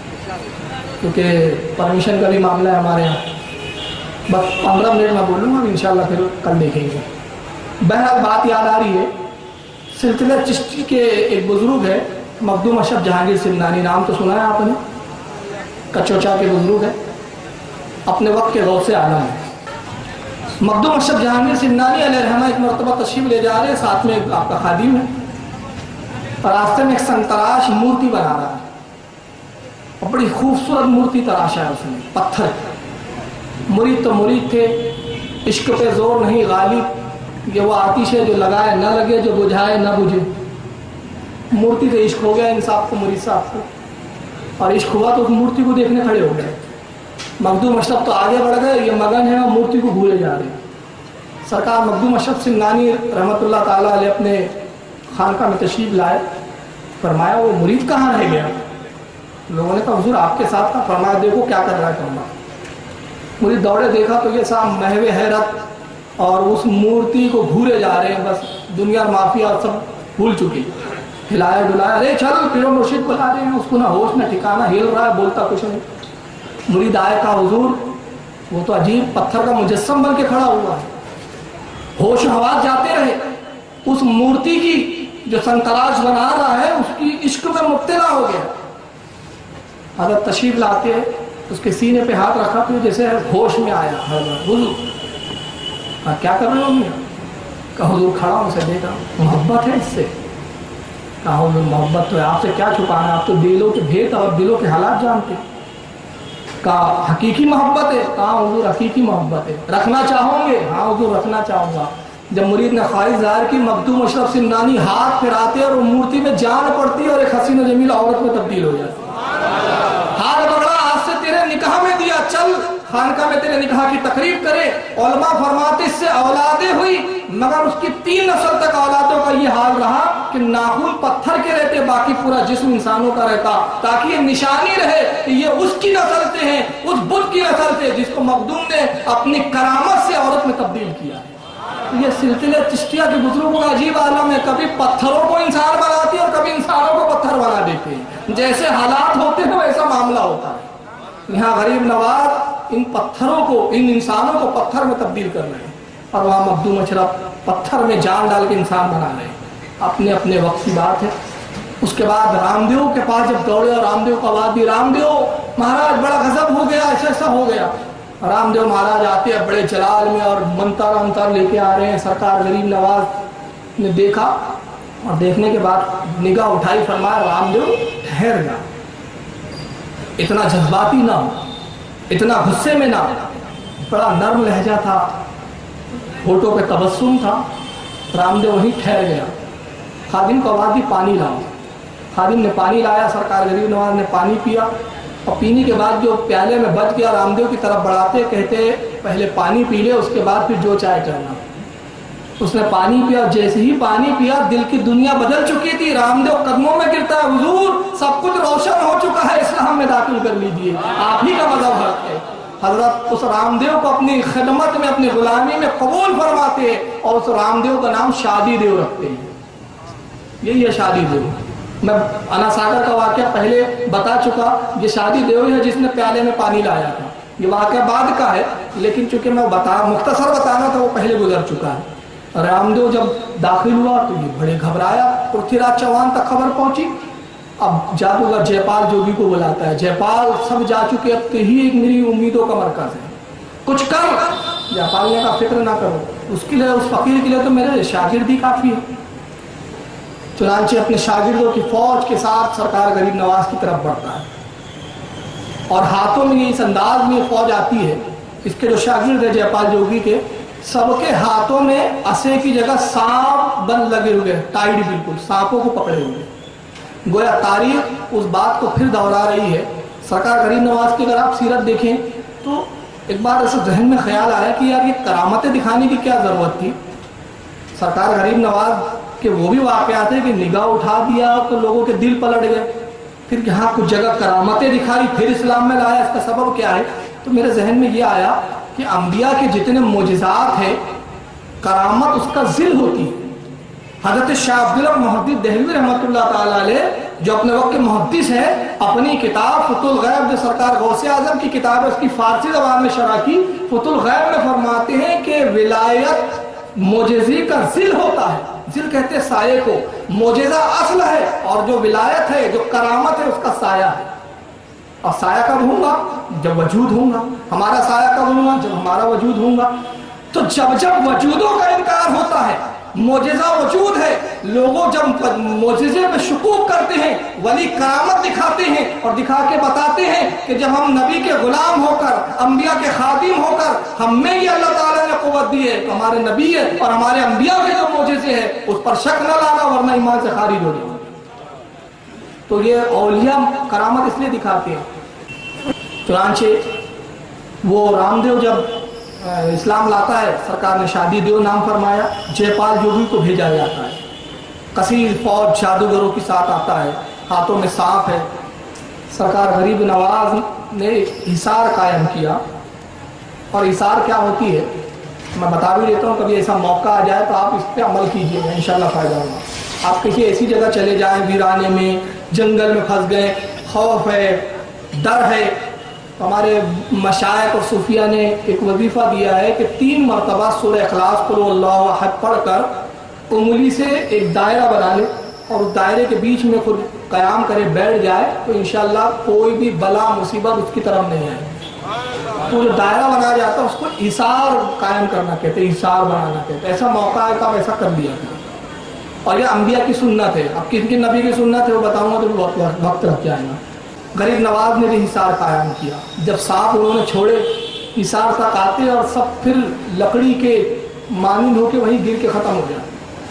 کیونکہ پرمیشن کا بھی معاملہ ہے ہمارے یہاں. بس 15 منٹ میں بولوں گا, انشاءاللہ پھر کل دیکھیں گے. بہرحال بات یاد آ رہی ہے. سلسلہ چشتی کے ایک بزرگ ہے مخدوم اشرف جہانگیر سمنانی, نام تو سنا ہے آپ نے, کچوچا کے بزرگ ہے, اپنے وقت کے غوث اعظم ہے. مخدوم اشرف جہانگیر سمنانی علیہ رحمہ ایک مرتبہ تشریف لے جا رہے ہیں, ساتھ میں آپ کا خادم ہے, اور راستے میں ایک سنتراش مورتی بنا رہا ہے, اور بڑی خوبصورت مورتی تراشا ہے اس نے پتھر. مرید تو مرید تھے, عشق پہ زور نہیں غالب, یہ وہ آتش ہے جو لگائے نہ لگے, جو بجھائے نہ بجھے. مورتی سے عشق ہو گیا انصاف کو, مرید صاحب کو, اور عشق ہوا تو اس مورتی کو دیکھنے کھڑے ہو گئے. مخدوم اشرف تو آگے بڑھ گئے, یہ مگن ہے اور مورتی کو بھولے جا رہے ہیں. سرکار مخدوم اشرف سمنانی رحمۃ اللہ تعالیٰ علیہ اپنے خانقاہ میں تشریف لائے. فرمایا وہ مرید کہاں رہ گیا؟ لوگوں نے کہا حضور آپ کے ساتھ تھا. فرمایا دیکھو کیا کر رہا ہے کمبا. مرید دوڑے, دیکھا تو یہ صاحب محو حیرت اور اس مورتی کو بھولے جا رہے ہیں. بس دنیا اور مافیا اور سب بھول چکی. ہلایا ڈلایا, ارے چل پیر و مرشد بلا رہے ہیں, اس کو نہ ہوش نہ ٹھکانا, ہل رہا ہے, بولتا کچھ نہیں. مرید آئے, کہا حضور وہ تو عجیب پتھر کا مجسم بن کے کھڑا ہوا ہے. ہوش و حواس جاتے رہے. اس مورتی کی جو سنتراش بنا رہا ہے اس کی عشق میں مبتلا ہو گیا. حضرت تشریف لاتے اس کے سینے پہ ہاتھ رکھا تو جیسے ہوش میں آیا. حضور کیا کر رہے ہو؟ کہا حضور کھڑا ہوں, اسے دیکھا, محبت ہے اس سے. کہا حضور محبت تو ہے, آپ سے کیا چھپانا, آپ تو دلوں کے بھید اور دلوں کے حالات جانتے. کہا حقیقی محبت ہے. کہا حضور حقیقی محبت ہے. رکھنا چاہوں گے؟ ہاں حضور رکھنا چاہوں گا. جب مرید نے خواہش ظاہر کی, مخدوم اشرف سمنانی ہاتھ پھراتے اور وہ مورتی میں جان پڑتی اور ایک حسین و جمیل عورت میں تبدیل ہو جاتی. ہاتھ پکڑا, آج سے تیرے نکاح میں دیا, چل خانقاہ میں تیرے نکاح کی تقریب کرے. علماء فرماتے اس سے اولادیں ہوئی, مگر اس کی 3 نسل تک اولادوں کا یہ حال رہا کہ ناخن پتھر کے رہتے, باقی پورا جسم انسانوں کا رہتا, تاکہ یہ نشانی رہے کہ یہ اس کی نسل سے ہیں, اس بت کی نسل سے جس کو مخدوم نے اپنی کرامت سے عورت میں تبدیل کیا. یہ سلسلے چشتیہ کے بزرگوں کا عجیب عالم ہے. کبھی پتھروں کو انسان بناتی اور کبھی انسانوں کو پتھر بنا دیتے ہیں. جیسے حالات ہوتے ہیں ویسا معاملہ ہوتا ہے. یہاں غریب نواز ان پتھروں کو, ان انسانوں کو پتھر میں تبدیل کر رہے ہیں, اور وہاں مخدوم اشرف پتھر میں جان ڈال کے انسان بنا رہے ہیں. اپنے اپنے وقت کی بات ہے. اس کے بعد رامدیو کے پاس جب دوڑے اور رامدیو کو آواز دی، رامدیو مہاراج بڑا غضب ہو گیا، ایسا ایسا ہو گیا۔ رامدیو مہاراج آتے ہیں بڑے جلال میں اور منتر لے کے آ رہے ہیں۔ سرکار غریب نواز نے دیکھا اور دیکھنے کے بعد نگاہ اٹھائی، فرمایا رامدیو ٹھہر جا، اتنا جذباتی نہ ہو، اتنا غصے میں نہ ہو۔ بڑا نرم لہجہ تھا، ہونٹوں پہ تبسم تھا۔ رامدیو وہیں ٹھہر گیا۔ خادم کو آواز دی پانی لاؤ۔ خادم نے پانی لایا، سرکار غریب نواز نے پانی پیا اور پینے کے بعد جو پیالے میں بچ گیا رامدیو کی طرف بڑھاتے کہتے پہلے پانی پی لے، اس کے بعد پھر جو چاہے کرنا۔ اس نے پانی پیا، جیسے ہی پانی پیا دل کی دنیا بدل چکی تھی۔ رامدیو قدموں میں گرتا ہے، حضور سب کچھ روشن ہو چکا ہے، اسلام میں داخل کر لیجیے، آپ ہی کا مذہب حق ہے۔ حضرت اس رامدیو کو اپنی خدمت میں، اپنی غلامی میں قبول فرماتے ہیں اور اس رامدیو کا نام شادی دیو رکھتے ہیں۔ یہی ہے شادی دیو۔ میں انا ساگر کا واقعہ پہلے بتا چکا، یہ شادی دیو ہے جس نے پیالے میں پانی لایا تھا۔ یہ واقعہ بعد کا ہے لیکن چونکہ میں مختصر بتانا تھا وہ پہلے گزر چکا ہے۔ رامدیو جب داخل ہوا تو یہ بڑے گھبرایا۔ پرتھی راج چوہان تک خبر پہنچی۔ اب جادوگر جے پال جوگی کو بلاتا ہے، جے پال سب جا چکے، اب تو ہی ایک میری امیدوں کا مرکز ہے، کچھ کر۔ جے پال نے کہا فکر نہ کرو، اس کے لیے، اس فقیر کے لیے تو میرے شاگرد ہی کافی ہے۔ چنانچہ اپنے شاگردوں کی فوج کے ساتھ سرکار غریب نواز کی طرف بڑھتا ہے اور ہاتھوں میں اس انداز میں فوج آتی ہے۔ اس کے جو شاگرد ہے جے پال جوگی کے، سب کے ہاتھوں میں اسے کی جگہ سانپ بند لگے ہوئے، ٹائٹ بالکل، سانپوں کو پکڑے ہوئے۔ گویا تاریخ اس بات کو پھر دہرا رہی ہے۔ سرکار غریب نواز کی اگر آپ سیرت دیکھیں تو ایک بار ایسے ذہن میں خیال آیا کہ یار یہ کرامتیں دکھانے کی کیا ضرورت تھی۔ سرکار غریب نواز کہ وہ بھی واقعات ہے کہ نگاہ اٹھا دیا تو لوگوں کے دل پلٹ گئے، پھر یہاں کچھ جگہ کرامتیں دکھائی، پھر اسلام میں لایا، اس کا سبب کیا ہے؟ تو میرے ذہن میں یہ آیا کہ انبیاء کے جتنے معجزات ہیں کرامت اس کا ذل ہوتی ہے۔ حضرت شاہ عبداللہ محدث دہلوی رحمۃ اللہ تعالیٰ علیہ جو اپنے وقت کے محدث ہیں، اپنی کتاب فتح الغیب جو سرکار غوث اعظم کی کتاب ہے اس کی فارسی زبان میں شرح کی، فتح الغیب میں فرماتے ہیں کہ ولایت معجزے کا ذل ہوتا ہے۔ ذل کہتے ہیں سائے کو، معجزہ اصل ہے اور جو ولایت ہے، جو کرامت ہے اس کا سایہ ہے۔ اور سایہ کب ہوں گا؟ جب وجود ہوں گا۔ ہمارا سایہ کب ہوں گا؟ جب ہمارا وجود ہوں گا۔ تو جب وجودوں کا انکار ہوتا ہے، معجزہ وجود ہے، لوگوں جب معجزے میں شکوک کرتے ہیں، ولی کرامت دکھاتے ہیں اور دکھا کے بتاتے ہیں کہ جب ہم نبی کے غلام ہو کر، انبیاء کے خادم ہو کر، ہم میں یہ اللہ تعالیٰ نے قوت دی ہے، تو ہمارے نبی ہے اور ہمارے انبیاء کے جو معجزے ہیں اس پر شک نہ لانا ورنہ ایمان سے خارج ہو جائے۔ تو یہ اولیاء کرامت اس لیے دکھاتے ہیں۔ چنانچہ وہ رامدیو جب اسلام لاتا ہے، سرکار نے شادی دیو نام فرمایا، جے پال جوگی کو بھیجا جاتا ہے۔ کثیر فوج جادوگروں کے ساتھ آتا ہے، ہاتھوں میں سانپ ہے۔ سرکار غریب نواز نے حصار قائم کیا، اور حصار کیا ہوتی ہے میں بتا بھی دیتا ہوں، کبھی ایسا موقع آ جائے تو آپ اس پہ عمل کیجئے گا، انشاءاللہ فائدہ ہوگا۔ آپ کسی ایسی جگہ چلے جائیں ویرانے میں، جنگل میں پھنس گئے، خوف ہے، ڈر ہے، ہمارے مشائخ اور صوفیہ نے ایک وظیفہ دیا ہے کہ 3 مرتبہ سورہ اخلاص قل اللہ احد پڑھ کر انگلی سے ایک دائرہ بنا لے اور اس دائرے کے بیچ میں خود قیام کرے، بیٹھ جائے تو انشاءاللہ کوئی بھی بلا مصیبت اس کی طرف نہیں آئے۔ تو جو دائرہ بنایا جاتا ہے اس کو حصار قائم کرنا کہتے ہیں، حصار بنانا کہتے ہیں۔ ایسا موقع ہے تو ایسا کر دیا تھا، اور یہ انبیاء کی سنت ہے۔ اب کن کن نبی کی سنت ہے وہ بتاؤں گا تو وقت رکھ جائے گا۔ غریب نواز نے بھی حصار قائم کیا، جب سانپ انہوں نے چھوڑے حصار تک آتے اور سب پھر لکڑی کے مانند ہو کے وہیں گر کے ختم ہو جاتے۔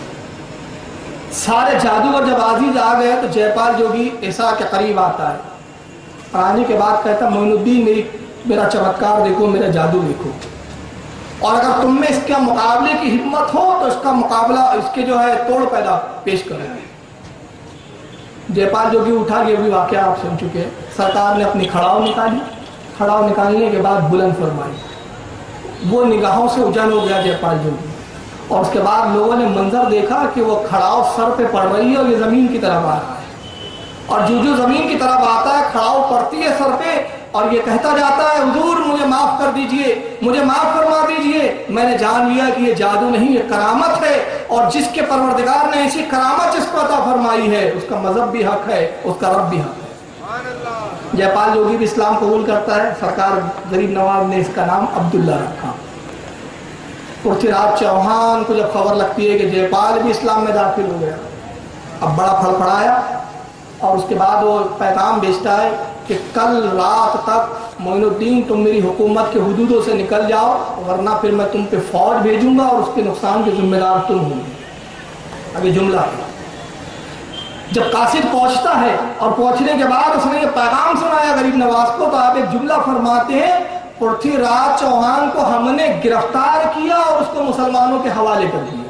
سارے جادوگر جب عزیز آ گئے تو جے پال جوگی ایسا کے قریب آتا ہے، اور آنے کے بعد کہتا معین الدین میرا چمتکار دیکھو، میرا جادو دیکھو، اور اگر تم میں اس کے مقابلے کی ہمت ہو تو اس کا مقابلہ، اس کے جو ہے توڑ پیدا پیش کریں گے۔ جے پال جوگی اٹھا، یہ بھی واقعہ آپ سن چکے ہیں۔ سرکار نے اپنی کھڑاؤ نکالی، کھڑاؤ نکالنے کے بعد بلند فرمائی، وہ نگاہوں سے اجل ہو گیا جے پال جوگی، اور اس کے بعد لوگوں نے منظر دیکھا کہ وہ کھڑاؤ سر پہ پڑ رہی ہے اور یہ زمین کی طرف آ رہا ہے، اور جو زمین کی طرف آتا ہے کھڑاؤ پڑتی ہے سر پہ اور یہ کہتا جاتا ہے حضور مجھے معاف کر دیجئے، مجھے معاف فرما دیجئے، میں نے جان لیا کہ یہ جادو نہیں، یہ کرامت ہے، اور جس کے پروردگار نے ایسی کرامت جس کو عطا فرمائی ہے اس کا مذہب بھی حق ہے، اس کا رب بھی حق ہے۔ جے پال جوگی بھی اسلام قبول کرتا ہے، سرکار غریب نواز نے اس کا نام عبداللہ رکھا۔ پرتھی راج چوہان کو جب خبر لگتی ہے کہ جے پال بھی اسلام میں داخل ہو گیا، اب بڑا پھل پڑایا، اور اس کے بعد وہ پیغام بھیجتا ہے کہ کل رات تک معین الدین تم میری حکومت کے حدودوں سے نکل جاؤ، ورنہ پھر میں تم پہ فوج بھیجوں گا اور اس کے نقصان کے ذمہ دار تم ہوں گے۔ اب یہ جملہ ہے۔ جب قاصد پہنچتا ہے اور پہنچنے کے بعد اس نے یہ پیغام سنایا غریب نواز کو، تو آپ ایک جملہ فرماتے ہیں پرتھی راج چوہان کو ہم نے گرفتار کیا اور اس کو مسلمانوں کے حوالے کر دیا۔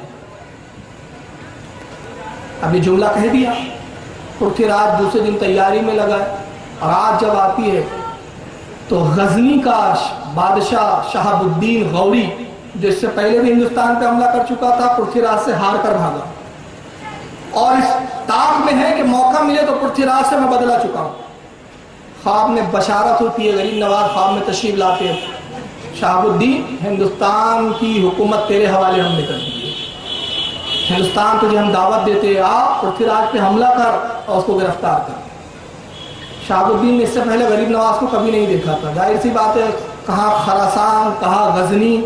اب یہ جملہ کہہ دیا، پرتھی راج دوسرے دن تیاری میں لگا ہے، اور آج جب آتی ہے تو غزنی کا بادشاہ شہاب الدین غوری، جس سے پہلے بھی ہندوستان پہ حملہ کر چکا تھا، پرتھی راج سے ہار کر بھاگا، اور اس طاق میں ہے کہ موقع ملے تو پرتھی راج سے میں بدلا چکا ہوں۔ خواب میں بشارت ہوتی ہے، غریب نواز خواب میں تشریف لاتے ہیں، شہاب الدین ہندوستان کی حکومت تیرے حوالے ہم نے کر دی ہے، ہندوستان تجھے ہم دعوت دیتے ہیں، آ پرتھی راج پہ حملہ کر اور اس کو گرفتار کر۔ شہاب الدین نے اس سے پہلے غریب نواز کو کبھی نہیں دیکھا تھا، ظاہر سی بات ہے، کہاں خراسان کہاں غزنی،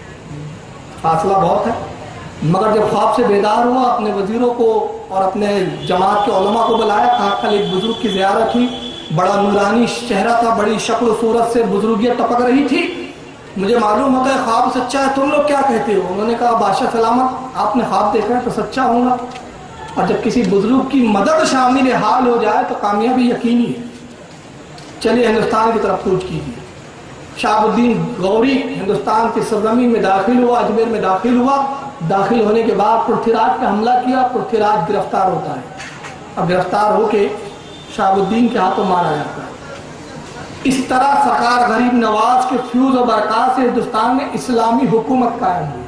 فاصلہ بہت ہے، مگر جب خواب سے بیدار ہوا اپنے وزیروں کو اور اپنے جماعت کے علماء کو بلایا، کہا کل ایک بزرگ کی زیارت ہوئی، بڑا نورانی چہرہ تھا، بڑی شکل و صورت سے بزرگیت ٹپک رہی تھی، مجھے معلوم ہوتا ہے خواب سچا ہے، تم لوگ کیا کہتے ہو؟ انہوں نے کہا بادشاہ سلامت، آپ نے خواب دیکھا ہے تو سچا ہوں گا، اور جب کسی بزرگ کی مدد شامل حال ہو جائے تو کامیابی یقینی ہے، چلیے ہندوستان کی طرف کوچ کیجیے۔ شہاب الدین غوری ہندوستان کی سرزمین میں داخل ہوا، اجمیر میں داخل ہوا، داخل ہونے کے بعد پرتھی راج پہ حملہ کیا، پرتھی راج گرفتار ہوتا ہے، اب گرفتار ہو کے شہاب الدین کے ہاتھوں مارا جاتا ہے۔ اس طرح سرکار غریب نواز کے فیوز و برکات سے ہندوستان میں اسلامی حکومت قائم ہوئی۔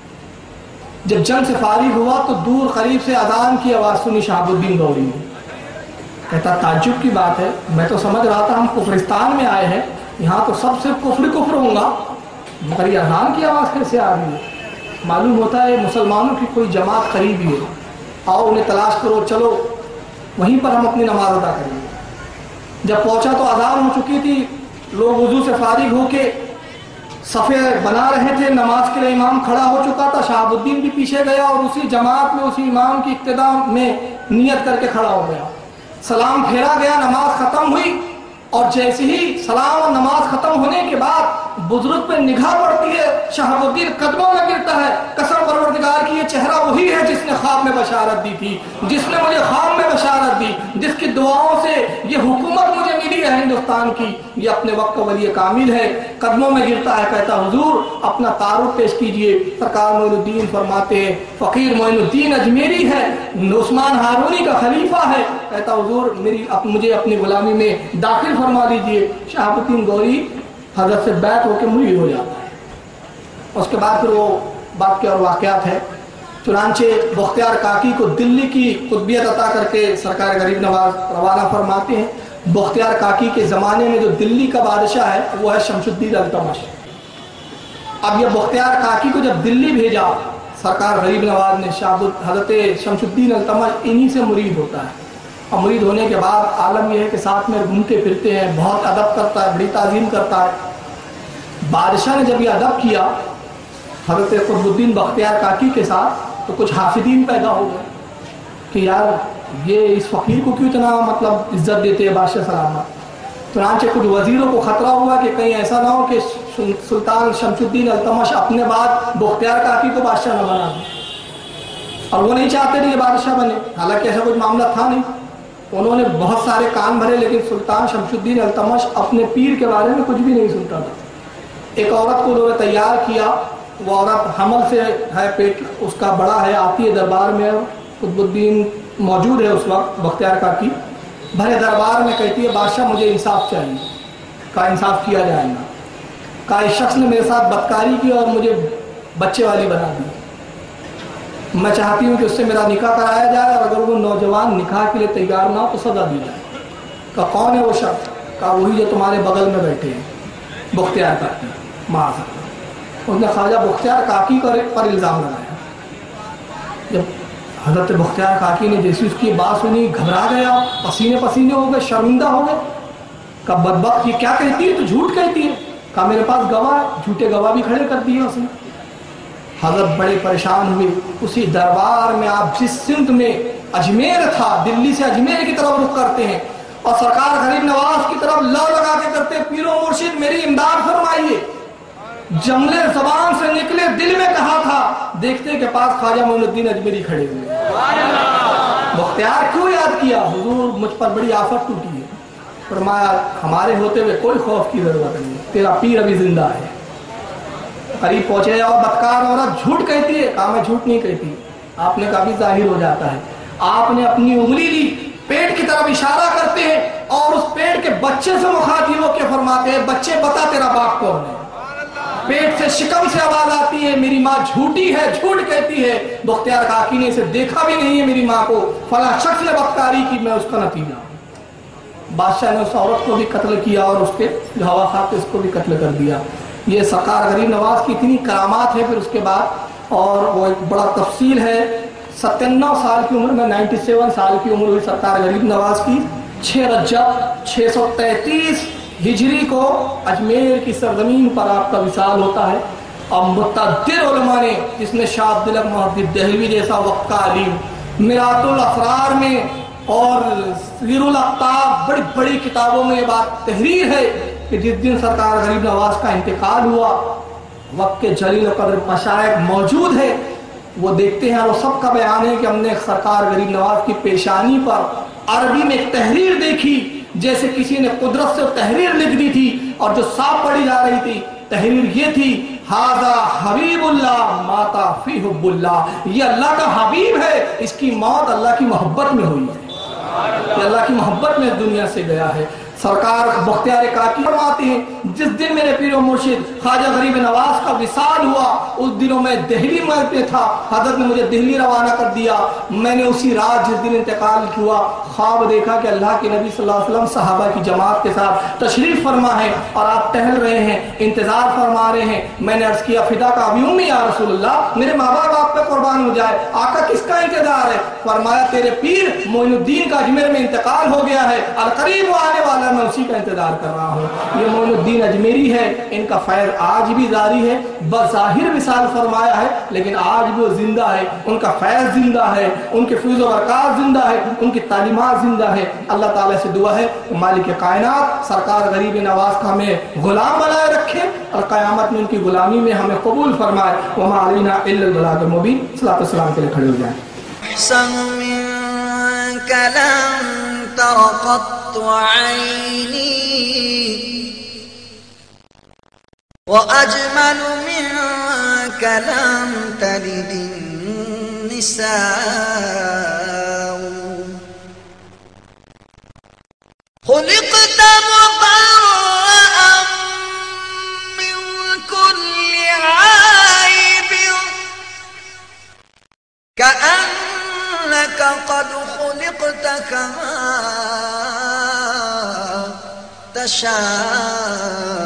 جب جنگ سے فارغ ہوا تو دور قریب سے اذان کی آواز سنی شہاب الدین غوری نے، کہتا تعجب کی بات ہے، میں تو سمجھ رہا تھا ہم کفرستان میں آئے ہیں، یہاں تو سب سے کفر ہوں گا، مگر یہ اذان کی آواز کیسے آ رہی ہے؟ معلوم ہوتا ہے مسلمانوں کی کوئی جماعت قریبی ہے، آؤ انہیں تلاش کرو، چلو وہیں پر ہم اپنی نماز ادا کریں گے۔ جب پہنچا تو اذان ہو چکی تھی، لوگ وضو سے فارغ ہو کے صفے بنا رہے تھے، نماز کے لیے امام کھڑا ہو چکا تھا، شہاب الدین بھی پیچھے گیا اور اسی جماعت میں اسی امام کی اقتداء میں نیت کر کے کھڑا ہو گیا، سلام پھیرا گیا، نماز ختم ہوئی، اور جیسے ہی سلام اور نماز ختم ہونے کے بعد بزرگ پہ نگاہ پڑتی ہے، شہاب الدین قدموں میں گرتا ہے، قسم پروردگار کی یہ چہرہ وہی ہے جس نے خواب میں بشارت دی تھی، جس نے مجھے خواب میں بشارت دی، جس کی دعاؤں سے یہ حکومت مجھے ملی ہے ہندوستان کی، یہ اپنے وقت کا ولی کامل ہے۔ قدموں میں گرتا ہے، کہتا حضور اپنا تعارف پیش کیجئے۔ سرکار معین الدین فرماتے ہیں فقیر معین الدین اجمیری ہے، عثمان ہارونی کا خلیفہ ہے، کہتا حضور مجھے اپنی غلامی میں داخل فرما دیجئے۔ شہاب الدین غوری حضرت سے بیعت ہو کے مرید ہو جاتا ہے۔ اس کے بعد پھر وہ بات کے اور واقعات ہے، چنانچہ بختیار کاکی کو دلی کی قطبیت عطا کر کے سرکار غریب نواز روانہ فرماتے ہیں۔ بختیار کاکی کے زمانے میں جو دلی کا بادشاہ ہے وہ ہے شمس الدین التمش۔ اب یہ بختیار کاکی کو جب دلی بھیجا سرکار غریب نواز نے، حضرت شمس الدین التمش انہی سے مرید ہوتا ہے، اور مرید ہونے کے بعد عالم یہ ہے کہ ساتھ میں گھومتے پھرتے ہیں، بہت ادب کرتا ہے، بڑی تعظیم کرتا ہے۔ بادشاہ نے جب یہ ادب کیا حضرت قطب الدین بختیار کاکی کے ساتھ تو کچھ حافظین پیدا ہو گئے کہ یار یہ اس فقیر کو کیوں اتنا عزت دیتے ہیں بادشاہ سلامت۔ چنانچہ کچھ وزیروں کو خطرہ ہوا کہ کہیں ایسا نہ ہو کہ سلطان شمس الدین التمش اپنے بعد بختیار کاکی کو بادشاہ نہ بنا دے، اور وہ نہیں چاہتے کہ یہ بادشاہ بنے، حالانکہ ایسا کچھ معاملہ تھا نہیں۔ انہوں نے بہت سارے کان بھرے، لیکن سلطان شمس الدین التمش اپنے پیر کے بارے میں کچھ بھی نہیں سنتا تھا۔ ایک عورت کو انہوں نے تیار کیا، وہ عورت حمل سے ہے، پیٹ اس کا بڑا ہے، آتی ہے دربار میں، قطب الدین موجود ہے اس وقت بختیار کاکی، بھرے دربار میں کہتی ہے بادشاہ مجھے انصاف چاہیے۔ کہا انصاف کیا جائے گا۔ کہا اس شخص نے میرے ساتھ بدکاری کی اور مجھے بچے والی بنا دی، میں چاہتی ہوں کہ اس سے میرا نکاح کرایا جائے، اور اگر وہ نوجوان نکاح کے لیے تیار نہ ہو تو سزا دی جائے۔ کہا کون ہے وہ شخص؟ کہا وہی جو تمہارے بغل میں بیٹھے ہیں بختیار کاکی معاذ اللہ. اس نے خواجہ بختیار کاکی پر الزام لگایا. جب حضرت بختیار کاکی نے جیسی اس کی بات سنی گھبرا گیا, پسینے پسینے ہو گئے, شرمندہ ہو گئے. کہا بدبخت یہ کیا کہتی ہے, تو جھوٹ کہتی ہے. کہا میرے پاس گواہ, جھوٹے گواہ بھی کھڑے کر دیے اس نے. حضرت بڑے پریشان ہوئے. اسی دربار میں آپ جس سمت میں اجمیر تھا, دلی سے اجمیر کی طرف رخ کرتے ہیں اور سرکار غریب نواز کی طرف لو لگا کے کرتے, پیرو مرشد میری امداد فرمائیے. جملے زبان سے نکلے, دل میں کہا تھا, دیکھتے کے پاس خواجہ معین الدین اجمیری کھڑے ہوئے. بختیار کیوں یاد کیا, حضور مجھ پر بڑی آفت ٹوٹی ہے. فرمایا ہمارے ہوتے ہوئے کوئی خوف کی ضرورت نہیں, تیرا پیر ابھی زندہ ہے. قریب پہنچے اور بدکار عورت جھوٹ کہتی ہے. کہا میں جھوٹ نہیں کہتی. آپ نے کہا بھی ظاہر ہو جاتا ہے. آپ نے اپنی انگلی لی, پیٹ کی طرف اشارہ کرتے ہیں اور اس پیٹ کے بچے سے مخاطب ہو کے فرماتے ہیں بچے بتا تیرا باپ کون ہے. پیٹ سے شکم سے آواز آتی ہے میری ماں جھوٹی ہے, جھوٹ کہتی ہے. بختیار کاکی نے اسے دیکھا بھی نہیں ہے میری ماں کو, فلاں شخص نے بدکاری کی, میں اس کا نتیجہ ہوں. بادشاہ نے اس عورت کو بھی قتل کیا اور اس کے جو ہوا خواہ تھے اس کو بھی قتل کر دیا. یہ سرکار غریب نواز کی اتنی کرامات ہے پھر اس کے بعد, اور وہ ایک بڑا تفصیل ہے. 97 سال کی عمر میں 97 سال کی عمر ہوئی سرکار غریب نواز کی. 6 رجب 633 ہجری کو اجمیر کی سرزمین پر آپ کا وصال ہوتا ہے. اور متعدد علماء نے, جس میں شاہ عبدالحق محدث دہلوی جیسا وقت کا عالم, میرات الاسرار میں اور سیر الاقطاب, بڑی بڑی کتابوں میں یہ بات تحریر ہے کہ جس دن سرکار غریب نواز کا انتقال ہوا, وقت کے جلیل قدر مشائخ موجود ہے, وہ دیکھتے ہیں اور وہ سب کا بیان ہے کہ ہم نے سرکار غریب نواز کی پیشانی پر عربی میں ایک تحریر دیکھی جیسے کسی نے قدرت سے تحریر لکھ دی تھی, اور جو صاف پڑھی جا رہی تھی تحریر یہ تھی ہذا حبیب اللہ ماتا فی حب اللہ, یہ اللہ کا حبیب ہے, اس کی موت اللہ کی محبت میں ہوئی ہے, یہ اللہ کی محبت میں دنیا سے گیا ہے. سرکار بختیار کاکی فرماتے ہیں جس دن میرے پیر و مرشد خواجہ غریب نواز کا وصال ہوا اس دنوں میں دہلی میں تھا. حضرت نے مجھے دہلی روانہ کر دیا. میں نے اسی رات جس دن انتقال ہوا خواب دیکھا کہ اللہ کے نبی صلی اللہ علیہ وسلم صحابہ کی جماعت کے ساتھ تشریف فرما ہے اور آپ ٹہل رہے ہیں, انتظار فرما رہے ہیں. میں نے عرض کیا فدا کا ابی امی یا رسول اللہ, میرے ماں باپ آپ پہ قربان ہو جائے, آقا کس کا انتظار ہے؟ فرمایا تیرے پیر معین الدین کا اجمیر میں انتقال ہو گیا ہے, القریب آنے والا, میں اسی کا انتظار کر رہا ہوں. یہ معین الدین اجمیری ہے, ان کا فیض آج بھی جاری ہے. بظاہر وصال فرمایا ہے لیکن آج بھی وہ زندہ ہے, ان کا فیض زندہ ہے, ان کے فیض و برکات زندہ ہے, ان کی تعلیمات زندہ ہے. اللہ تعالیٰ سے دعا ہے کہ مالک کائنات سرکار غریب نواز کا ہمیں غلام بنائے رکھے اور قیامت میں ان کی غلامی میں ہمیں قبول فرمائے. وما علینا الا البلاغ المبین. صلاۃ والسلام کے لیے کھڑے ہو جائیں. أحسن منك لم تر قط عيني وأجمل منك لم تلد النساء خلقت مبرأ من كل عيب كأنك قد خلقت كما تشاء